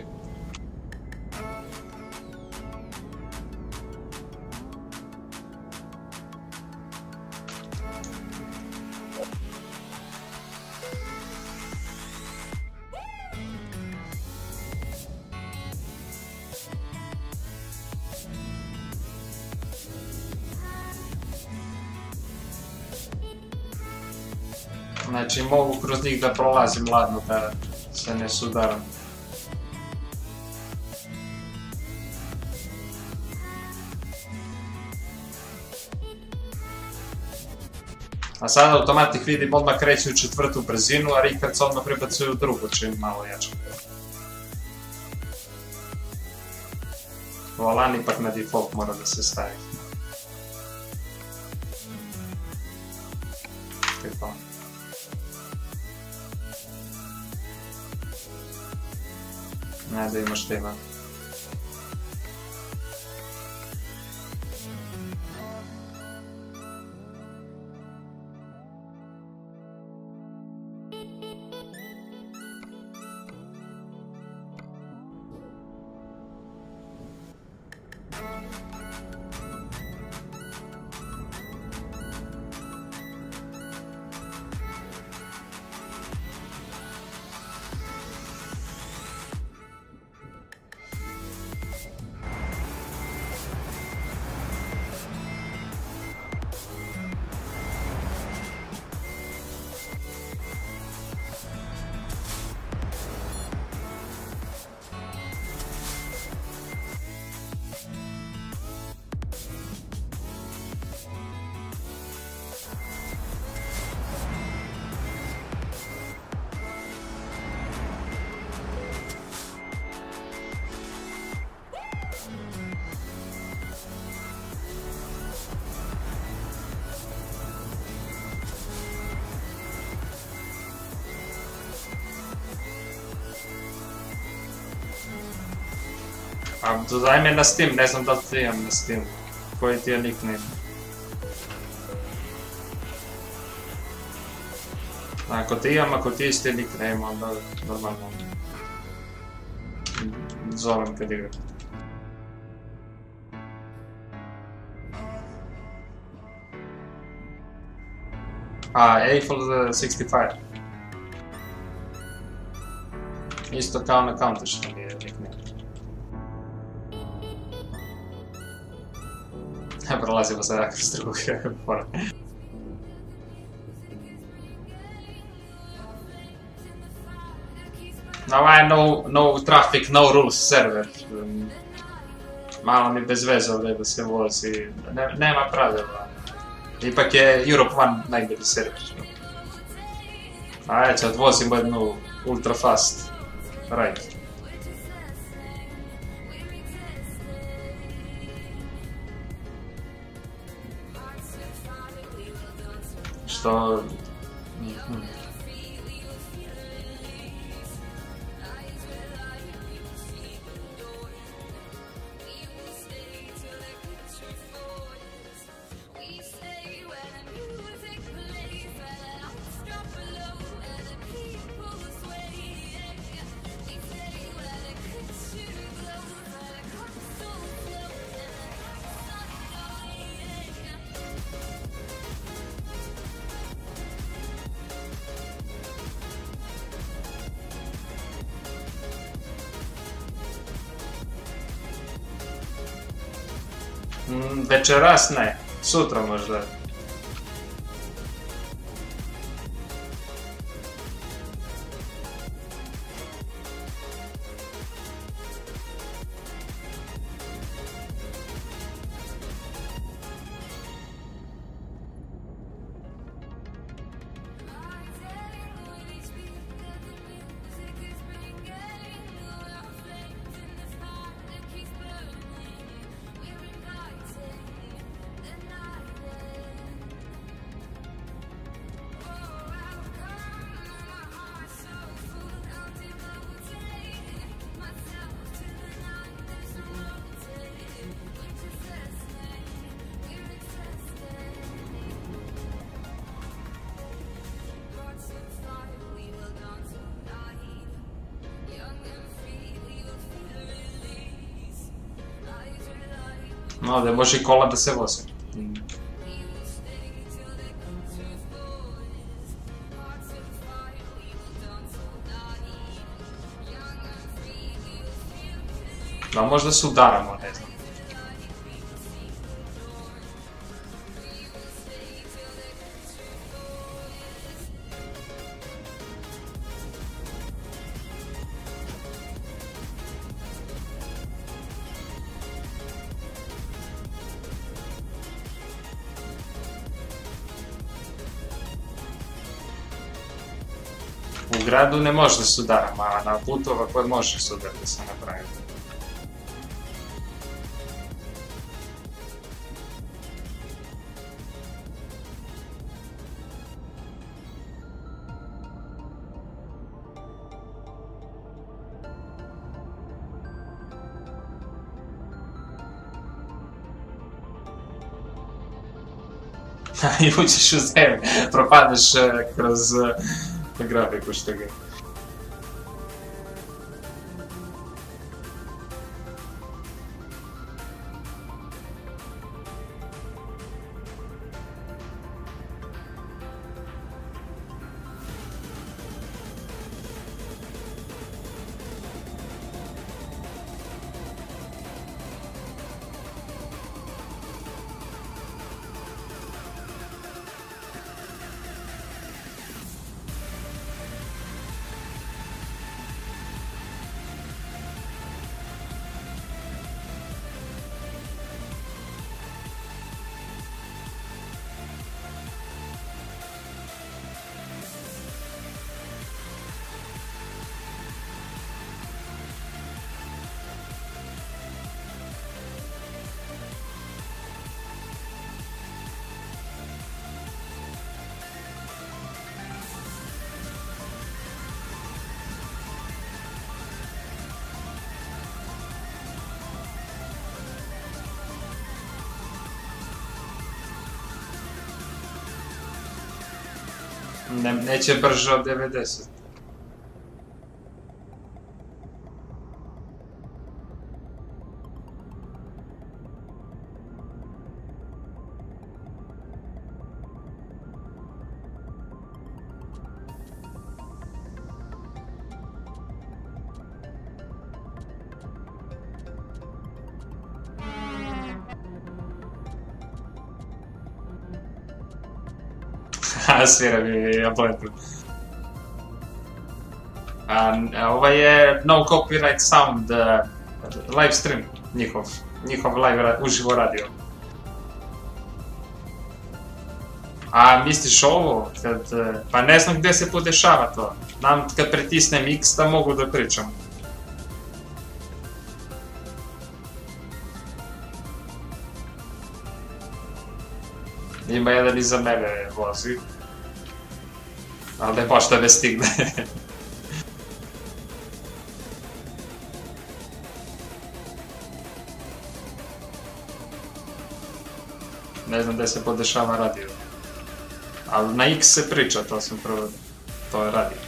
Znači mogu kroz njih da prolazim ladno, da se ne sudaram. A sad automatik vidim odmah kreće u četvrtu brzinu, a rehearse odmah prebacuje u drugu, čim malo jače. Volan ipak na default mora da se stavi. Tako. Ne da imaš tema. A dodaj me na Steam, ne znam da li ti imam na Steam. Koji ti je nickname? Ako ti imam, ako ti isti nickname, onda normalno zovem kad igram. A, Eiffel šezdeset pet. Isto kao na Counter što mi je nickname. Prolazimo sada kroz drugog fora. Ovo je no, no traffic, no rules server. Malo mi bez veze ovdje da se vozi, ne, nema pravila. Ipak je Europe One najbolji server. A eto, odvozimo jednu ultra fast ride. Što... Večeras ne, sutra možda. Ovdje može i kola da se voze. Da, možda se udaramo, ne znam. U gradu ne može da se udaram, a na putova koje može se udarati da se napravi. I uđeš u zemlju, propadneš kroz grafiku što ga. Ne, neće brže od devedeset. Svira mi abletu. Ovo je no copyright sound uh, live stream njihov, njihov live ra uživo radio. A misliš ovo? Kad, pa ne znam gdje se podešava to. Znam kad pritisnem X da mogu da pričam. Ima jedan iza mene vozi. Ali ne baš da me stigne. Ne znam gdje se podešava radio. Ali na X se priča, to sam prvo... to je radio.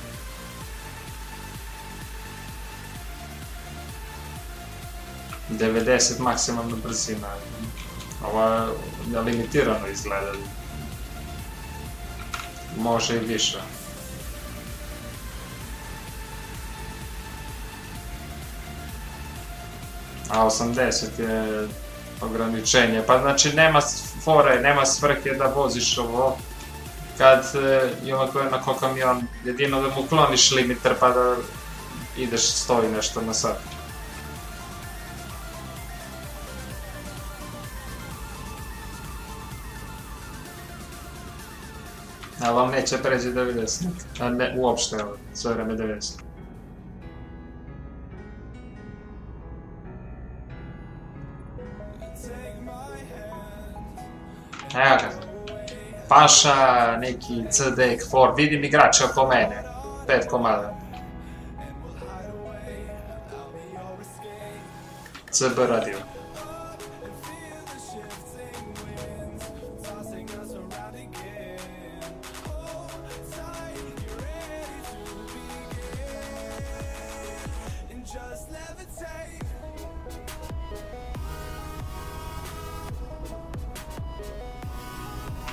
devedeset maksimalna brzina. Ovo je limitirano izgleda. Može i više. A osamdeset je ograničenje, pa znači nema fore, nema svrhe da voziš ovo kad ima koje na ko kamion, jedino da mu kloniš limiter pa da ideš sto i nešto na sat. Ali vam neće pređe devedeset, a ne uopšte, sve vreme devedeset. Evo ga, Paša, neki C D X četiri, vidim igrače oko mene, pet komada. C B radio.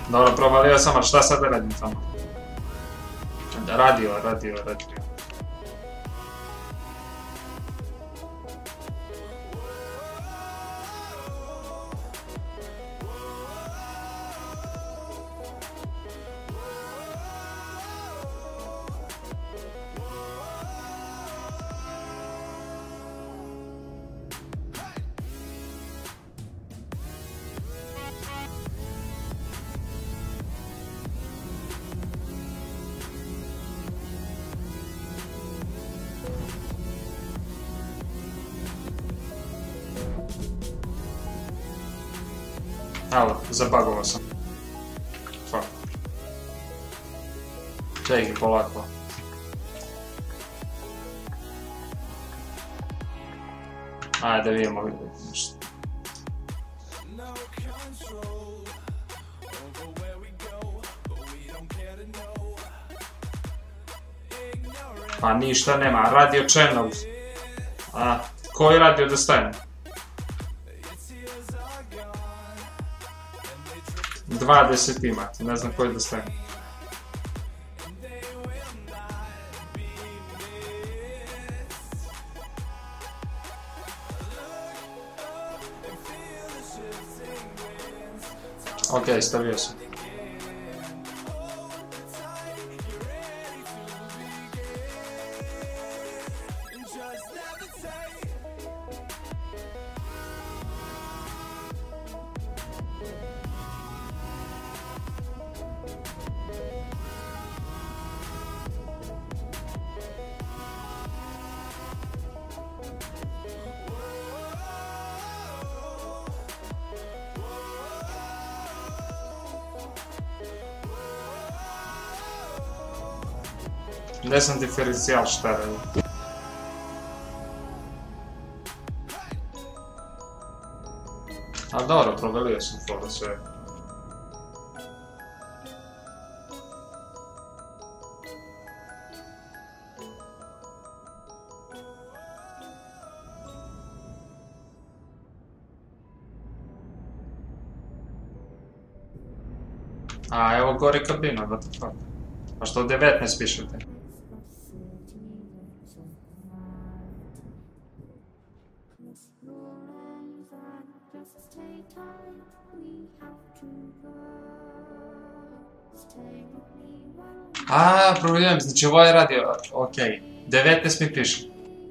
Dobro, provalio sam, ali šta sad da radim tamo? Radio, radio, radio. Alo, zabagovao sam. Fuck. Čekaj, polako. Ajde, da vidimo nešto. Pa ništa nema, radio channel. A, koji radio da stavim? dvadeset imate, ne znam koji da stavim. Ok, stavio sam. Ne znam diferencijal šta radi. Ali dobro, provalio sam to sve. A evo gore kabina, what the fuck. A što devetnaest pišete? A, provaljujem, znači ovo je radio, ok. devetnaest mi piše.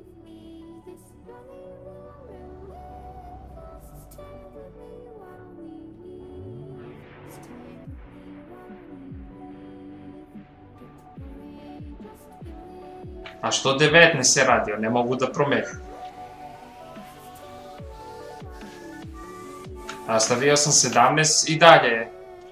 A što devetnaest je radio, ne mogu da promenim. A stavio sam sedamnaest i dalje.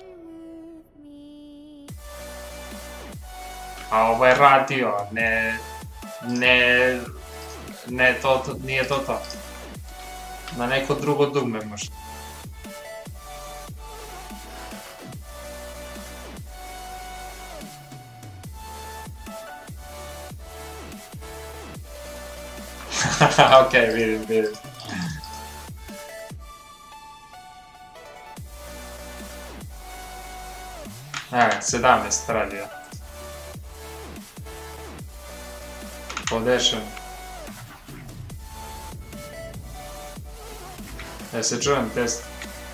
A ovo je radio, ne... Ne... Ne, to, to, nije to to. Na neko drugo dugme možda. Ok, vidim, vidim. Evo, sedamnaest radio. Podešen. Ja se čujem, test.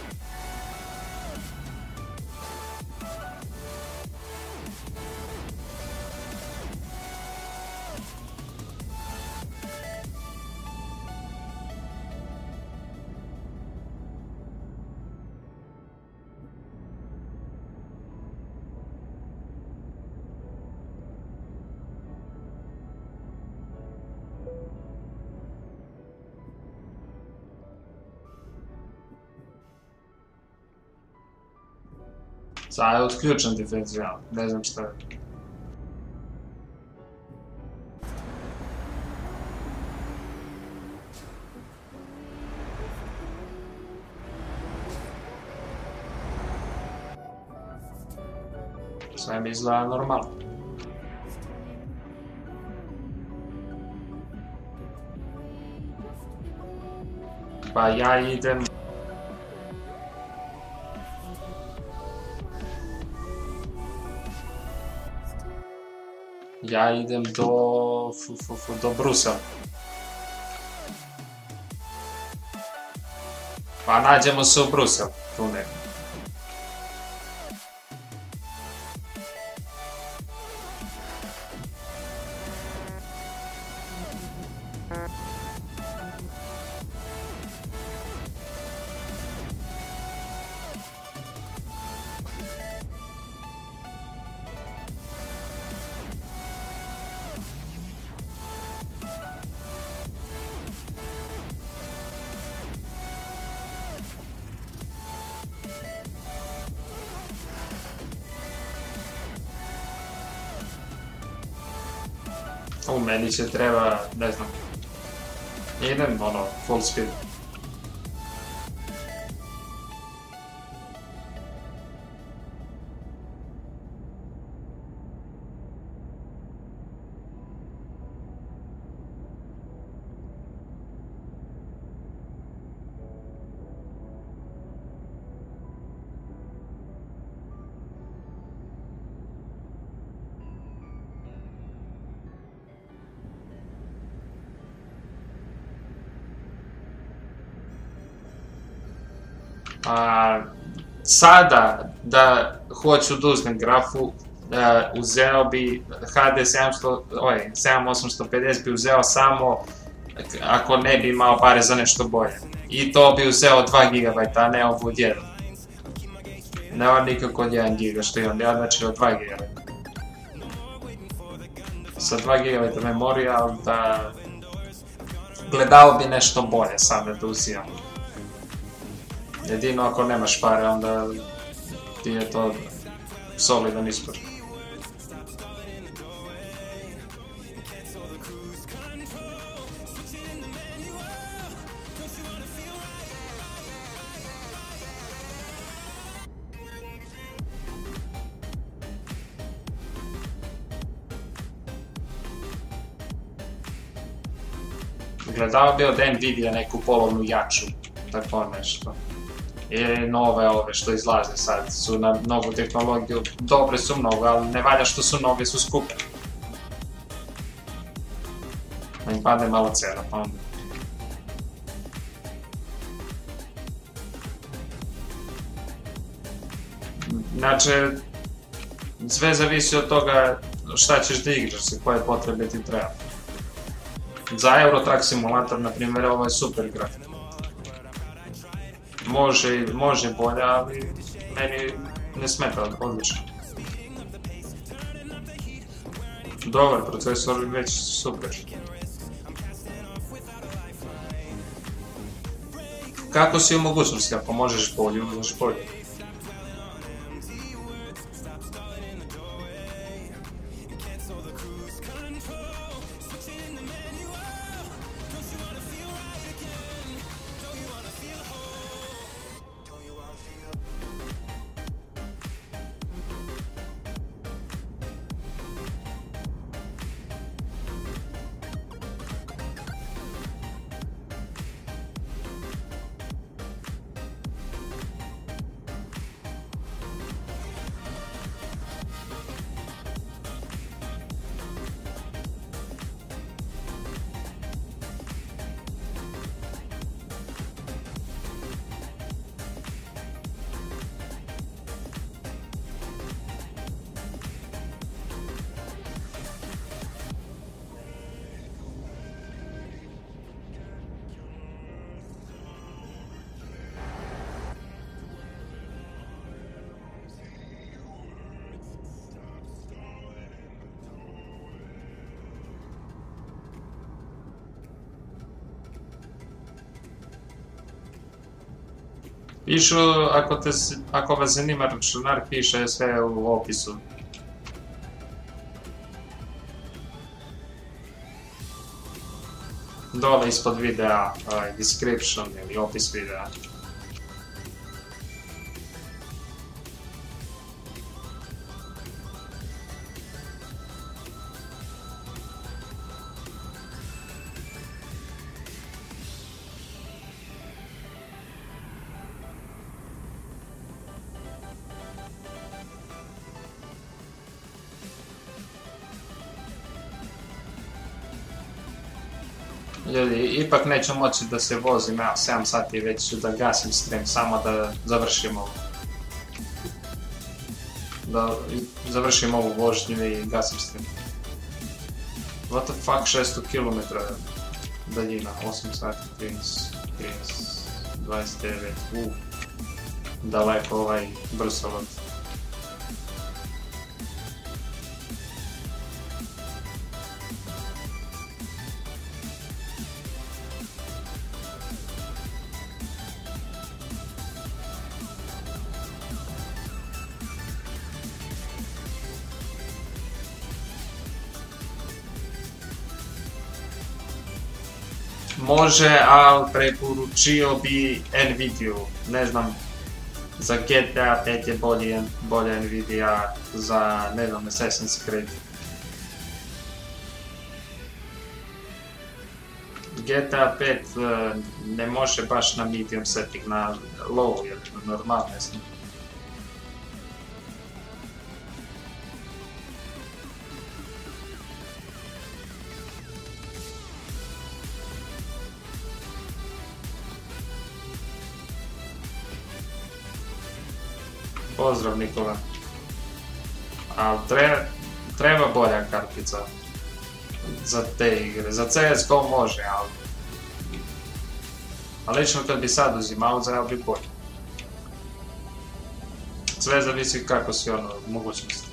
Sad je otključen diferencijal, ne znam šta je. Sve mi izgleda normalno. Pa ja idem... Ja idem do... Fu, fu, fu, do Brusela. Pa nađemo se u Bruselu, tu neko. U meni će treba, ne znam, idem ono, full speed. A, sada da hoću da uzmem grafu, uh, uzeo bi H D sedamsto, oj, sedam osamsto pedeset bi uzeo samo ako ne bi imao pare za nešto bolje. I to bi uzeo dva gigabajta, a ne ovu od jedan. Nema nikako od jedan giga što imam, ja znači od dva gigabajta. Sa dva gigabajta memorija, ali da gledao bi nešto bolje sada da uzimam. Jedino ako nemaš pare, onda ti je to solidan izbor. Gledao bi od Nvidia neku polovnu jaču, tako nešto. I nove ove što izlaze sad su na novu tehnologiju, dobre su mnogo, ali ne valja što su nove, su skupe. Da im padne malo cena, pa onda. Znači, sve zavisi od toga šta ćeš da igraš i koje potrebe ti treba. Za Euro Truck Simulator, na primjer, ovo je super grafik. Može, može bolje, ali meni ne smeta, odlično. Dobar procesor, već super. Kako si u mogućnosti, ako možeš bolje, možeš bolje. Pišu, ako, te, ako vas zanima računar, piše sve u opisu. Dole ispod videa, ovaj, description ili opis videa. Ljudi, ipak neću moći da se vozim, evo, sedam sati već da gasim stream, samo da završim ovo. Da završim ovu vožnju i gasim stream. What the fuck, šesto kilometra daljina, osam sati, trinaest, trinaest, dvadeset devet, uff. Daleko ovaj brusovod. Može, ali preporučio bi Nvidia, ne znam, za G T A pet je bolje, bolje Nvidia, za, ne znam, Assassin's Creed. G T A pet ne može baš na medium setting, na low ili na normal, ne znam. Pozdrav Nikola. Ali treba, treba bolja kartica za te igre. Za C S G O može, ali... Ali lično kad bi sad uzimao, za bi bolje. Sve zavisi kako si ono, mogućnosti.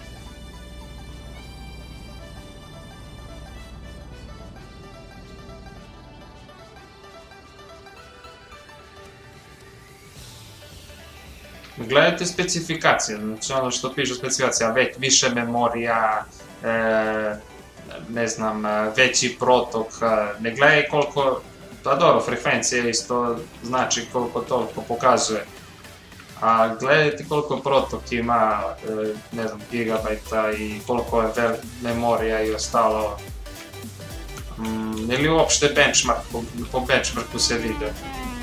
Gledajte specifikacije, znači ono što piše specifikacija, već više memorija, e, ne znam, veći protok, ne gledaj koliko, pa dobro, frekvencija isto znači koliko toliko pokazuje, a gledajte koliko protok ima, e, ne znam, gigabajta i koliko je memorija i ostalo, mm, ili uopšte benchmark, po, po benchmarku se vide.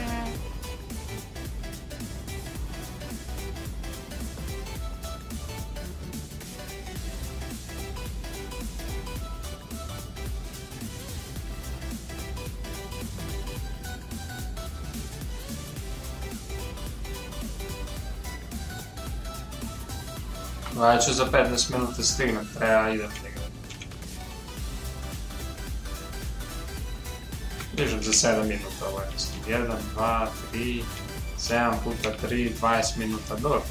Ja ću za petnaest minuta stignem, treba idem igrati. Stižem za sedam minuta ovo je. jedan, dva, tri, sedam puta tri, dvadeset minuta, dobro.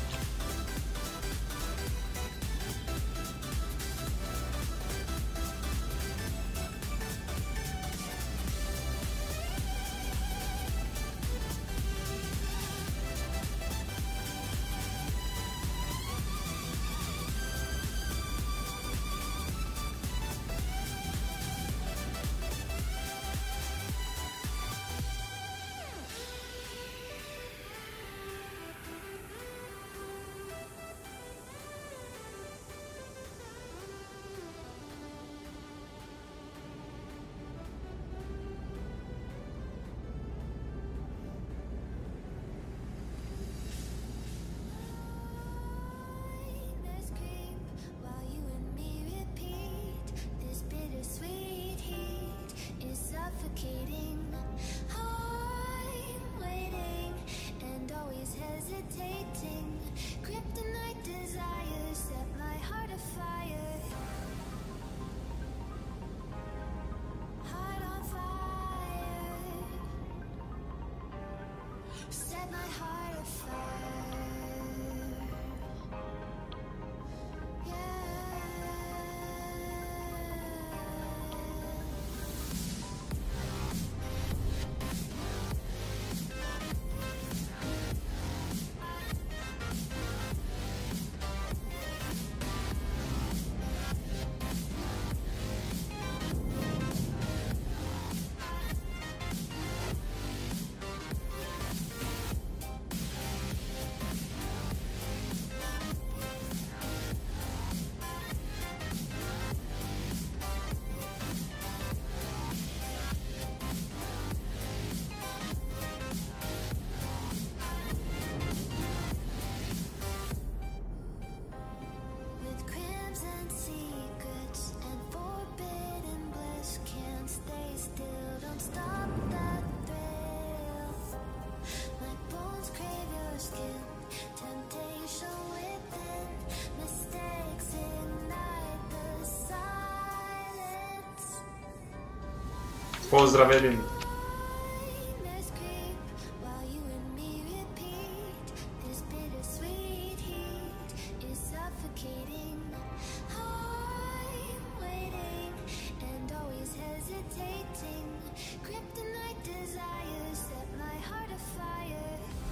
Pozdrav Edin. Let's creep while you and me repeat. This bittersweet heat is suffocating. I'm waiting and always hesitating. Kryptonite desires set my heart afire.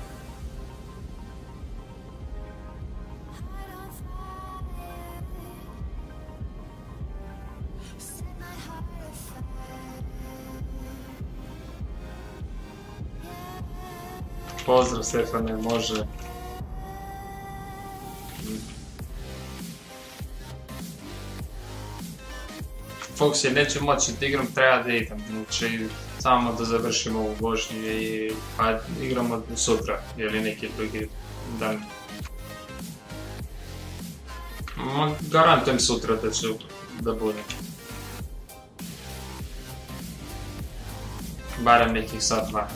Heart on fire. Set my heart afire. Pozdrav Stefane, može. Fox je neće moći da igram, treba da idem, znači samo da završimo ovu vožnju i pa igramo sutra ili neki drugi dan. Ma, garantujem sutra da će da bude. Barem nekih sat dva.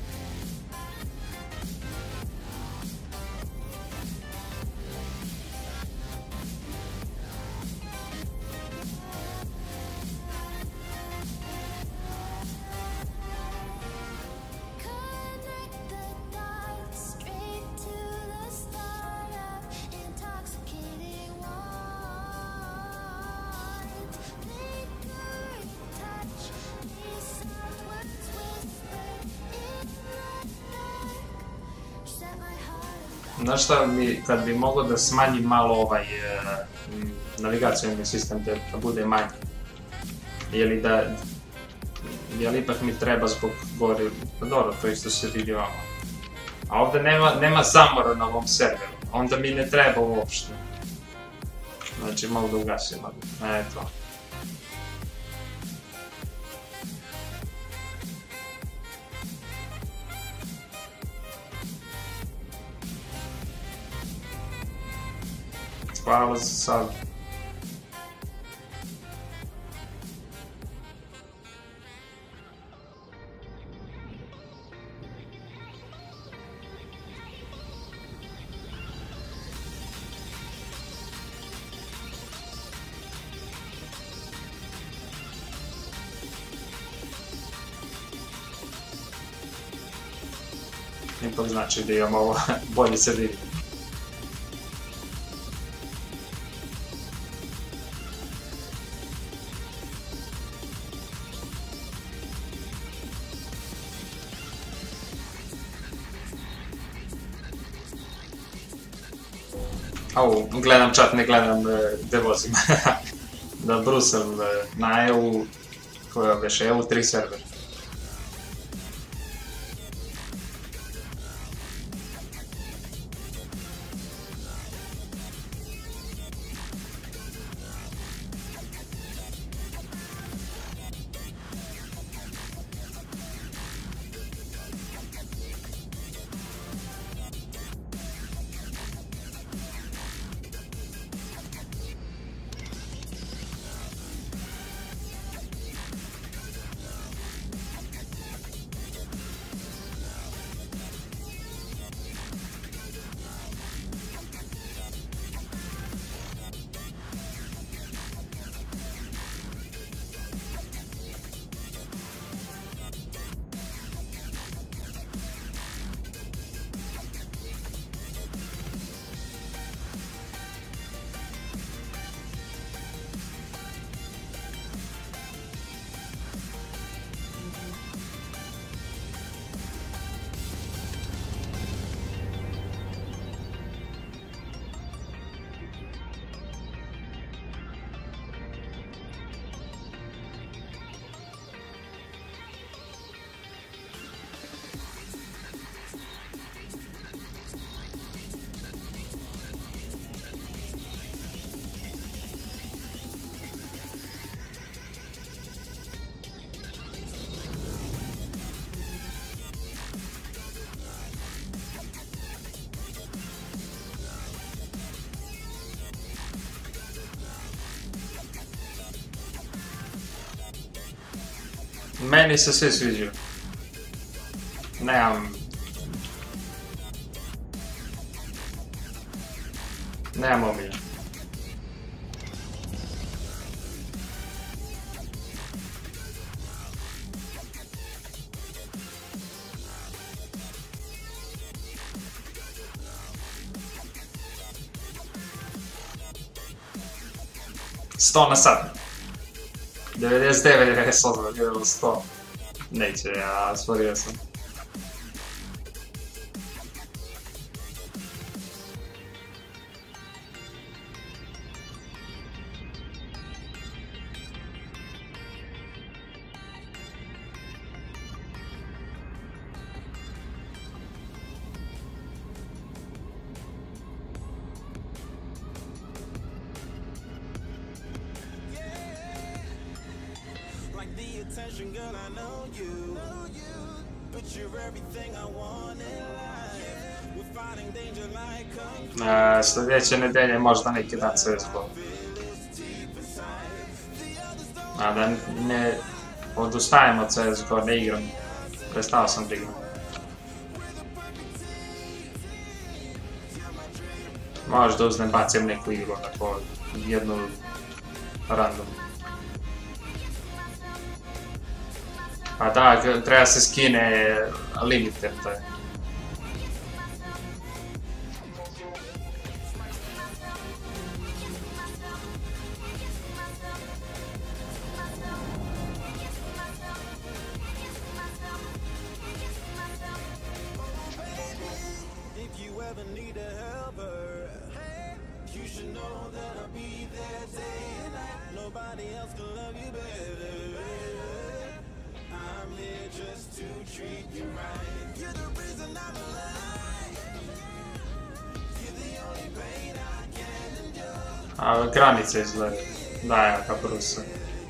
Connect the dots straight to the start of intoxicating want. Lingering touch, these soft words whispered in the dark. Set my heart afire. Znaš šta, mi, kad bi mogao da smanjim malo ovaj uh, navigacioni sistem da, da bude manji, ili da, jel ipak mi treba zbog gori, pa dobro, to isto se vidi ovamo. A ovdje nema, nema zamora na ovom serveru, onda mi ne treba uopšte. Znači mogu da ugasim, eto. Hvala za sad. Ipak znači da imam ovo bolje se vidi. Au, gledam čat, ne gledam gde vozim. Da, Brusel na E U, koja već E U tri server. Meni se sve sviđaju. Nemam... Nemam omilja. sto na sat. devedeset devet, devedeset osam, bilo sto. Neće, ja stvorio sam. attention, girl, I know you. But you're everything I want in life. We're fighting danger like kung fu. Sljedeće nedelje možda neki dan C S G O. A da ne odustajem od C S G O, ne igram. Prestao sam da igram. Možda uzmem, bacim neku igru, tako jednu random. Pa da, treba se skine limiter, to je. A granica izgleda. Da, ja, kako Rusa.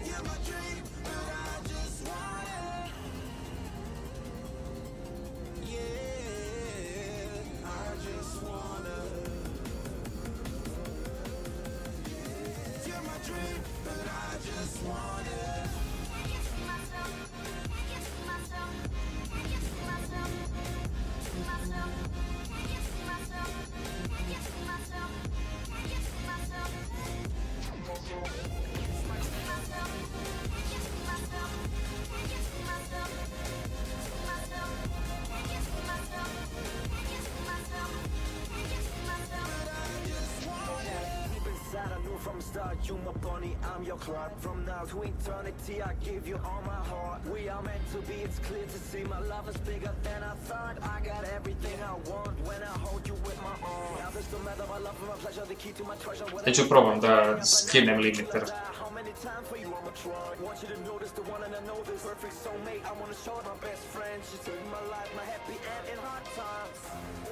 You my bunny, I'm your Clark. From now to eternity, I give you all my heart. We are meant to be, it's clear to see. My love is bigger than I thought. I got everything I want when I hold you with my arm. Now this no matter my love and my pleasure, the key to my treasure. Neću probam da skinem limiter. How many times for you I'ma try. Want you to notice the one and I know this perfect soulmate. I wanna show my best friend. She saved my life, my happy end in hard times.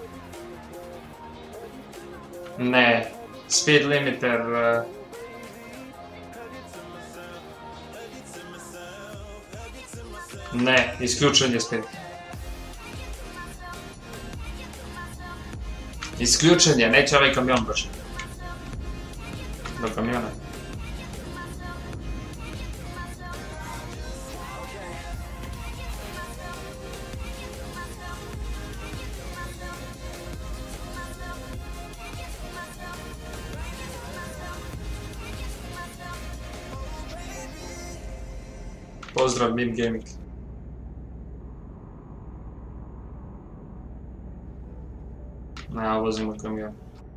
Ne, speed limiter. Uh... Ne, isključen je spet. Isključen je, neće ovaj kamion baš. Do kamiona. Pozdrav, Mim Gaming. Na, vozimo kamion.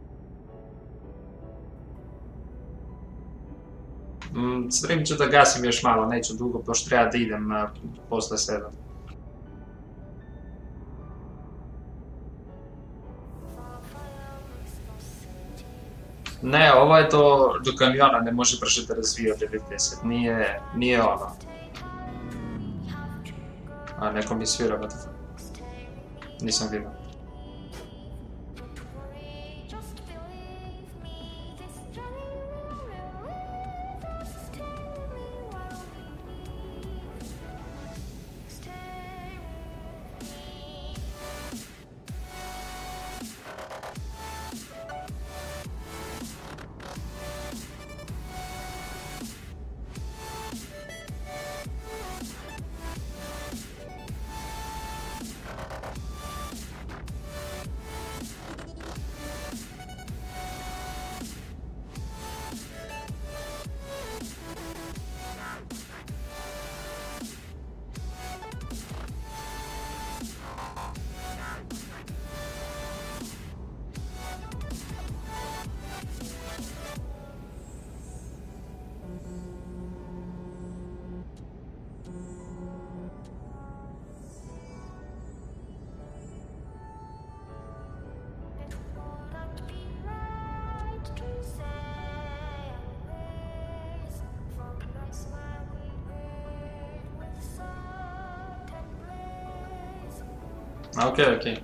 Mm, stream ću da gasim još malo, neću dugo, pošto treba da idem uh, posle sedam. Ne, ovo je to do kamiona, ne može brže da razvije od devedeset, nije, nije ono. A, neko mi svira, what the fuck. Nisam vidio. Okej, okay, okej. Okay.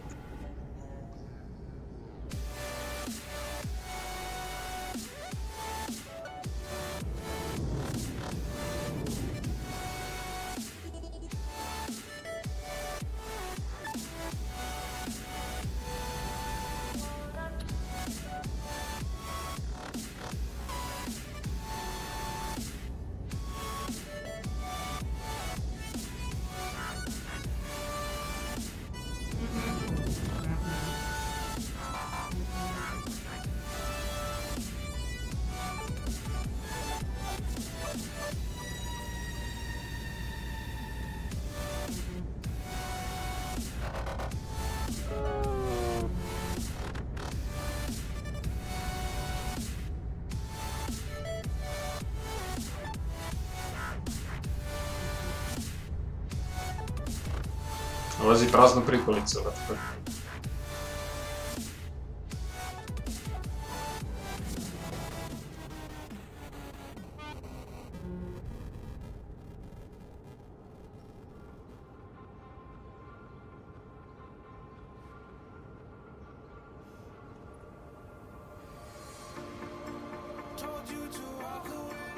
Vozi praznu prikolicu. Told you to walk away.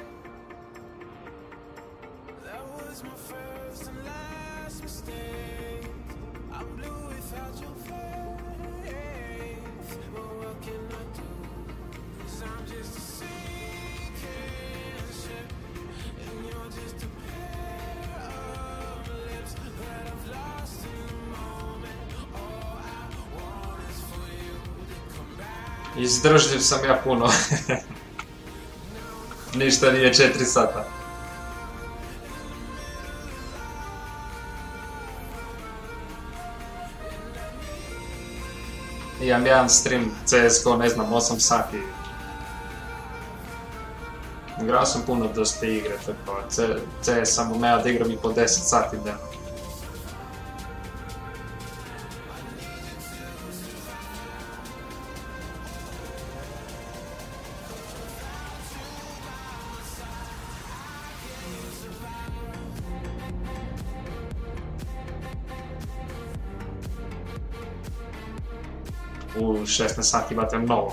That was my first and last mistake. I'm blue without your face. But what can I do? 'Cause I'm just a sinking ship, and you're just a pair of lips that I've lost in the moment. All I want is for you to come back. Izdržljiv sam ja puno. Ništa nije četiri sata. Imam jedan stream C S G O, ne znam, osam sati. Igrao sam puno dosta igre, tako C S sam umeo da igram i po deset sati dnevno. U šesnaest sati imate mnogo.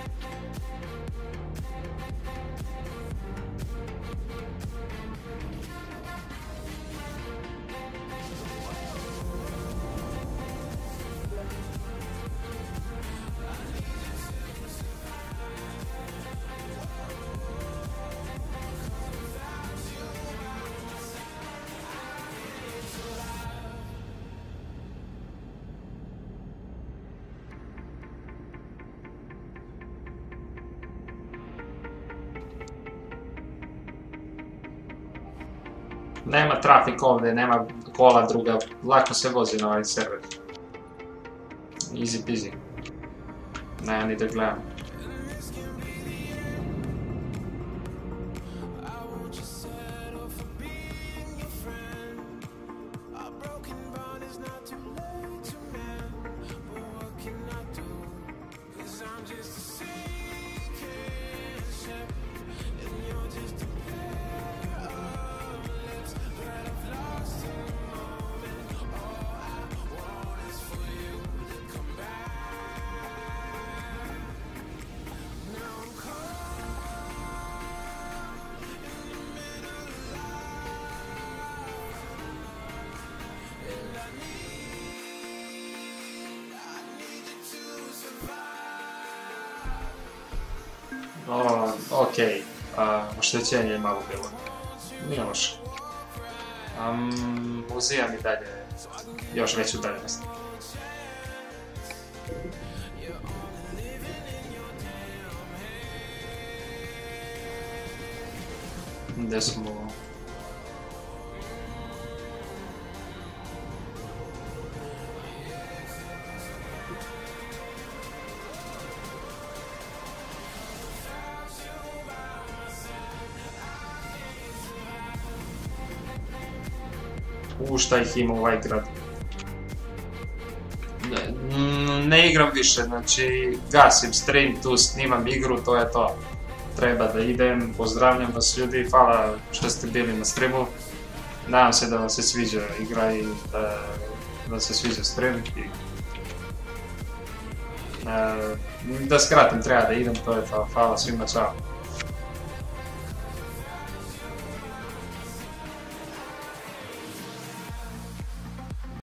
Nema trafik ovdje, nema kola druga, lako se vozi na ovaj server. Easy peasy. Nema ni da gledam. O, okej, okay. Oštećenje je malo bilo. Nije loše. Um, uzijam i dalje, još veću udaljenost. Gdje smo... U, šta ih ima ovaj grad. Ne, ne igram više, znači gasim stream, tu snimam igru, to je to. Treba da idem, pozdravljam vas ljudi, hvala što ste bili na streamu. Nadam se da vam se sviđa igra i da da se sviđa streamiti. E, da skratim, treba da idem, to je to, hvala svima, čao.